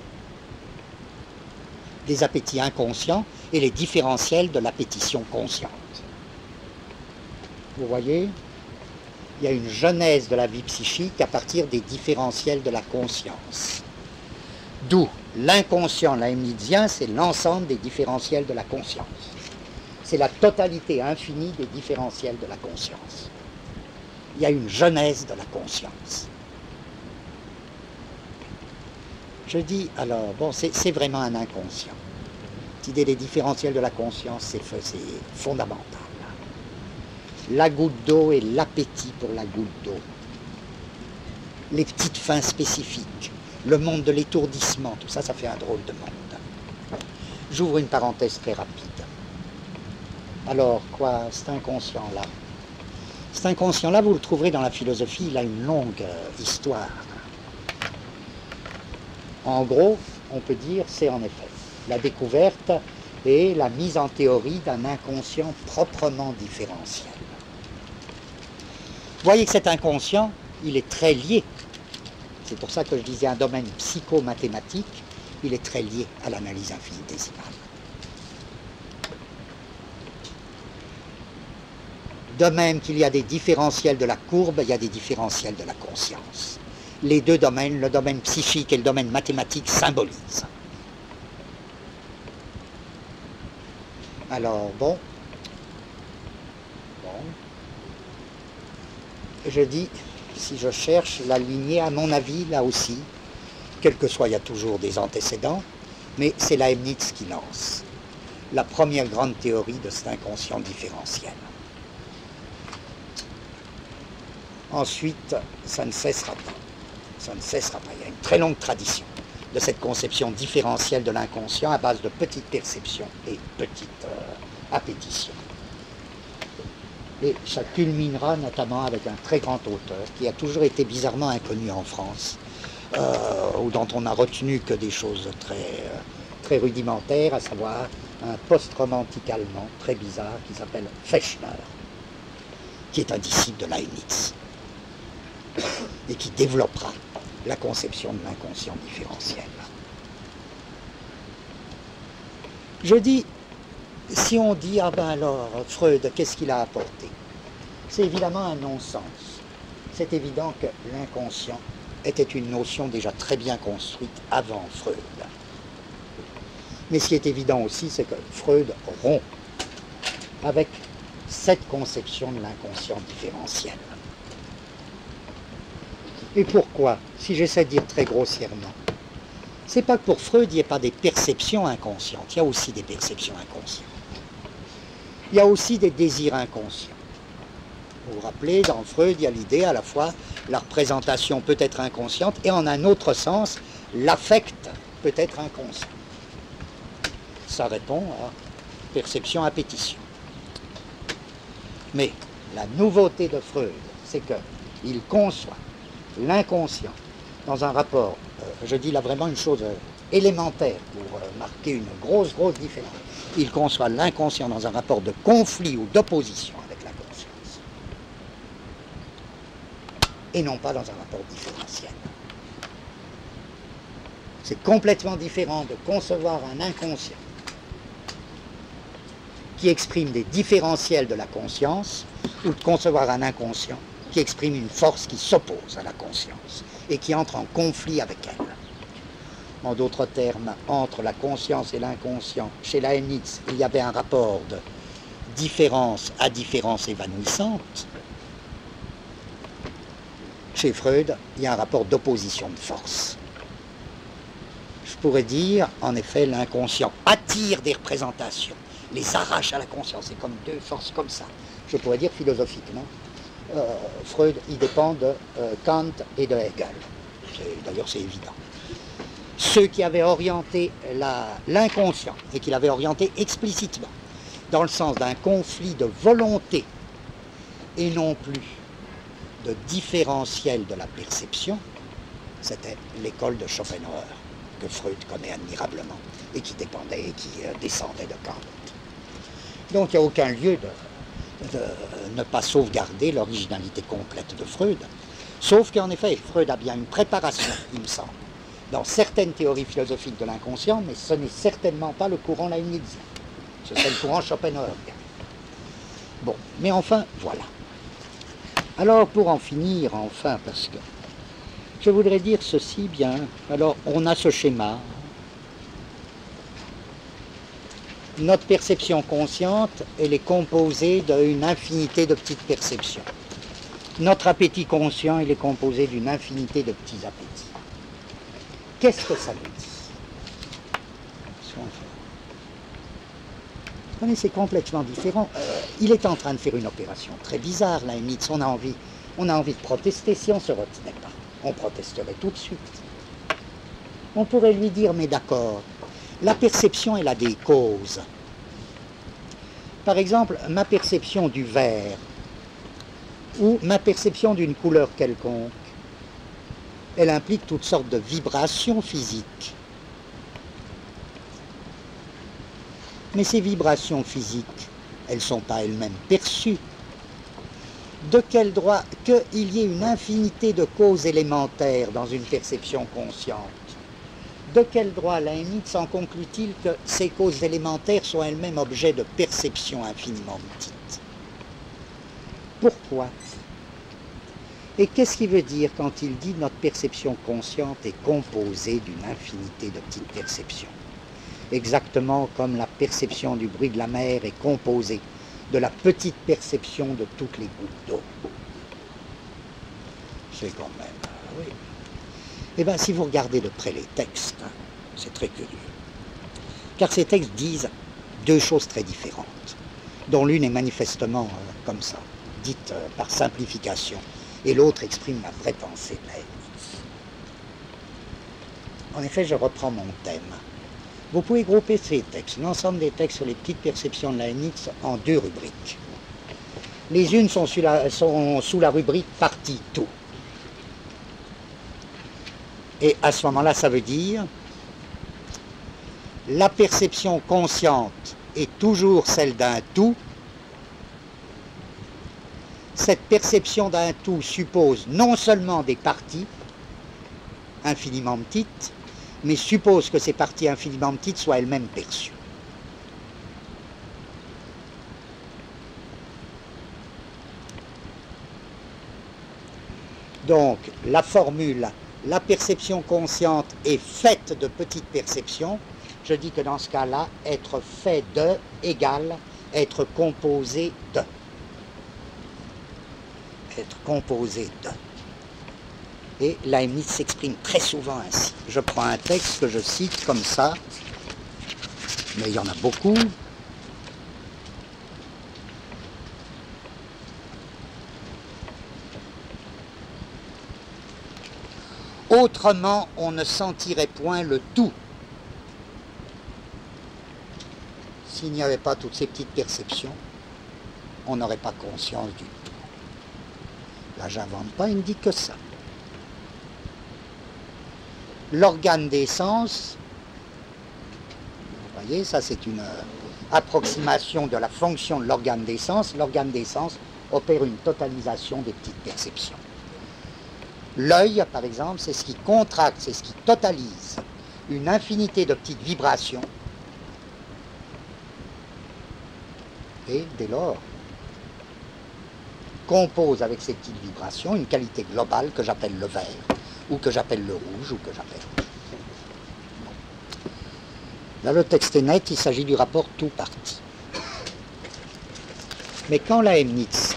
des appétits inconscients et les différentiels de l'appétition consciente. Vous voyez, il y a une genèse de la vie psychique à partir des différentiels de la conscience. D'où l'inconscient leibnizien, c'est l'ensemble des différentiels de la conscience. C'est la totalité infinie des différentiels de la conscience. Il y a une genèse de la conscience. Je dis alors, bon, c'est vraiment un inconscient. Cette idée des différentiels de la conscience, c'est fondamental. La goutte d'eau et l'appétit pour la goutte d'eau. Les petites fins spécifiques. Le monde de l'étourdissement, tout ça, ça fait un drôle de monde. J'ouvre une parenthèse très rapide. Alors, quoi, cet inconscient-là? Cet inconscient-là, vous le trouverez dans la philosophie, il a une longue euh, histoire. En gros, on peut dire, c'est en effet la découverte et la mise en théorie d'un inconscient proprement différentiel. Vous voyez que cet inconscient, il est très lié. C'est pour ça que je disais un domaine psychomathématique, il est très lié à l'analyse infinitésimale. De même qu'il y a des différentiels de la courbe, il y a des différentiels de la conscience. Les deux domaines, le domaine psychique et le domaine mathématique, symbolisent. Alors, bon, bon, je dis, si je cherche la lignée, à mon avis, là aussi, quel que soit, il y a toujours des antécédents, mais c'est Leibniz qui lance la première grande théorie de cet inconscient différentiel. Ensuite, ça ne cessera pas. Ça ne cessera pas. Il y a une très longue tradition de cette conception différentielle de l'inconscient à base de petites perceptions et petites euh, appétitions. Et ça culminera notamment avec un très grand auteur qui a toujours été bizarrement inconnu en France, euh, ou dont on n'a retenu que des choses très, euh, très rudimentaires, à savoir un post-romantique allemand très bizarre qui s'appelle Fechner, qui est un disciple de Leibniz et qui développera la conception de l'inconscient différentiel. Je dis, si on dit, ah ben alors, Freud, qu'est-ce qu'il a apporté? C'est évidemment un non-sens. C'est évident que l'inconscient était une notion déjà très bien construite avant Freud. Mais ce qui est évident aussi, c'est que Freud rompt avec cette conception de l'inconscient différentiel. Et pourquoi? Si j'essaie de dire très grossièrement, c'est pas que pour Freud, il n'y ait pas des perceptions inconscientes. Il y a aussi des perceptions inconscientes. Il y a aussi des désirs inconscients. Vous vous rappelez, dans Freud, il y a l'idée à la fois, la représentation peut être inconsciente, et en un autre sens, l'affect peut être inconscient. Ça répond à perception-appétition. Mais la nouveauté de Freud, c'est qu'il conçoit l'inconscient dans un rapport, euh, je dis là vraiment une chose euh, élémentaire pour euh, marquer une grosse, grosse différence. Il conçoit l'inconscient dans un rapport de conflit ou d'opposition avec la conscience. Et non pas dans un rapport différentiel. C'est complètement différent de concevoir un inconscient qui exprime des différentiels de la conscience ou de concevoir un inconscient qui exprime une force qui s'oppose à la conscience et qui entre en conflit avec elle. En d'autres termes, entre la conscience et l'inconscient, chez Leibniz, il y avait un rapport de différence à différence évanouissante. Chez Freud, il y a un rapport d'opposition de force. Je pourrais dire, en effet, l'inconscient attire des représentations, les arrache à la conscience, c'est comme deux forces comme ça. Je pourrais dire philosophiquement, Euh, Freud, il dépend de euh, Kant et de Hegel. D'ailleurs, c'est évident. Ceux qui avaient orienté l'inconscient, et qui l'avaient orienté explicitement, dans le sens d'un conflit de volonté, et non plus de différentiel de la perception, c'était l'école de Schopenhauer. que Freud connaît admirablement, et qui dépendait, et qui euh, descendait de Kant. Donc il n'y a aucun lieu de, de ne pas sauvegarder l'originalité complète de Freud, sauf qu'en effet, Freud a bien une préparation, il me semble, dans certaines théories philosophiques de l'inconscient, mais ce n'est certainement pas le courant leibnizien, ce serait le courant Schopenhauer. Bon, mais enfin, voilà. Alors, pour en finir, enfin, parce que je voudrais dire ceci, bien, alors, on a ce schéma. Notre perception consciente, elle est composée d'une infinité de petites perceptions. Notre appétit conscient, il est composé d'une infinité de petits appétits. Qu'est-ce que ça veut dire? C'est complètement différent. Euh, il est en train de faire une opération très bizarre, là, Leibniz. On a envie, on a envie de protester si on ne se retenait pas. On protesterait tout de suite. On pourrait lui dire, mais d'accord, la perception, elle a des causes. Par exemple, ma perception du vert, ou ma perception d'une couleur quelconque, elle implique toutes sortes de vibrations physiques. Mais ces vibrations physiques, elles ne sont pas elles-mêmes perçues. De quel droit qu'il y ait une infinité de causes élémentaires dans une perception consciente? De quel droit Leibniz en conclut-il que ces causes élémentaires sont elles-mêmes objets de perception infiniment petite? Pourquoi? Et qu'est-ce qu'il veut dire quand il dit notre perception consciente est composée d'une infinité de petites perceptions? Exactement comme la perception du bruit de la mer est composée de la petite perception de toutes les gouttes d'eau. C'est quand même... oui. Eh bien, si vous regardez de près les textes, hein, c'est très curieux. Car ces textes disent deux choses très différentes, dont l'une est manifestement euh, comme ça, dite euh, par simplification, et l'autre exprime la vraie pensée de Leibniz. En effet, je reprends mon thème. Vous pouvez grouper ces textes, l'ensemble des textes sur les petites perceptions de Leibniz, en deux rubriques. Les unes sont sous la, sont sous la rubrique « partie tout ». Et à ce moment-là, ça veut dire la perception consciente est toujours celle d'un tout. Cette perception d'un tout suppose non seulement des parties infiniment petites, mais suppose que ces parties infiniment petites soient elles-mêmes perçues. Donc, la formule, la perception consciente est faite de petites perceptions, je dis que dans ce cas-là, être fait de égale être composé de. Être composé de. Et Leibniz s'exprime très souvent ainsi. Je prends un texte que je cite comme ça, mais il y en a beaucoup. Autrement, on ne sentirait point le tout. S'il n'y avait pas toutes ces petites perceptions, on n'aurait pas conscience du tout. Là, j'invente pas, il ne dit que ça. L'organe des sens, vous voyez, ça c'est une approximation de la fonction de l'organe des sens. L'organe des sens opère une totalisation des petites perceptions. L'œil, par exemple, c'est ce qui contracte, c'est ce qui totalise une infinité de petites vibrations. Et dès lors, compose avec ces petites vibrations une qualité globale que j'appelle le vert, ou que j'appelle le rouge, ou que j'appelle... Bon. Là, le texte est net, il s'agit du rapport tout-parti. Mais quand Leibniz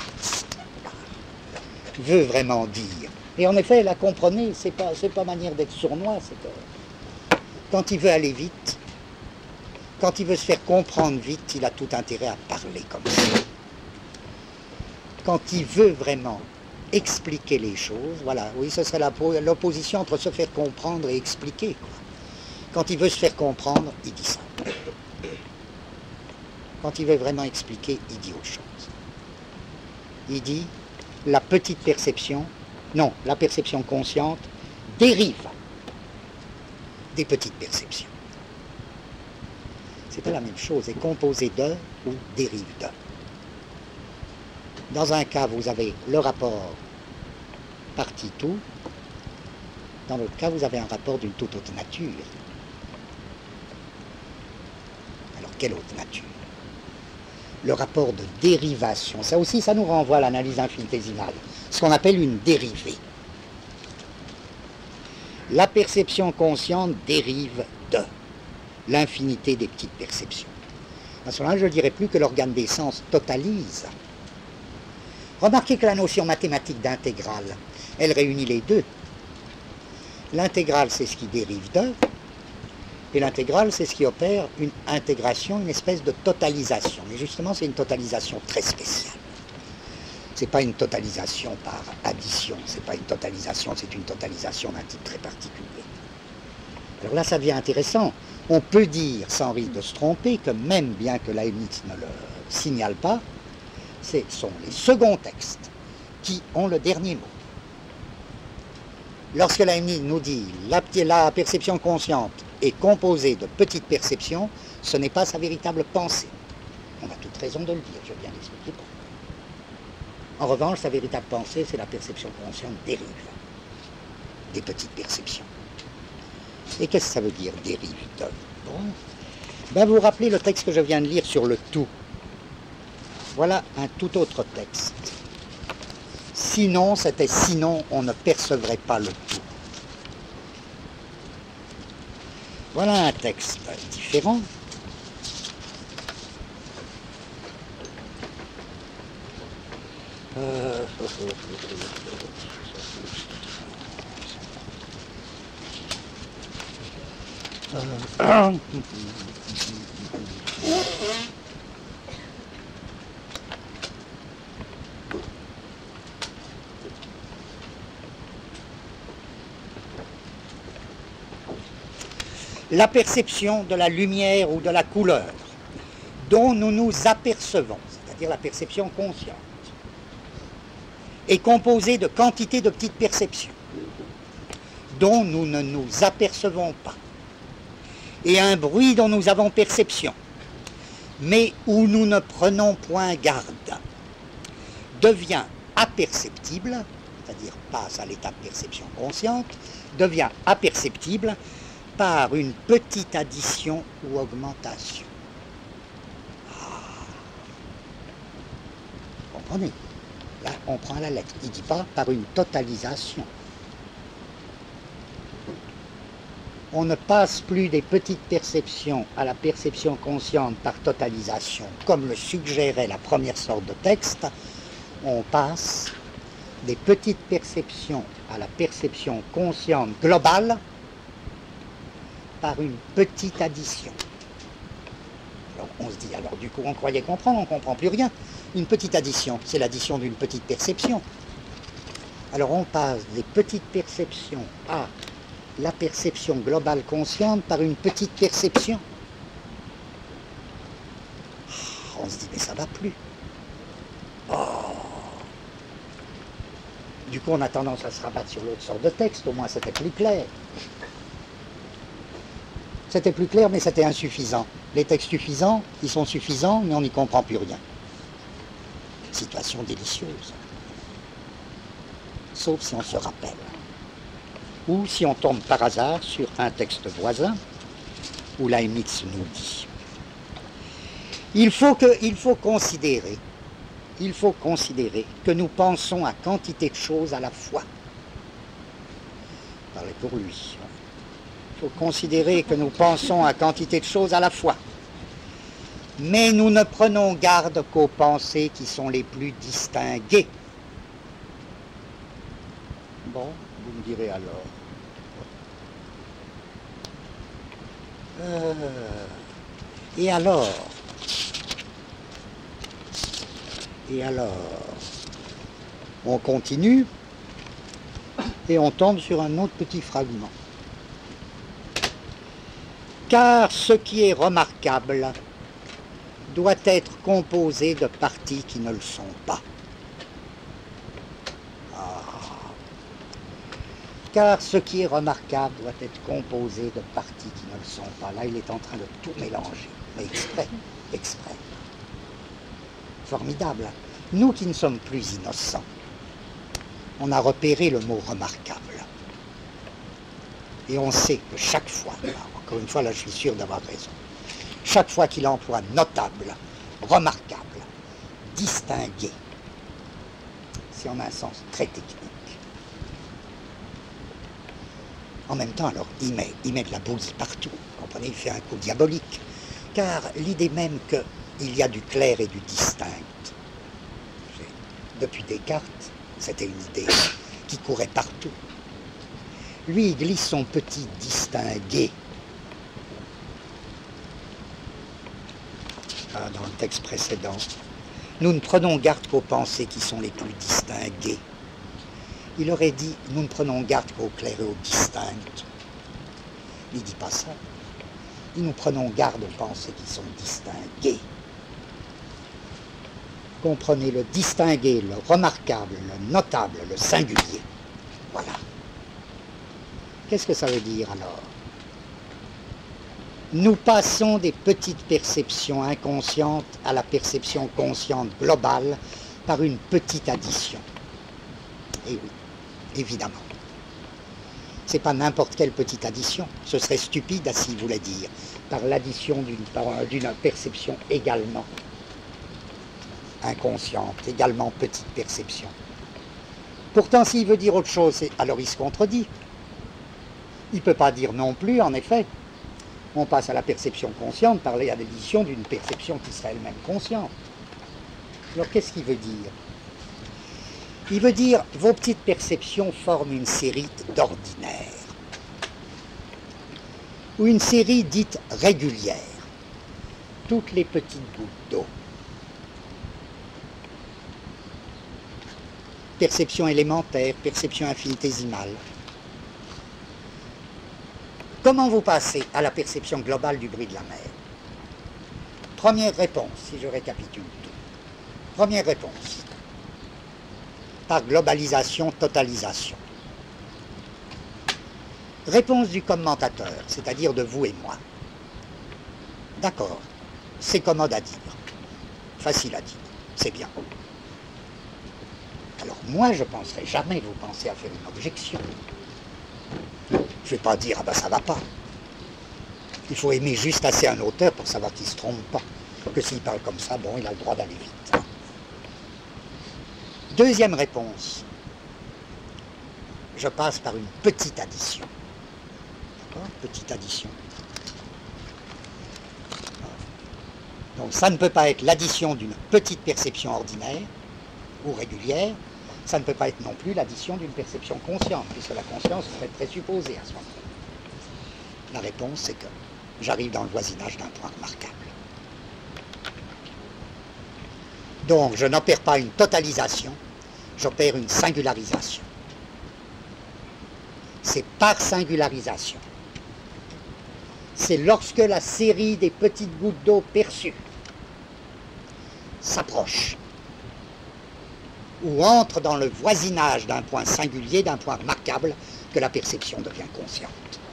veut vraiment dire, et en effet, la comprenez, c'est pas, c'est pas manière d'être sournois, c'est que quand il veut aller vite, quand il veut se faire comprendre vite, il a tout intérêt à parler comme ça. Quand il veut vraiment expliquer les choses, voilà, oui, ce serait l'opposition entre se faire comprendre et expliquer, quoi. Quand il veut se faire comprendre, il dit ça. Quand il veut vraiment expliquer, il dit autre chose. Il dit, la petite perception, non, la perception consciente dérive des petites perceptions. C'est pas la même chose, est composé de ou dérive de. Dans un cas, vous avez le rapport partie-tout. Dans l'autre cas, vous avez un rapport d'une toute autre nature. Alors, quelle autre nature? Le rapport de dérivation. Ça aussi, ça nous renvoie à l'analyse infinitésimale. Ce qu'on appelle une dérivée. La perception consciente dérive de l'infinité des petites perceptions. À ce moment-là, je ne dirais plus que l'organe des sens totalise. Remarquez que la notion mathématique d'intégrale, elle réunit les deux. L'intégrale, c'est ce qui dérive de, et l'intégrale, c'est ce qui opère une intégration, une espèce de totalisation. Mais justement, c'est une totalisation très spéciale. Ce n'est pas une totalisation par addition, ce n'est pas une totalisation, c'est une totalisation d'un type très particulier. Alors là, ça devient intéressant. On peut dire, sans risque de se tromper, que même bien que Leibniz ne le signale pas, ce sont les seconds textes qui ont le dernier mot. Lorsque Leibniz nous dit la, la perception consciente est composée de petites perceptions, ce n'est pas sa véritable pensée. On a toute raison de le dire, je viens d'expliquer pourquoi. En revanche, sa véritable pensée, c'est la perception consciente dérive des petites perceptions. Et qu'est-ce que ça veut dire, dérive de? Bon. Ben, vous vous rappelez le texte que je viens de lire sur le tout. Voilà un tout autre texte. Sinon, c'était sinon, on ne percevrait pas le tout. Voilà un texte différent. Euh... Euh... La perception de la lumière ou de la couleur dont nous nous apercevons, c'est-à-dire la perception consciente, est composée de quantités de petites perceptions dont nous ne nous apercevons pas, et un bruit dont nous avons perception, mais où nous ne prenons point garde, devient aperceptible, c'est-à-dire passe à l'état de perception consciente, devient aperceptible par une petite addition ou augmentation. Ah. Vous comprenez? Là, on prend la lettre. Il ne dit pas par une totalisation. On ne passe plus des petites perceptions à la perception consciente par totalisation, comme le suggérait la première sorte de texte. On passe des petites perceptions à la perception consciente globale par une petite addition. Alors on se dit, alors du coup on croyait comprendre, on ne comprend plus rien. Une petite addition, c'est l'addition d'une petite perception. Alors on passe des petites perceptions à la perception globale consciente par une petite perception. On se dit, mais ça ne va plus. Oh. Du coup on a tendance à se rabattre sur l'autre sorte de texte, au moins c'était plus clair. C'était plus clair, mais c'était insuffisant. Les textes suffisants, ils sont suffisants, mais on n'y comprend plus rien. Situation délicieuse. Sauf si on se rappelle. Ou si on tombe par hasard sur un texte voisin, où Leibniz nous dit. Il faut, que, il faut considérer, il faut considérer que nous pensons à quantité de choses à la fois. Parlez pour lui. Il faut considérer que nous pensons à quantité de choses à la fois. Mais nous ne prenons garde qu'aux pensées qui sont les plus distinguées. Bon, vous me direz alors. Euh, et alors Et alors On continue et on tombe sur un autre petit fragment. Car ce qui est remarquable doit être composé de parties qui ne le sont pas. Ah. car ce qui est remarquable doit être composé de parties qui ne le sont pas. Là, il est en train de tout mélanger, mais exprès, exprès. Formidable. Nous qui ne sommes plus innocents, on a repéré le mot remarquable. Et on sait que chaque fois, encore une fois, là je suis sûr d'avoir raison, chaque fois qu'il emploie notable, remarquable, distingué, c'est en un sens très technique. En même temps, alors, il met, il met de la bouillie partout, vous comprenez, il fait un coup diabolique, car l'idée même qu'il y a du clair et du distinct, depuis Descartes, c'était une idée qui courait partout. Lui, il glisse son petit distingué. Ah, dans le texte précédent, nous ne prenons garde qu'aux pensées qui sont les plus distinguées. Il aurait dit, nous ne prenons garde qu'aux claires et aux distinctes. Il ne dit pas ça. Il nous prenons garde aux pensées qui sont distinguées. Comprenez le distingué, le remarquable, le notable, le singulier. Voilà. Qu'est-ce que ça veut dire alors? Nous passons des petites perceptions inconscientes à la perception consciente globale par une petite addition. Et oui, évidemment. Ce n'est pas n'importe quelle petite addition. Ce serait stupide, s'il voulait dire, par l'addition d'une perception également inconsciente, également petite perception. Pourtant, s'il veut dire autre chose, alors il se contredit. Il ne peut pas dire non plus, en effet. On passe à la perception consciente par l'addition d'une perception qui serait elle-même consciente. Alors qu'est-ce qu'il veut dire? Il veut dire, vos petites perceptions forment une série d'ordinaires, ou une série dite régulière, toutes les petites gouttes d'eau. Perception élémentaire, perception infinitésimale. Comment vous passez à la perception globale du bruit de la mer? Première réponse, si je récapitule tout. Première réponse. Par globalisation, totalisation. Réponse du commentateur, c'est-à-dire de vous et moi. D'accord, c'est commode à dire. Facile à dire, c'est bien. Alors moi, je ne penserai jamais, vous pensez à faire une objection. Je ne vais pas dire, ah ben ça va pas. Il faut aimer juste assez un auteur pour savoir qu'il ne se trompe pas. Que s'il parle comme ça, bon, il a le droit d'aller vite. Deuxième réponse. Je passe par une petite addition. D'accord? Petite addition. Donc ça ne peut pas être l'addition d'une petite perception ordinaire ou régulière. Ça ne peut pas être non plus l'addition d'une perception consciente, puisque la conscience serait présupposée à ce moment-là. La réponse, c'est que j'arrive dans le voisinage d'un point remarquable. Donc, je n'opère pas une totalisation, j'opère une singularisation. C'est par singularisation. C'est lorsque la série des petites gouttes d'eau perçues s'approche, ou entre dans le voisinage d'un point singulier, d'un point remarquable, que la perception devient consciente.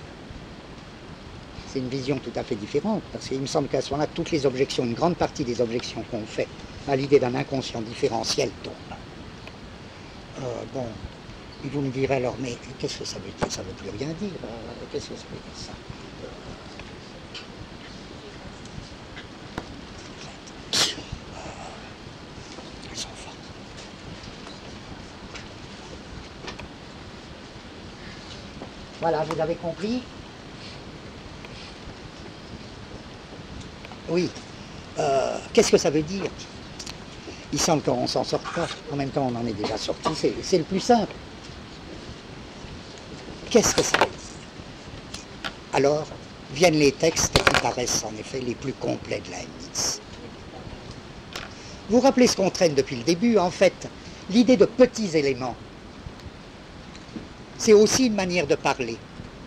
C'est une vision tout à fait différente, parce qu'il me semble qu'à ce moment-là, toutes les objections, une grande partie des objections qu'on fait à l'idée d'un inconscient différentiel tombent. Euh, bon, vous me direz alors, mais qu'est-ce que ça veut dire? Ça ne veut plus rien dire. Euh, qu'est-ce que ça veut dire ça? Voilà, vous avez compris? Oui. Euh, Qu'est-ce que ça veut dire? Il semble qu'on ne s'en sort pas. En même temps, on en est déjà sorti. C'est le plus simple. Qu'est-ce que ça veut dire? Alors, viennent les textes qui paraissent en effet les plus complets de Leibniz. Vous vous rappelez ce qu'on traîne depuis le début? En fait, l'idée de petits éléments, c'est aussi une manière de parler.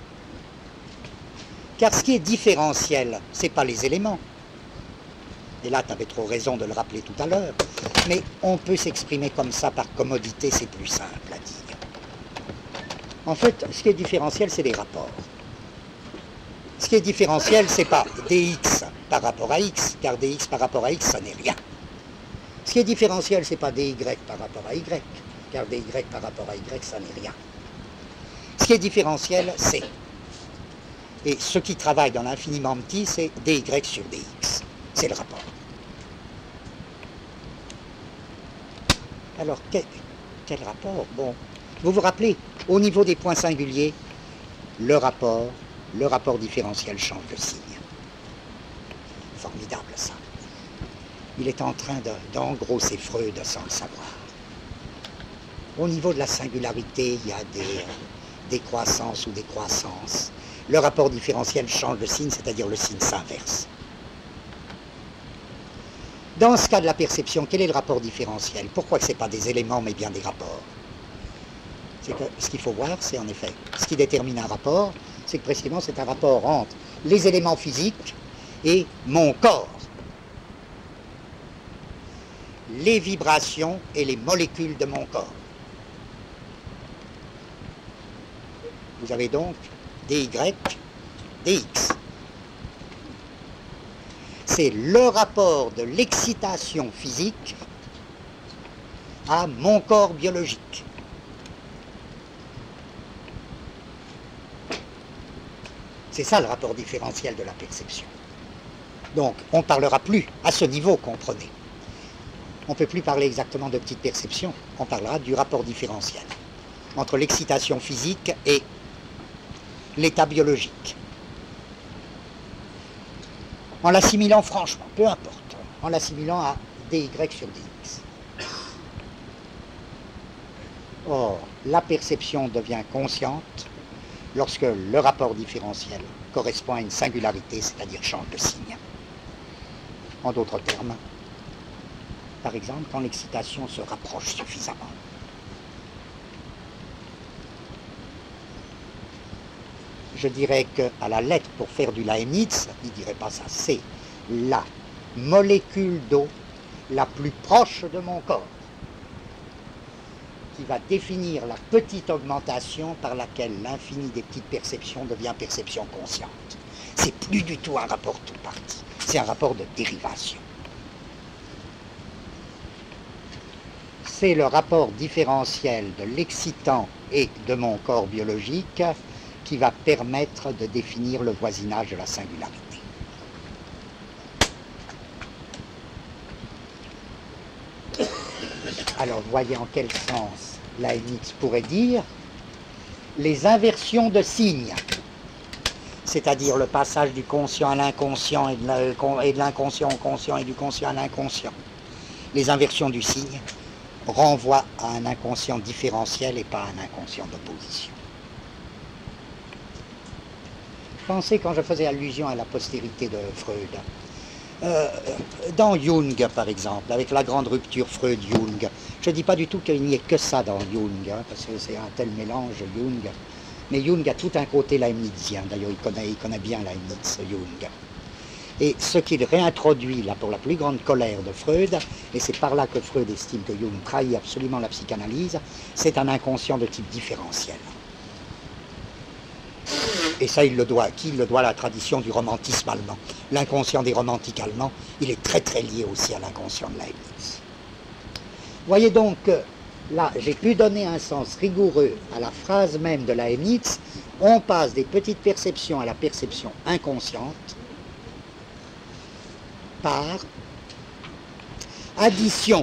Car ce qui est différentiel, ce n'est pas les éléments. Et là, tu avais trop raison de le rappeler tout à l'heure. Mais on peut s'exprimer comme ça par commodité, c'est plus simple à dire. En fait, ce qui est différentiel, c'est les rapports. Ce qui est différentiel, c'est pas dx par rapport à x, car dx par rapport à x, ça n'est rien. Ce qui est différentiel, c'est pas dy par rapport à y, car dy par rapport à y, ça n'est rien. Ce qui est différentiel, c'est, et ce qui travaille dans l'infiniment petit, c'est dy sur dx. C'est le rapport. Alors, quel, quel rapport? Bon, vous vous rappelez, au niveau des points singuliers, le rapport, le rapport différentiel change de signe. Formidable, ça. Il est en train d'engrosser Freud sans le savoir. Au niveau de la singularité, il y a des, des croissances ou des croissances. Le rapport différentiel change de signe, c'est-à-dire le signe s'inverse. Dans ce cas de la perception, quel est le rapport différentiel? Pourquoi ce n'est pas des éléments, mais bien des rapports? C'est que ce qu'il faut voir, c'est en effet, ce qui détermine un rapport, c'est que précisément c'est un rapport entre les éléments physiques et mon corps. Les vibrations et les molécules de mon corps. Vous avez donc dy, dx. C'est le rapport de l'excitation physique à mon corps biologique. C'est ça le rapport différentiel de la perception. Donc, on ne parlera plus à ce niveau, comprenez. On ne peut plus parler exactement de petite perception, on parlera du rapport différentiel entre l'excitation physique et l'état biologique. En l'assimilant franchement, peu importe, en l'assimilant à dy sur dx. Or, la perception devient consciente lorsque le rapport différentiel correspond à une singularité, c'est-à-dire change de signe. En d'autres termes, par exemple, quand l'excitation se rapproche suffisamment. Je dirais qu'à la lettre, pour faire du Leibniz, il ne dirait pas ça, c'est la molécule d'eau la plus proche de mon corps qui va définir la petite augmentation par laquelle l'infini des petites perceptions devient perception consciente. C'est plus du tout un rapport tout parti, c'est un rapport de dérivation. C'est le rapport différentiel de l'excitant et de mon corps biologique qui va permettre de définir le voisinage de la singularité. Alors, voyez en quel sens Leibniz pourrait dire les inversions de signes, c'est-à-dire le passage du conscient à l'inconscient et de l'inconscient au conscient et du conscient à l'inconscient. Les inversions du signe renvoient à un inconscient différentiel et pas à un inconscient d'opposition. Pensez quand je faisais allusion à la postérité de Freud. Euh, dans Jung, par exemple, avec la grande rupture Freud-Jung, je ne dis pas du tout qu'il n'y ait que ça dans Jung, hein, parce que c'est un tel mélange, Jung. Mais Jung a tout un côté leibnizien, d'ailleurs il connaît, il connaît bien Leibniz, Jung. Et ce qu'il réintroduit là pour la plus grande colère de Freud, et c'est par là que Freud estime que Jung trahit absolument la psychanalyse, c'est un inconscient de type différentiel. Et ça, il le doit à qui? Il le doit à la tradition du romantisme allemand. L'inconscient des romantiques allemands, il est très très lié aussi à l'inconscient de Leibniz. Voyez donc que là, j'ai pu donner un sens rigoureux à la phrase même de Leibniz. On passe des petites perceptions à la perception inconsciente par addition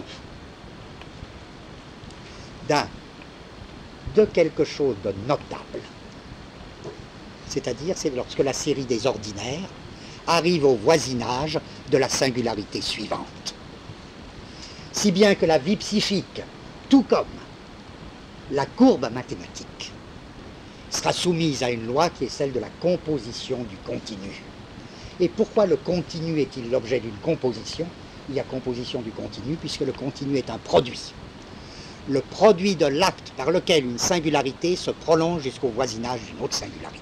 d'un de quelque chose de notable. C'est-à-dire, c'est lorsque la série des ordinaires arrive au voisinage de la singularité suivante. Si bien que la vie psychique, tout comme la courbe mathématique, sera soumise à une loi qui est celle de la composition du continu. Et pourquoi le continu est-il l'objet d'une composition? Il y a composition du continu puisque le continu est un produit. Le produit de l'acte par lequel une singularité se prolonge jusqu'au voisinage d'une autre singularité.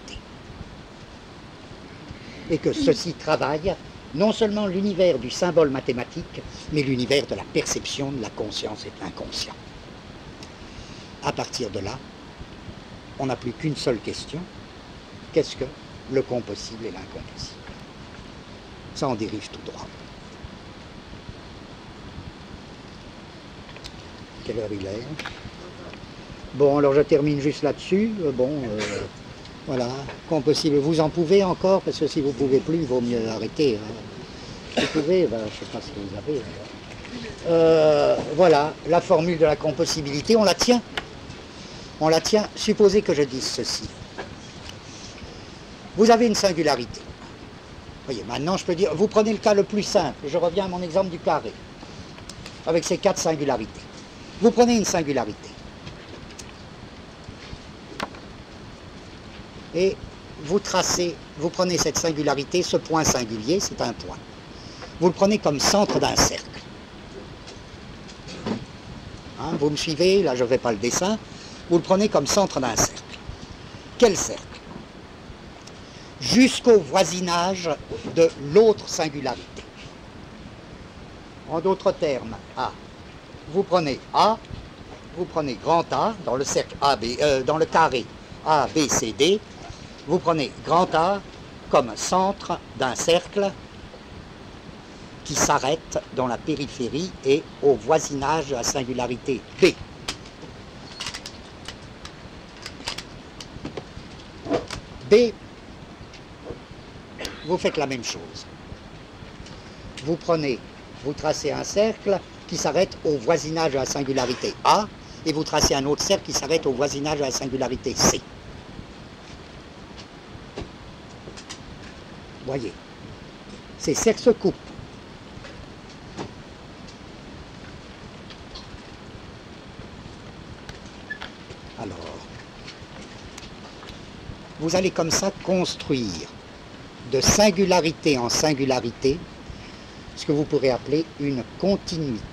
Et que ceci travaille non seulement l'univers du symbole mathématique, mais l'univers de la perception, de la conscience et de l'inconscient. À partir de là, on n'a plus qu'une seule question. Qu'est-ce que le compossible et l'incompossible? Ça en dérive tout droit. Quelle heure il est? Bon, alors je termine juste là-dessus. Euh, bon, euh, voilà, compossible. Vous en pouvez encore, parce que si vous ne pouvez plus, il vaut mieux arrêter. Hein. Vous pouvez, ben, je ne sais pas ce que vous avez. Euh, voilà, la formule de la compossibilité, on la tient. On la tient. Supposez que je dise ceci. Vous avez une singularité. Voyez, maintenant je peux dire, vous prenez le cas le plus simple. Je reviens à mon exemple du carré, avec ces quatre singularités. Vous prenez une singularité. Et vous tracez, vous prenez cette singularité, ce point singulier, c'est un point. Vous le prenez comme centre d'un cercle. Hein, vous me suivez, là je ne fais pas le dessin. Vous le prenez comme centre d'un cercle. Quel cercle? Jusqu'au voisinage de l'autre singularité. En d'autres termes, A. Vous prenez A, vous prenez grand A dans le cercle A, B, euh, dans le carré A, B, C, D. Vous prenez grand A comme centre d'un cercle qui s'arrête dans la périphérie et au voisinage de la singularité B. B, vous faites la même chose. Vous prenez, vous tracez un cercle qui s'arrête au voisinage de la singularité A et vous tracez un autre cercle qui s'arrête au voisinage de la singularité C. Voyez, ces cercles se coupent. Alors, vous allez comme ça construire de singularité en singularité ce que vous pourrez appeler une continuité.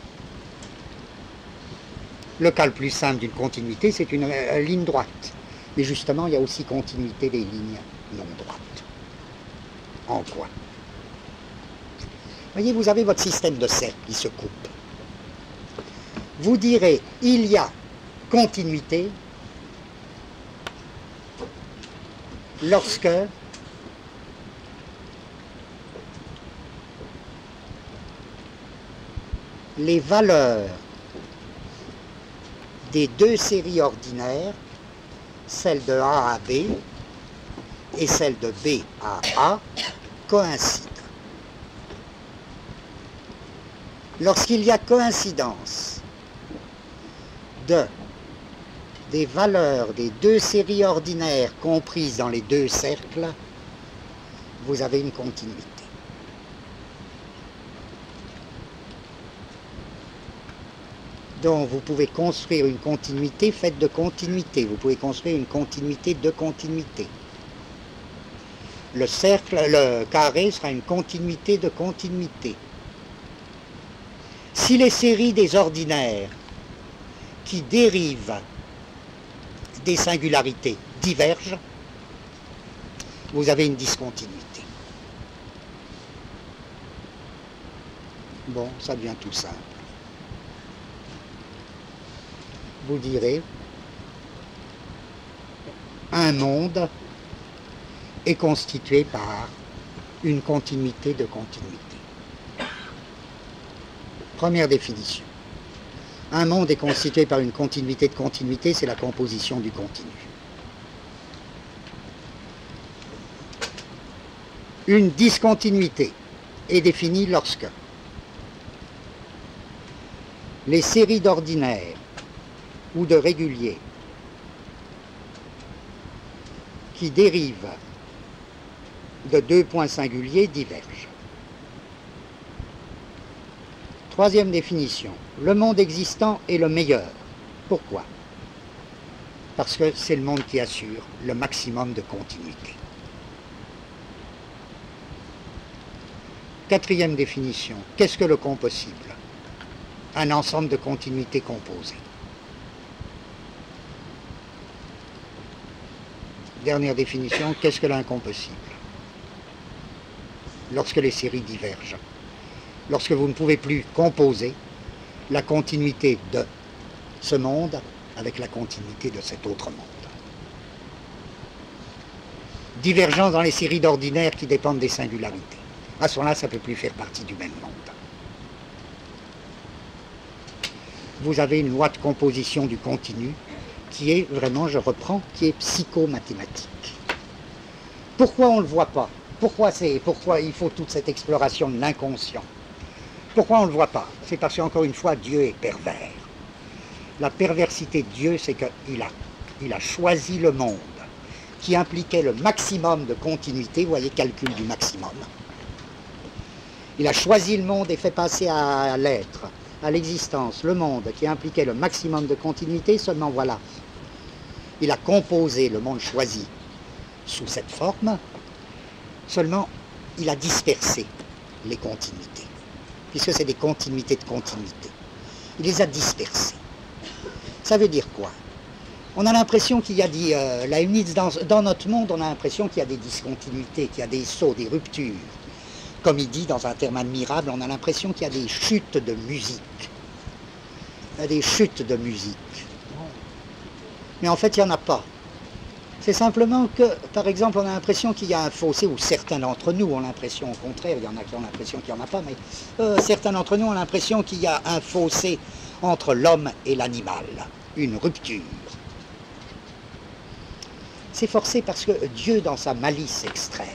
Le cas le plus simple d'une continuité, c'est une euh, ligne droite. Mais justement, il y a aussi continuité des lignes non droites. En quoi? Voyez, vous avez votre système de cercles qui se coupe. Vous direz, il y a continuité lorsque les valeurs des deux séries ordinaires, celle de A à B et celle de B à A, coïncident. Lorsqu'il y a coïncidence de des valeurs des deux séries ordinaires comprises dans les deux cercles, vous avez une continuité. Donc vous pouvez construire une continuité faite de continuité. Vous pouvez construire une continuité de continuité. Le cercle, le carré sera une continuité de continuité. Si les séries des ordinaires qui dérivent des singularités divergent, vous avez une discontinuité. Bon, ça devient tout simple. Vous direz, un monde est constitué par une continuité de continuité. Première définition. Un monde est constitué par une continuité de continuité, c'est la composition du continu. Une discontinuité est définie lorsque les séries d'ordinaires ou de réguliers qui dérivent de deux points singuliers divergent. Troisième définition, le monde existant est le meilleur. Pourquoi? Parce que c'est le monde qui assure le maximum de continuité. Quatrième définition, qu'est-ce que le compossible? Un ensemble de continuités composées. Dernière définition, qu'est-ce que l'incompossible? Lorsque les séries divergent. Lorsque vous ne pouvez plus composer la continuité de ce monde avec la continuité de cet autre monde. divergence dans les séries d'ordinaires qui dépendent des singularités. À ce moment-là, ça ne peut plus faire partie du même monde. Vous avez une loi de composition du continu qui est vraiment, je reprends, qui est psychomathématique. Pourquoi on ne le voit pas? Pourquoi, c'est, pourquoi il faut toute cette exploration de l'inconscient? Pourquoi on ne le voit pas? C'est parce qu'encore une fois, Dieu est pervers. La perversité de Dieu, c'est qu'il a, il a choisi le monde qui impliquait le maximum de continuité, vous voyez, calcul du maximum. Il a choisi le monde et fait passer à l'être, à l'existence, le monde qui impliquait le maximum de continuité, seulement voilà. Il a composé le monde choisi sous cette forme, seulement il a dispersé les continuités, puisque c'est des continuités de continuité. Il les a dispersées. Ça veut dire quoi? On a l'impression qu'il y a des... Euh, la Leibniz, dans, dans notre monde, on a l'impression qu'il y a des discontinuités, qu'il y a des sauts, des ruptures. Comme il dit dans un terme admirable, on a l'impression qu'il y a des chutes de musique. Il y a des chutes de musique. Mais en fait, il n'y en a pas. C'est simplement que, par exemple, on a l'impression qu'il y a un fossé, ou certains d'entre nous ont l'impression, au contraire, il y en a qui ont l'impression qu'il n'y en a pas, mais euh, certains d'entre nous ont l'impression qu'il y a un fossé entre l'homme et l'animal, une rupture. C'est forcé parce que Dieu, dans sa malice extrême,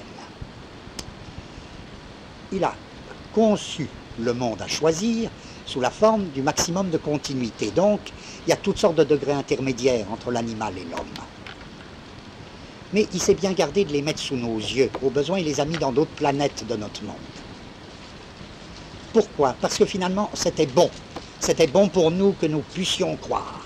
il a conçu le monde à choisir sous la forme du maximum de continuité. Donc, il y a toutes sortes de degrés intermédiaires entre l'animal et l'homme. Mais il s'est bien gardé de les mettre sous nos yeux. Au besoin, il les a mis dans d'autres planètes de notre monde. Pourquoi? Parce que finalement, c'était bon. C'était bon pour nous que nous puissions croire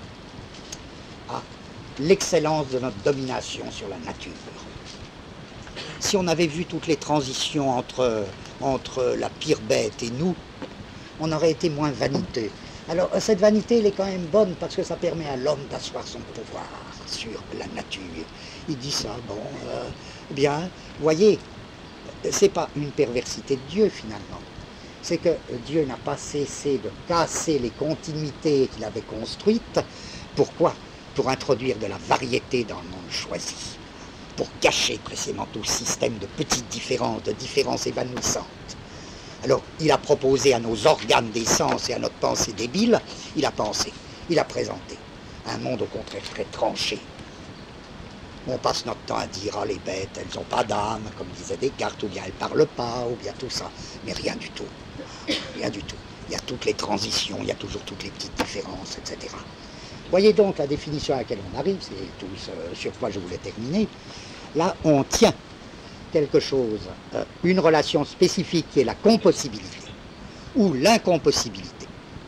à l'excellence de notre domination sur la nature. Si on avait vu toutes les transitions entre, entre la pire bête et nous, on aurait été moins vaniteux. Alors cette vanité, elle est quand même bonne parce que ça permet à l'homme d'asseoir son pouvoir sur la nature. Il dit ça, bon, euh, bien, vous voyez, c'est pas une perversité de Dieu finalement. C'est que Dieu n'a pas cessé de casser les continuités qu'il avait construites. Pourquoi? Pour introduire de la variété dans le monde choisi. Pour cacher précisément tout le système de petites différences, de différences évanouissantes. Alors, il a proposé à nos organes des sens et à notre pensée débile, il a pensé, il a présenté un monde au contraire très tranché. On passe notre temps à dire, ah les bêtes, elles n'ont pas d'âme, comme disait Descartes, ou bien elles ne parlent pas, ou bien tout ça. Mais rien du tout, rien du tout. Il y a toutes les transitions, il y a toujours toutes les petites différences, et cetera. Voyez donc la définition à laquelle on arrive, c'est tout ce sur quoi je voulais terminer. Là, on tient quelque chose, euh, une relation spécifique qui est la compossibilité ou l'incompossibilité.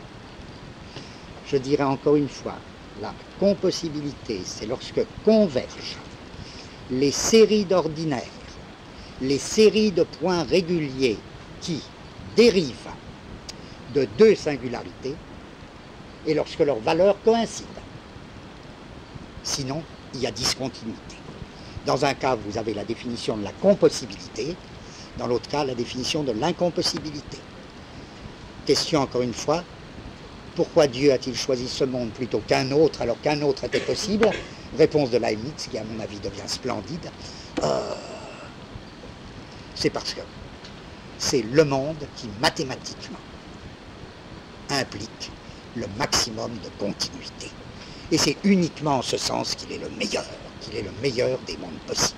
Je dirais encore une fois, la compossibilité, c'est lorsque convergent les séries d'ordinaires, les séries de points réguliers qui dérivent de deux singularités et lorsque leurs valeurs coïncident. Sinon, il y a discontinuité. Dans un cas, vous avez la définition de la compossibilité, dans l'autre cas, la définition de l'incompossibilité. Question encore une fois, pourquoi Dieu a-t-il choisi ce monde plutôt qu'un autre alors qu'un autre était possible? Réponse de Leibniz, qui à mon avis devient splendide. Euh, c'est parce que c'est le monde qui mathématiquement implique le maximum de continuité. Et c'est uniquement en ce sens qu'il est le meilleur, qu'il est le meilleur des mondes possibles.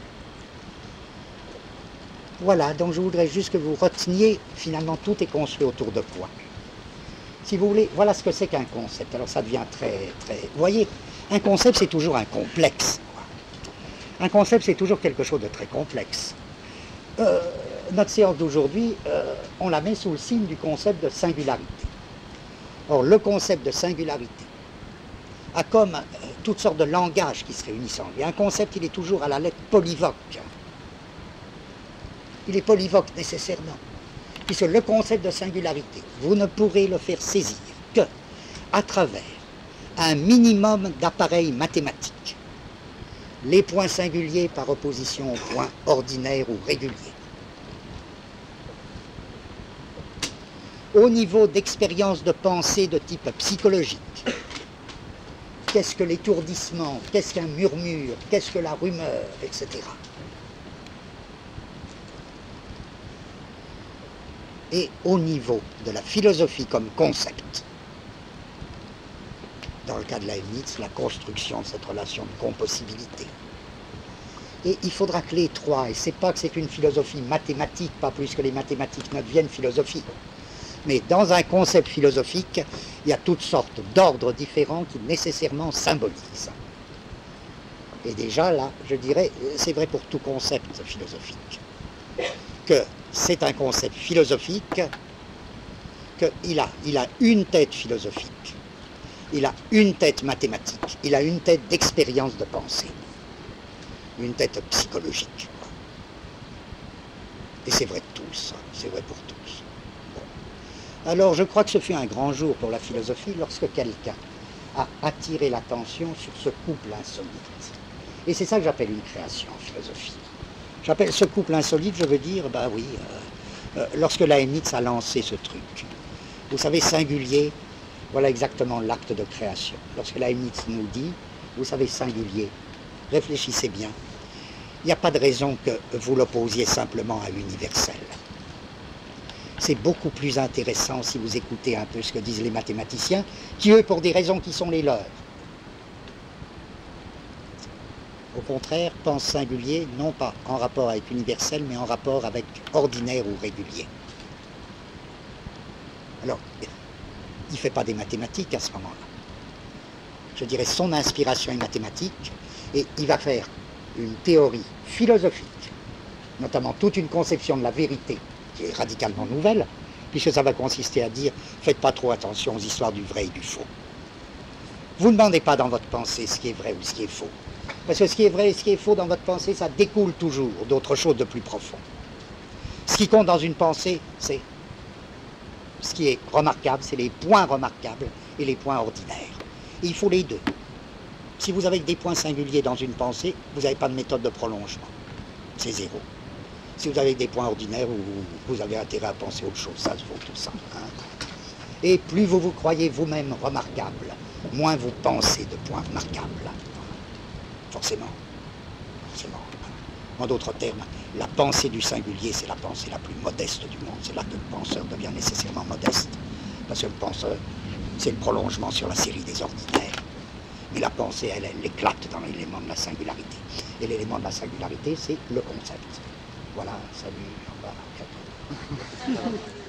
Voilà, donc je voudrais juste que vous reteniez, finalement tout est construit autour de points. Si vous voulez, voilà ce que c'est qu'un concept. Alors ça devient très, très... Vous voyez, un concept c'est toujours un complexe. Un concept c'est toujours quelque chose de très complexe. Euh, notre séance d'aujourd'hui, euh, on la met sous le signe du concept de singularité. Or, le concept de singularité a comme euh, toutes sortes de langages qui se réunissent en lui. Un concept, il est toujours à la lettre polyvoque. Il est polyvoque nécessairement. Puisque le concept de singularité, vous ne pourrez le faire saisir que à travers un minimum d'appareils mathématiques. Les points singuliers par opposition aux points ordinaires ou réguliers. Au niveau d'expérience de pensée de type psychologique, qu'est-ce que l'étourdissement, qu'est-ce qu'un murmure, qu'est-ce que la rumeur, et cetera. Et au niveau de la philosophie comme concept, dans le cas de Leibniz, la construction de cette relation de compossibilité. Et il faudra que les trois, et c'est pas que c'est une philosophie mathématique, pas plus que les mathématiques ne deviennent philosophie, mais dans un concept philosophique, il y a toutes sortes d'ordres différents qui nécessairement symbolisent. Et déjà là, je dirais, c'est vrai pour tout concept philosophique, que c'est un concept philosophique, qu'il a, il a une tête philosophique, il a une tête mathématique, il a une tête d'expérience de pensée, une tête psychologique. Et c'est vrai de tous, c'est vrai pour tous. Bon. Alors je crois que ce fut un grand jour pour la philosophie lorsque quelqu'un a attiré l'attention sur ce couple insolite. Et c'est ça que j'appelle une création en philosophie. J'appelle ce couple insolite, je veux dire, bah oui, euh, euh, lorsque Leibniz a lancé ce truc. Vous savez, singulier, voilà exactement l'acte de création. Lorsque Leibniz nous dit, vous savez, singulier, réfléchissez bien, il n'y a pas de raison que vous l'opposiez simplement à universel. C'est beaucoup plus intéressant si vous écoutez un peu ce que disent les mathématiciens, qui eux, pour des raisons qui sont les leurs, au contraire, pensent singulier, non pas en rapport avec universel, mais en rapport avec ordinaire ou régulier. Alors, il ne fait pas des mathématiques à ce moment-là. Je dirais son inspiration est mathématique, et il va faire une théorie philosophique, notamment toute une conception de la vérité, qui est radicalement nouvelle, puisque ça va consister à dire, faites pas trop attention aux histoires du vrai et du faux. Vous ne demandez pas dans votre pensée ce qui est vrai ou ce qui est faux. Parce que ce qui est vrai et ce qui est faux dans votre pensée, ça découle toujours d'autre chose de plus profond. Ce qui compte dans une pensée, c'est ce qui est remarquable, c'est les points remarquables et les points ordinaires. Et il faut les deux. Si vous avez des points singuliers dans une pensée, vous n'avez pas de méthode de prolongement. C'est zéro. Si vous avez des points ordinaires, vous, vous avez intérêt à penser autre chose. Ça se vaut tout ça. Hein. Et plus vous vous croyez vous-même remarquable, moins vous pensez de points remarquables. Forcément. Forcément. En d'autres termes, la pensée du singulier, c'est la pensée la plus modeste du monde. C'est là que le penseur devient nécessairement modeste. Parce que le penseur, c'est le prolongement sur la série des ordinaires. Mais la pensée, elle, elle éclate dans l'élément de la singularité. Et l'élément de la singularité, c'est le concept. Voilà, salut, au revoir.